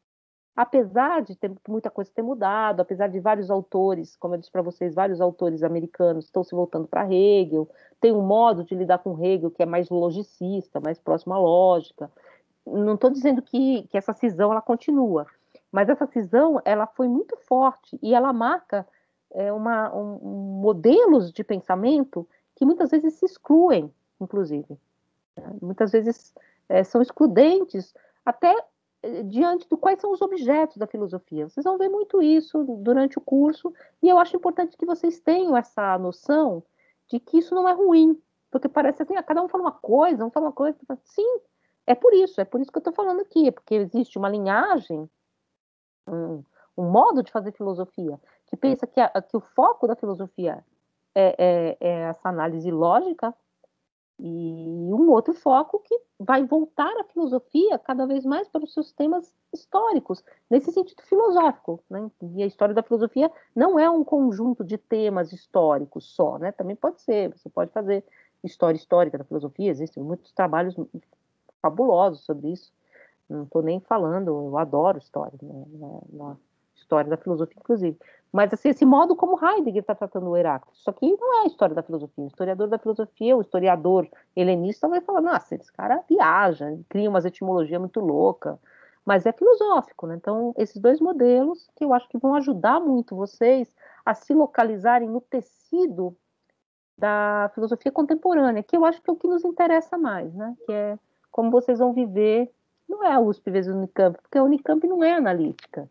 Apesar de ter muita coisa ter mudado, apesar de vários autores, como eu disse para vocês, vários autores americanos estão se voltando para Hegel, tem um modo de lidar com Hegel que é mais logicista, mais próximo à lógica. Não estou dizendo que, que essa cisão ela continua, mas essa cisão ela foi muito forte e ela marca é uma, um, um, modelos de pensamento que muitas vezes se excluem, inclusive. Né? Muitas vezes é, são excludentes, até é, diante do quais são os objetos da filosofia. Vocês vão ver muito isso durante o curso, e eu acho importante que vocês tenham essa noção de que isso não é ruim, porque parece assim, ah, cada um fala uma coisa, um fala uma coisa. Sim, é por isso, é por isso que eu estou falando aqui, é porque existe uma linhagem, um, um modo de fazer filosofia, que pensa que, a, que o foco da filosofia é, é, é essa análise lógica, e um outro foco que vai voltar a filosofia cada vez mais para os seus temas históricos, nesse sentido filosófico, né? E a história da filosofia não é um conjunto de temas históricos só, né? Também pode ser, você pode fazer história histórica da filosofia, existem muitos trabalhos fabulosos sobre isso, não estou nem falando, eu adoro história, né? Na história da filosofia, inclusive. Mas, assim, esse modo como Heidegger está tratando o Heráclito, isso aqui não é a história da filosofia. O historiador da filosofia, o historiador helenista vai falar, nossa, esse cara viaja, cria umas etimologias muito loucas, mas é filosófico, né? Então, esses dois modelos que eu acho que vão ajudar muito vocês a se localizarem no tecido da filosofia contemporânea, que eu acho que é o que nos interessa mais, né? Que é como vocês vão viver, não é a U S P vezes a Unicamp, porque a Unicamp não é analítica.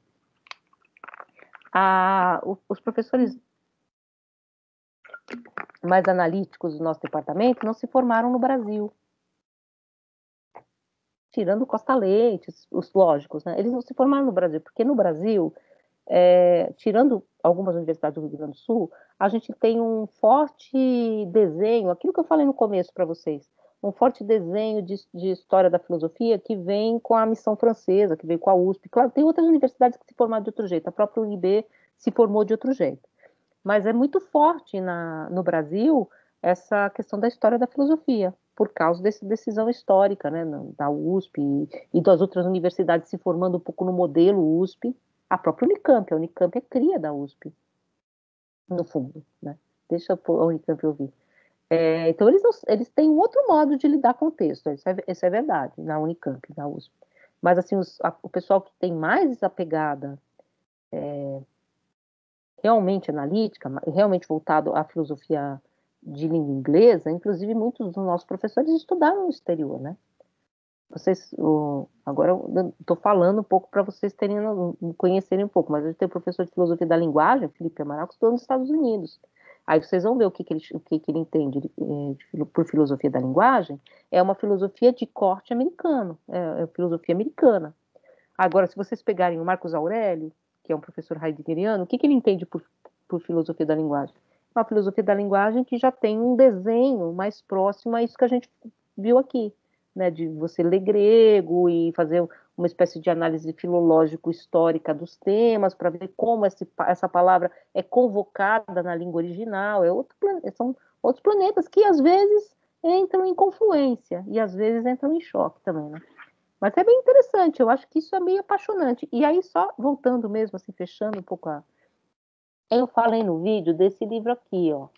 A, os professores mais analíticos do nosso departamento não se formaram no Brasil. Tirando Costa Leite, os lógicos, né? Eles não se formaram no Brasil, porque no Brasil, é, tirando algumas universidades do Rio Grande do Sul, a gente tem um forte desenho, aquilo que eu falei no começo para vocês, um forte desenho de, de história da filosofia que vem com a missão francesa, que veio com a U S P. Claro, tem outras universidades que se formaram de outro jeito, a própria U N B se formou de outro jeito. Mas é muito forte na, no Brasil essa questão da história da filosofia, por causa dessa decisão histórica, né, da U S P e, e das outras universidades se formando um pouco no modelo U S P, a própria Unicamp, a Unicamp é cria da U S P, no fundo, né? Deixa a Unicamp ouvir. É, então, eles, não, eles têm um outro modo de lidar com o texto, isso é, isso é verdade, na Unicamp, na U S P. Mas, assim, os, a, o pessoal que tem mais essa pegada é, realmente analítica, realmente voltado à filosofia de língua inglesa, inclusive muitos dos nossos professores estudaram no exterior, né? Vocês, o, agora eu estou falando um pouco para vocês terem, conhecerem um pouco, mas eu tenho professor de filosofia da linguagem, Felipe Amaral, que estudou nos Estados Unidos. Aí vocês vão ver o que, que, ele, o que, que ele entende de, de, por filosofia da linguagem. É uma filosofia de corte americano, é, é filosofia americana. Agora, se vocês pegarem o Marcos Aurélio, que é um professor heideggeriano, o que, que ele entende por, por filosofia da linguagem? É uma filosofia da linguagem que já tem um desenho mais próximo a isso que a gente viu aqui, né, de você ler grego e fazer uma espécie de análise filológico-histórica dos temas, para ver como esse, essa palavra é convocada na língua original. É outro, são outros planetas que, às vezes, entram em confluência e, às vezes, entram em choque também, né? Mas é bem interessante, eu acho que isso é meio apaixonante. E aí, só voltando mesmo, assim, fechando um pouco a... Eu falei no vídeo desse livro aqui, ó.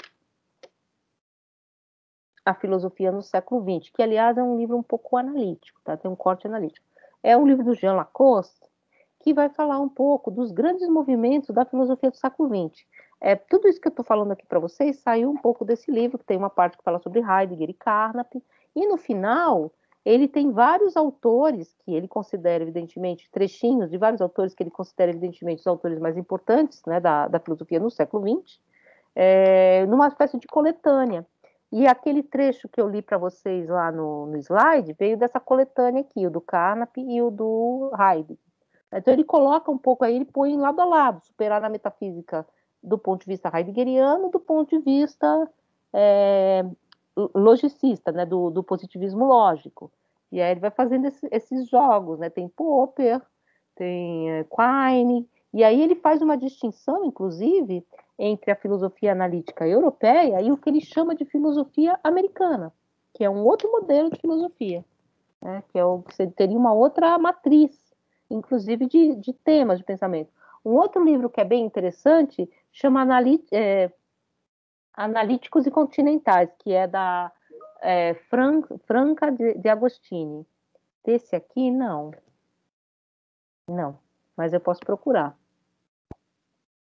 A Filosofia no Século vinte, que, aliás, é um livro um pouco analítico, tá? Tem um corte analítico. É um livro do Jean Lacoste, que vai falar um pouco dos grandes movimentos da filosofia do século vinte. É, tudo isso que eu estou falando aqui para vocês saiu um pouco desse livro, que tem uma parte que fala sobre Heidegger e Carnap, e no final ele tem vários autores que ele considera, evidentemente, trechinhos de vários autores que ele considera, evidentemente, os autores mais importantes, né, da, da filosofia no século vinte, é, numa espécie de coletânea. E aquele trecho que eu li para vocês lá no, no slide veio dessa coletânea aqui, o do Carnap e o do Heidegger. Então ele coloca um pouco aí, ele põe lado a lado, superar a metafísica do ponto de vista heideggeriano, do ponto de vista é, logicista, né, do, do positivismo lógico. E aí ele vai fazendo esse, esses jogos, né? Tem Popper, tem é, Quine, e aí ele faz uma distinção, inclusive, entre a filosofia analítica europeia e o que ele chama de filosofia americana, que é um outro modelo de filosofia, né? Que é o que você teria uma outra matriz, inclusive de, de temas de pensamento. Um outro livro que é bem interessante chama é, Analíticos e Continentais, que é da é, Fran, Franca de, de Agostini. Esse aqui, não. Não, mas eu posso procurar.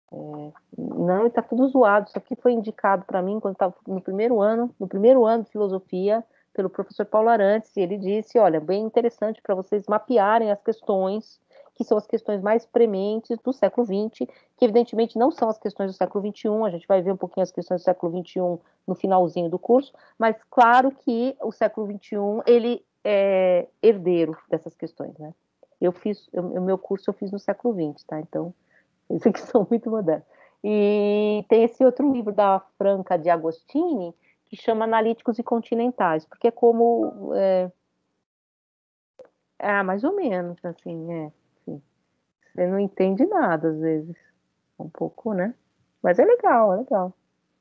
É, não, está tudo zoado. Isso aqui foi indicado para mim quando estava no primeiro ano, no primeiro ano de filosofia, pelo professor Paulo Arantes, e ele disse, olha, bem interessante para vocês mapearem as questões, que são as questões mais prementes do século vinte, que evidentemente não são as questões do século vinte e um, a gente vai ver um pouquinho as questões do século vinte e um no finalzinho do curso, mas claro que o século vinte e um, ele é herdeiro dessas questões, né? Eu fiz, o meu curso eu fiz no século vinte, tá? Então, esses aqui são muito modernos. E tem esse outro livro da Franca de Agostini, que chama Analíticos e Continentais, porque é como... É, ah, mais ou menos, assim, é. Assim, você não entende nada, às vezes. Um pouco, né? Mas é legal, é legal.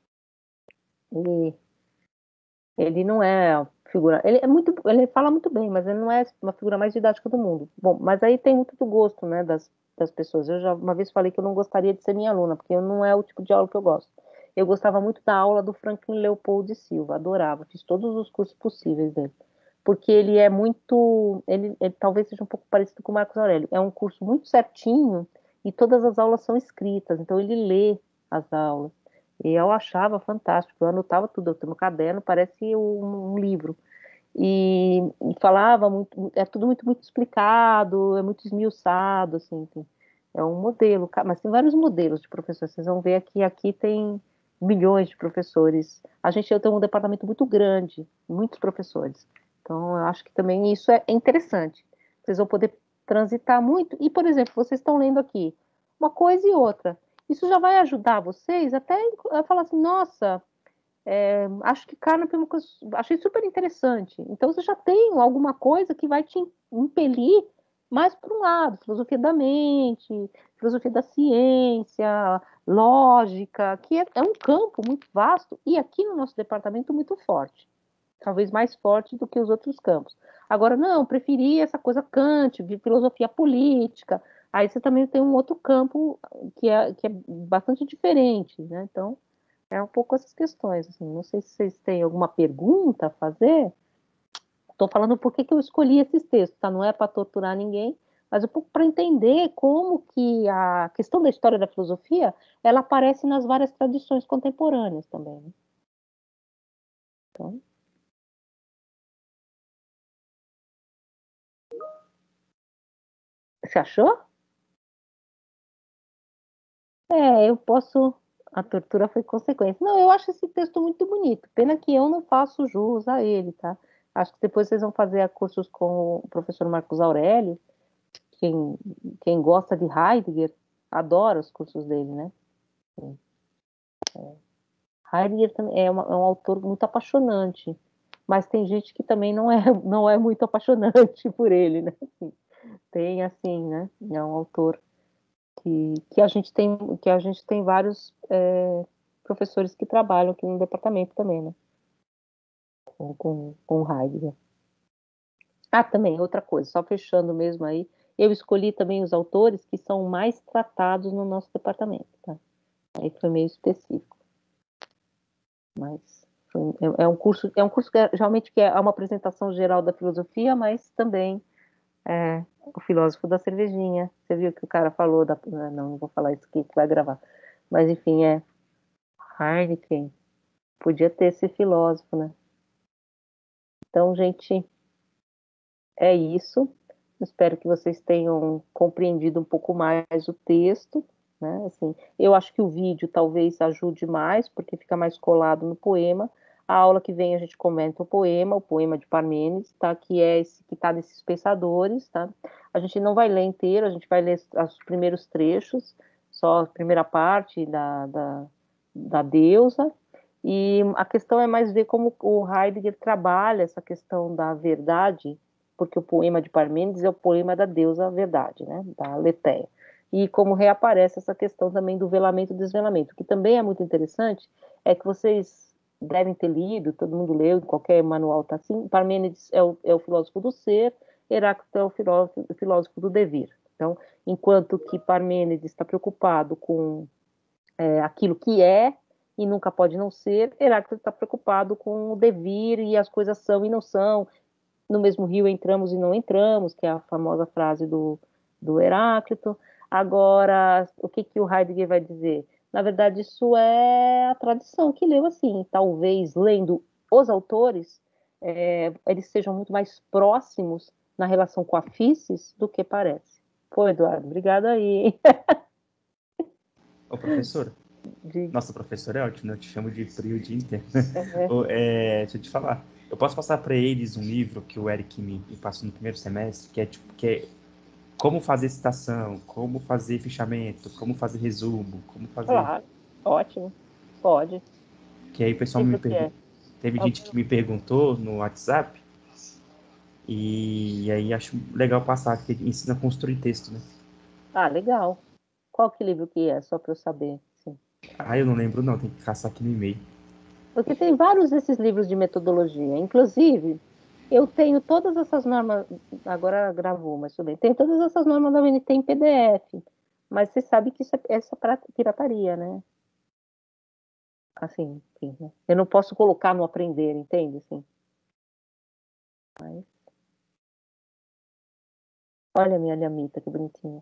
E ele não é a figura... Ele é muito... Ele fala muito bem, mas ele não é uma figura mais didática do mundo. Bom, mas aí tem muito do gosto, né, das, das pessoas. Eu já uma vez falei que eu não gostaria de ser minha aluna, porque não é o tipo de aula que eu gosto. Eu gostava muito da aula do Franklin Leopold de Silva, adorava, fiz todos os cursos possíveis dele. Porque ele é muito, ele, ele talvez seja um pouco parecido com o Marcos Aurélio. É um curso muito certinho e todas as aulas são escritas, então ele lê as aulas. E eu achava fantástico, eu anotava tudo, eu tenho um caderno, parece um, um livro. E, e falava muito, é tudo muito, muito explicado, é muito esmiuçado, assim, tem- é um modelo, ca- mas tem vários modelos de professores, vocês vão ver aqui, aqui tem milhões de professores. A gente tem um departamento muito grande, muitos professores. Então, eu acho que também isso é interessante. Vocês vão poder transitar muito. E, por exemplo, vocês estão lendo aqui uma coisa e outra. Isso já vai ajudar vocês até a falar assim, nossa, é, acho que Carnap é uma coisa, achei super interessante. Então você já tem alguma coisa que vai te impelir mais para um lado, filosofia da mente, filosofia da ciência, lógica, que é, é um campo muito vasto e aqui no nosso departamento muito forte, talvez mais forte do que os outros campos. Agora, não, preferi essa coisa Kant, de filosofia política. Aí você também tem um outro campo que é, que é bastante diferente, né? Então, é um pouco essas questões, assim. Não sei se vocês têm alguma pergunta a fazer. Estou falando por que que eu escolhi esses textos, tá? Não é para torturar ninguém, mas um pouco para entender como que a questão da história da filosofia, ela aparece nas várias tradições contemporâneas também, né? Então, você achou? É, eu posso. A tortura foi consequência. Não, eu acho esse texto muito bonito. Pena que eu não faço jus a ele, tá? Acho que depois vocês vão fazer cursos com o professor Marcos Aurélio. Quem, quem gosta de Heidegger adora os cursos dele, né? Heidegger também é, uma, é um autor muito apaixonante, mas tem gente que também não é, não é muito apaixonante por ele, né? Assim, tem assim, né? É um autor que, que a gente tem que a gente tem vários é, professores que trabalham aqui no departamento também, né? Com, com, com Heidegger. Ah, também, outra coisa, só fechando mesmo aí, eu escolhi também os autores que são mais tratados no nosso departamento, tá? Aí foi meio específico, mas foi- é, é um curso, é um curso que é, geralmente que é uma apresentação geral da filosofia, mas também é, o filósofo da cervejinha. Você viu que o cara falou da, não, não vou falar isso aqui que vai gravar, mas enfim, é Heineken, podia ter esse filósofo, né? Então, gente, é isso. Espero que vocês tenham compreendido um pouco mais o texto, né? Assim, eu acho que o vídeo talvez ajude mais, porque fica mais colado no poema. A aula que vem a gente comenta o poema, o poema de Parmênides, tá? Que é esse que está nesses pensadores, tá? A gente não vai ler inteiro, a gente vai ler os primeiros trechos, só a primeira parte da, da, da deusa. E a questão é mais ver como o Heidegger trabalha essa questão da verdade, porque o poema de Parmênides é o poema da deusa verdade, né, da Letéia. E como reaparece essa questão também do velamento e desvelamento, que também é muito interessante, é que vocês devem ter lido, todo mundo leu, em qualquer manual está assim, Parmênides é o, é o filósofo do ser, Heráclito é o filósofo, o filósofo do devir. Então, enquanto que Parmênides está preocupado com é, aquilo que é e nunca pode não ser, Heráclito está preocupado com o devir e as coisas são e não são, no mesmo rio entramos e não entramos, que é a famosa frase do, do Heráclito. Agora, o que, que o Heidegger vai dizer? Na verdade, isso é a tradição que leu assim. Talvez, lendo os autores, é, eles sejam muito mais próximos na relação com a Físis do que parece. Pô, Eduardo, obrigada aí. Ô, professora, De, nossa, professora é ótimo, né? Eu te chamo de frio o dia inteiro. é, Ô, é, deixa eu te falar. Eu posso passar para eles um livro que o Eric me, me passou no primeiro semestre, que é tipo, que é como fazer citação, como fazer fichamento, como fazer resumo, como fazer. claro, ótimo, pode. Que aí o pessoal me Livro que perguntou. é. Teve gente que me perguntou no WhatsApp, e aí acho legal passar, que ensina a construir texto, né? Ah, legal. Qual que livro que é? Só para eu saber. Sim. Ah, eu não lembro não, tem que caçar aqui no e-mail. Porque tem vários desses livros de metodologia. Inclusive, eu tenho todas essas normas. Agora gravou, mas tudo bem. Tenho todas essas normas da U N T em P D F. Mas você sabe que isso é essa pra- pirataria, né? Assim, enfim, né? Eu não posso colocar no aprender, entende? Assim, mas... Olha a minha lhamita, que bonitinha.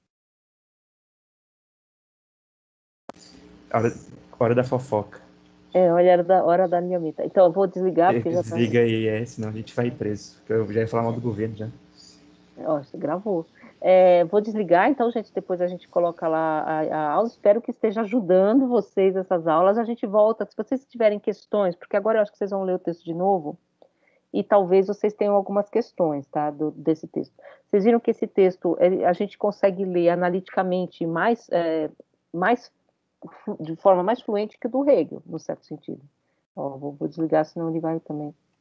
Hora, hora da fofoca. É, olha a hora da, hora da lhamita. Então, eu vou desligar, porque já tá. Desliga aí, é, senão a gente vai preso. Porque eu já ia falar mal do governo já. Ó, você gravou. É, vou desligar, então, gente. Depois a gente coloca lá a, a aula. Espero que esteja ajudando vocês essas aulas. A gente volta. Se vocês tiverem questões, porque agora eu acho que vocês vão ler o texto de novo, e talvez vocês tenham algumas questões, tá, do, desse texto. Vocês viram que esse texto ele, a gente consegue ler analiticamente mais, é, mais de forma mais fluente que o do Hegel, no certo sentido. Ó, vou, vou desligar, senão ele vai também.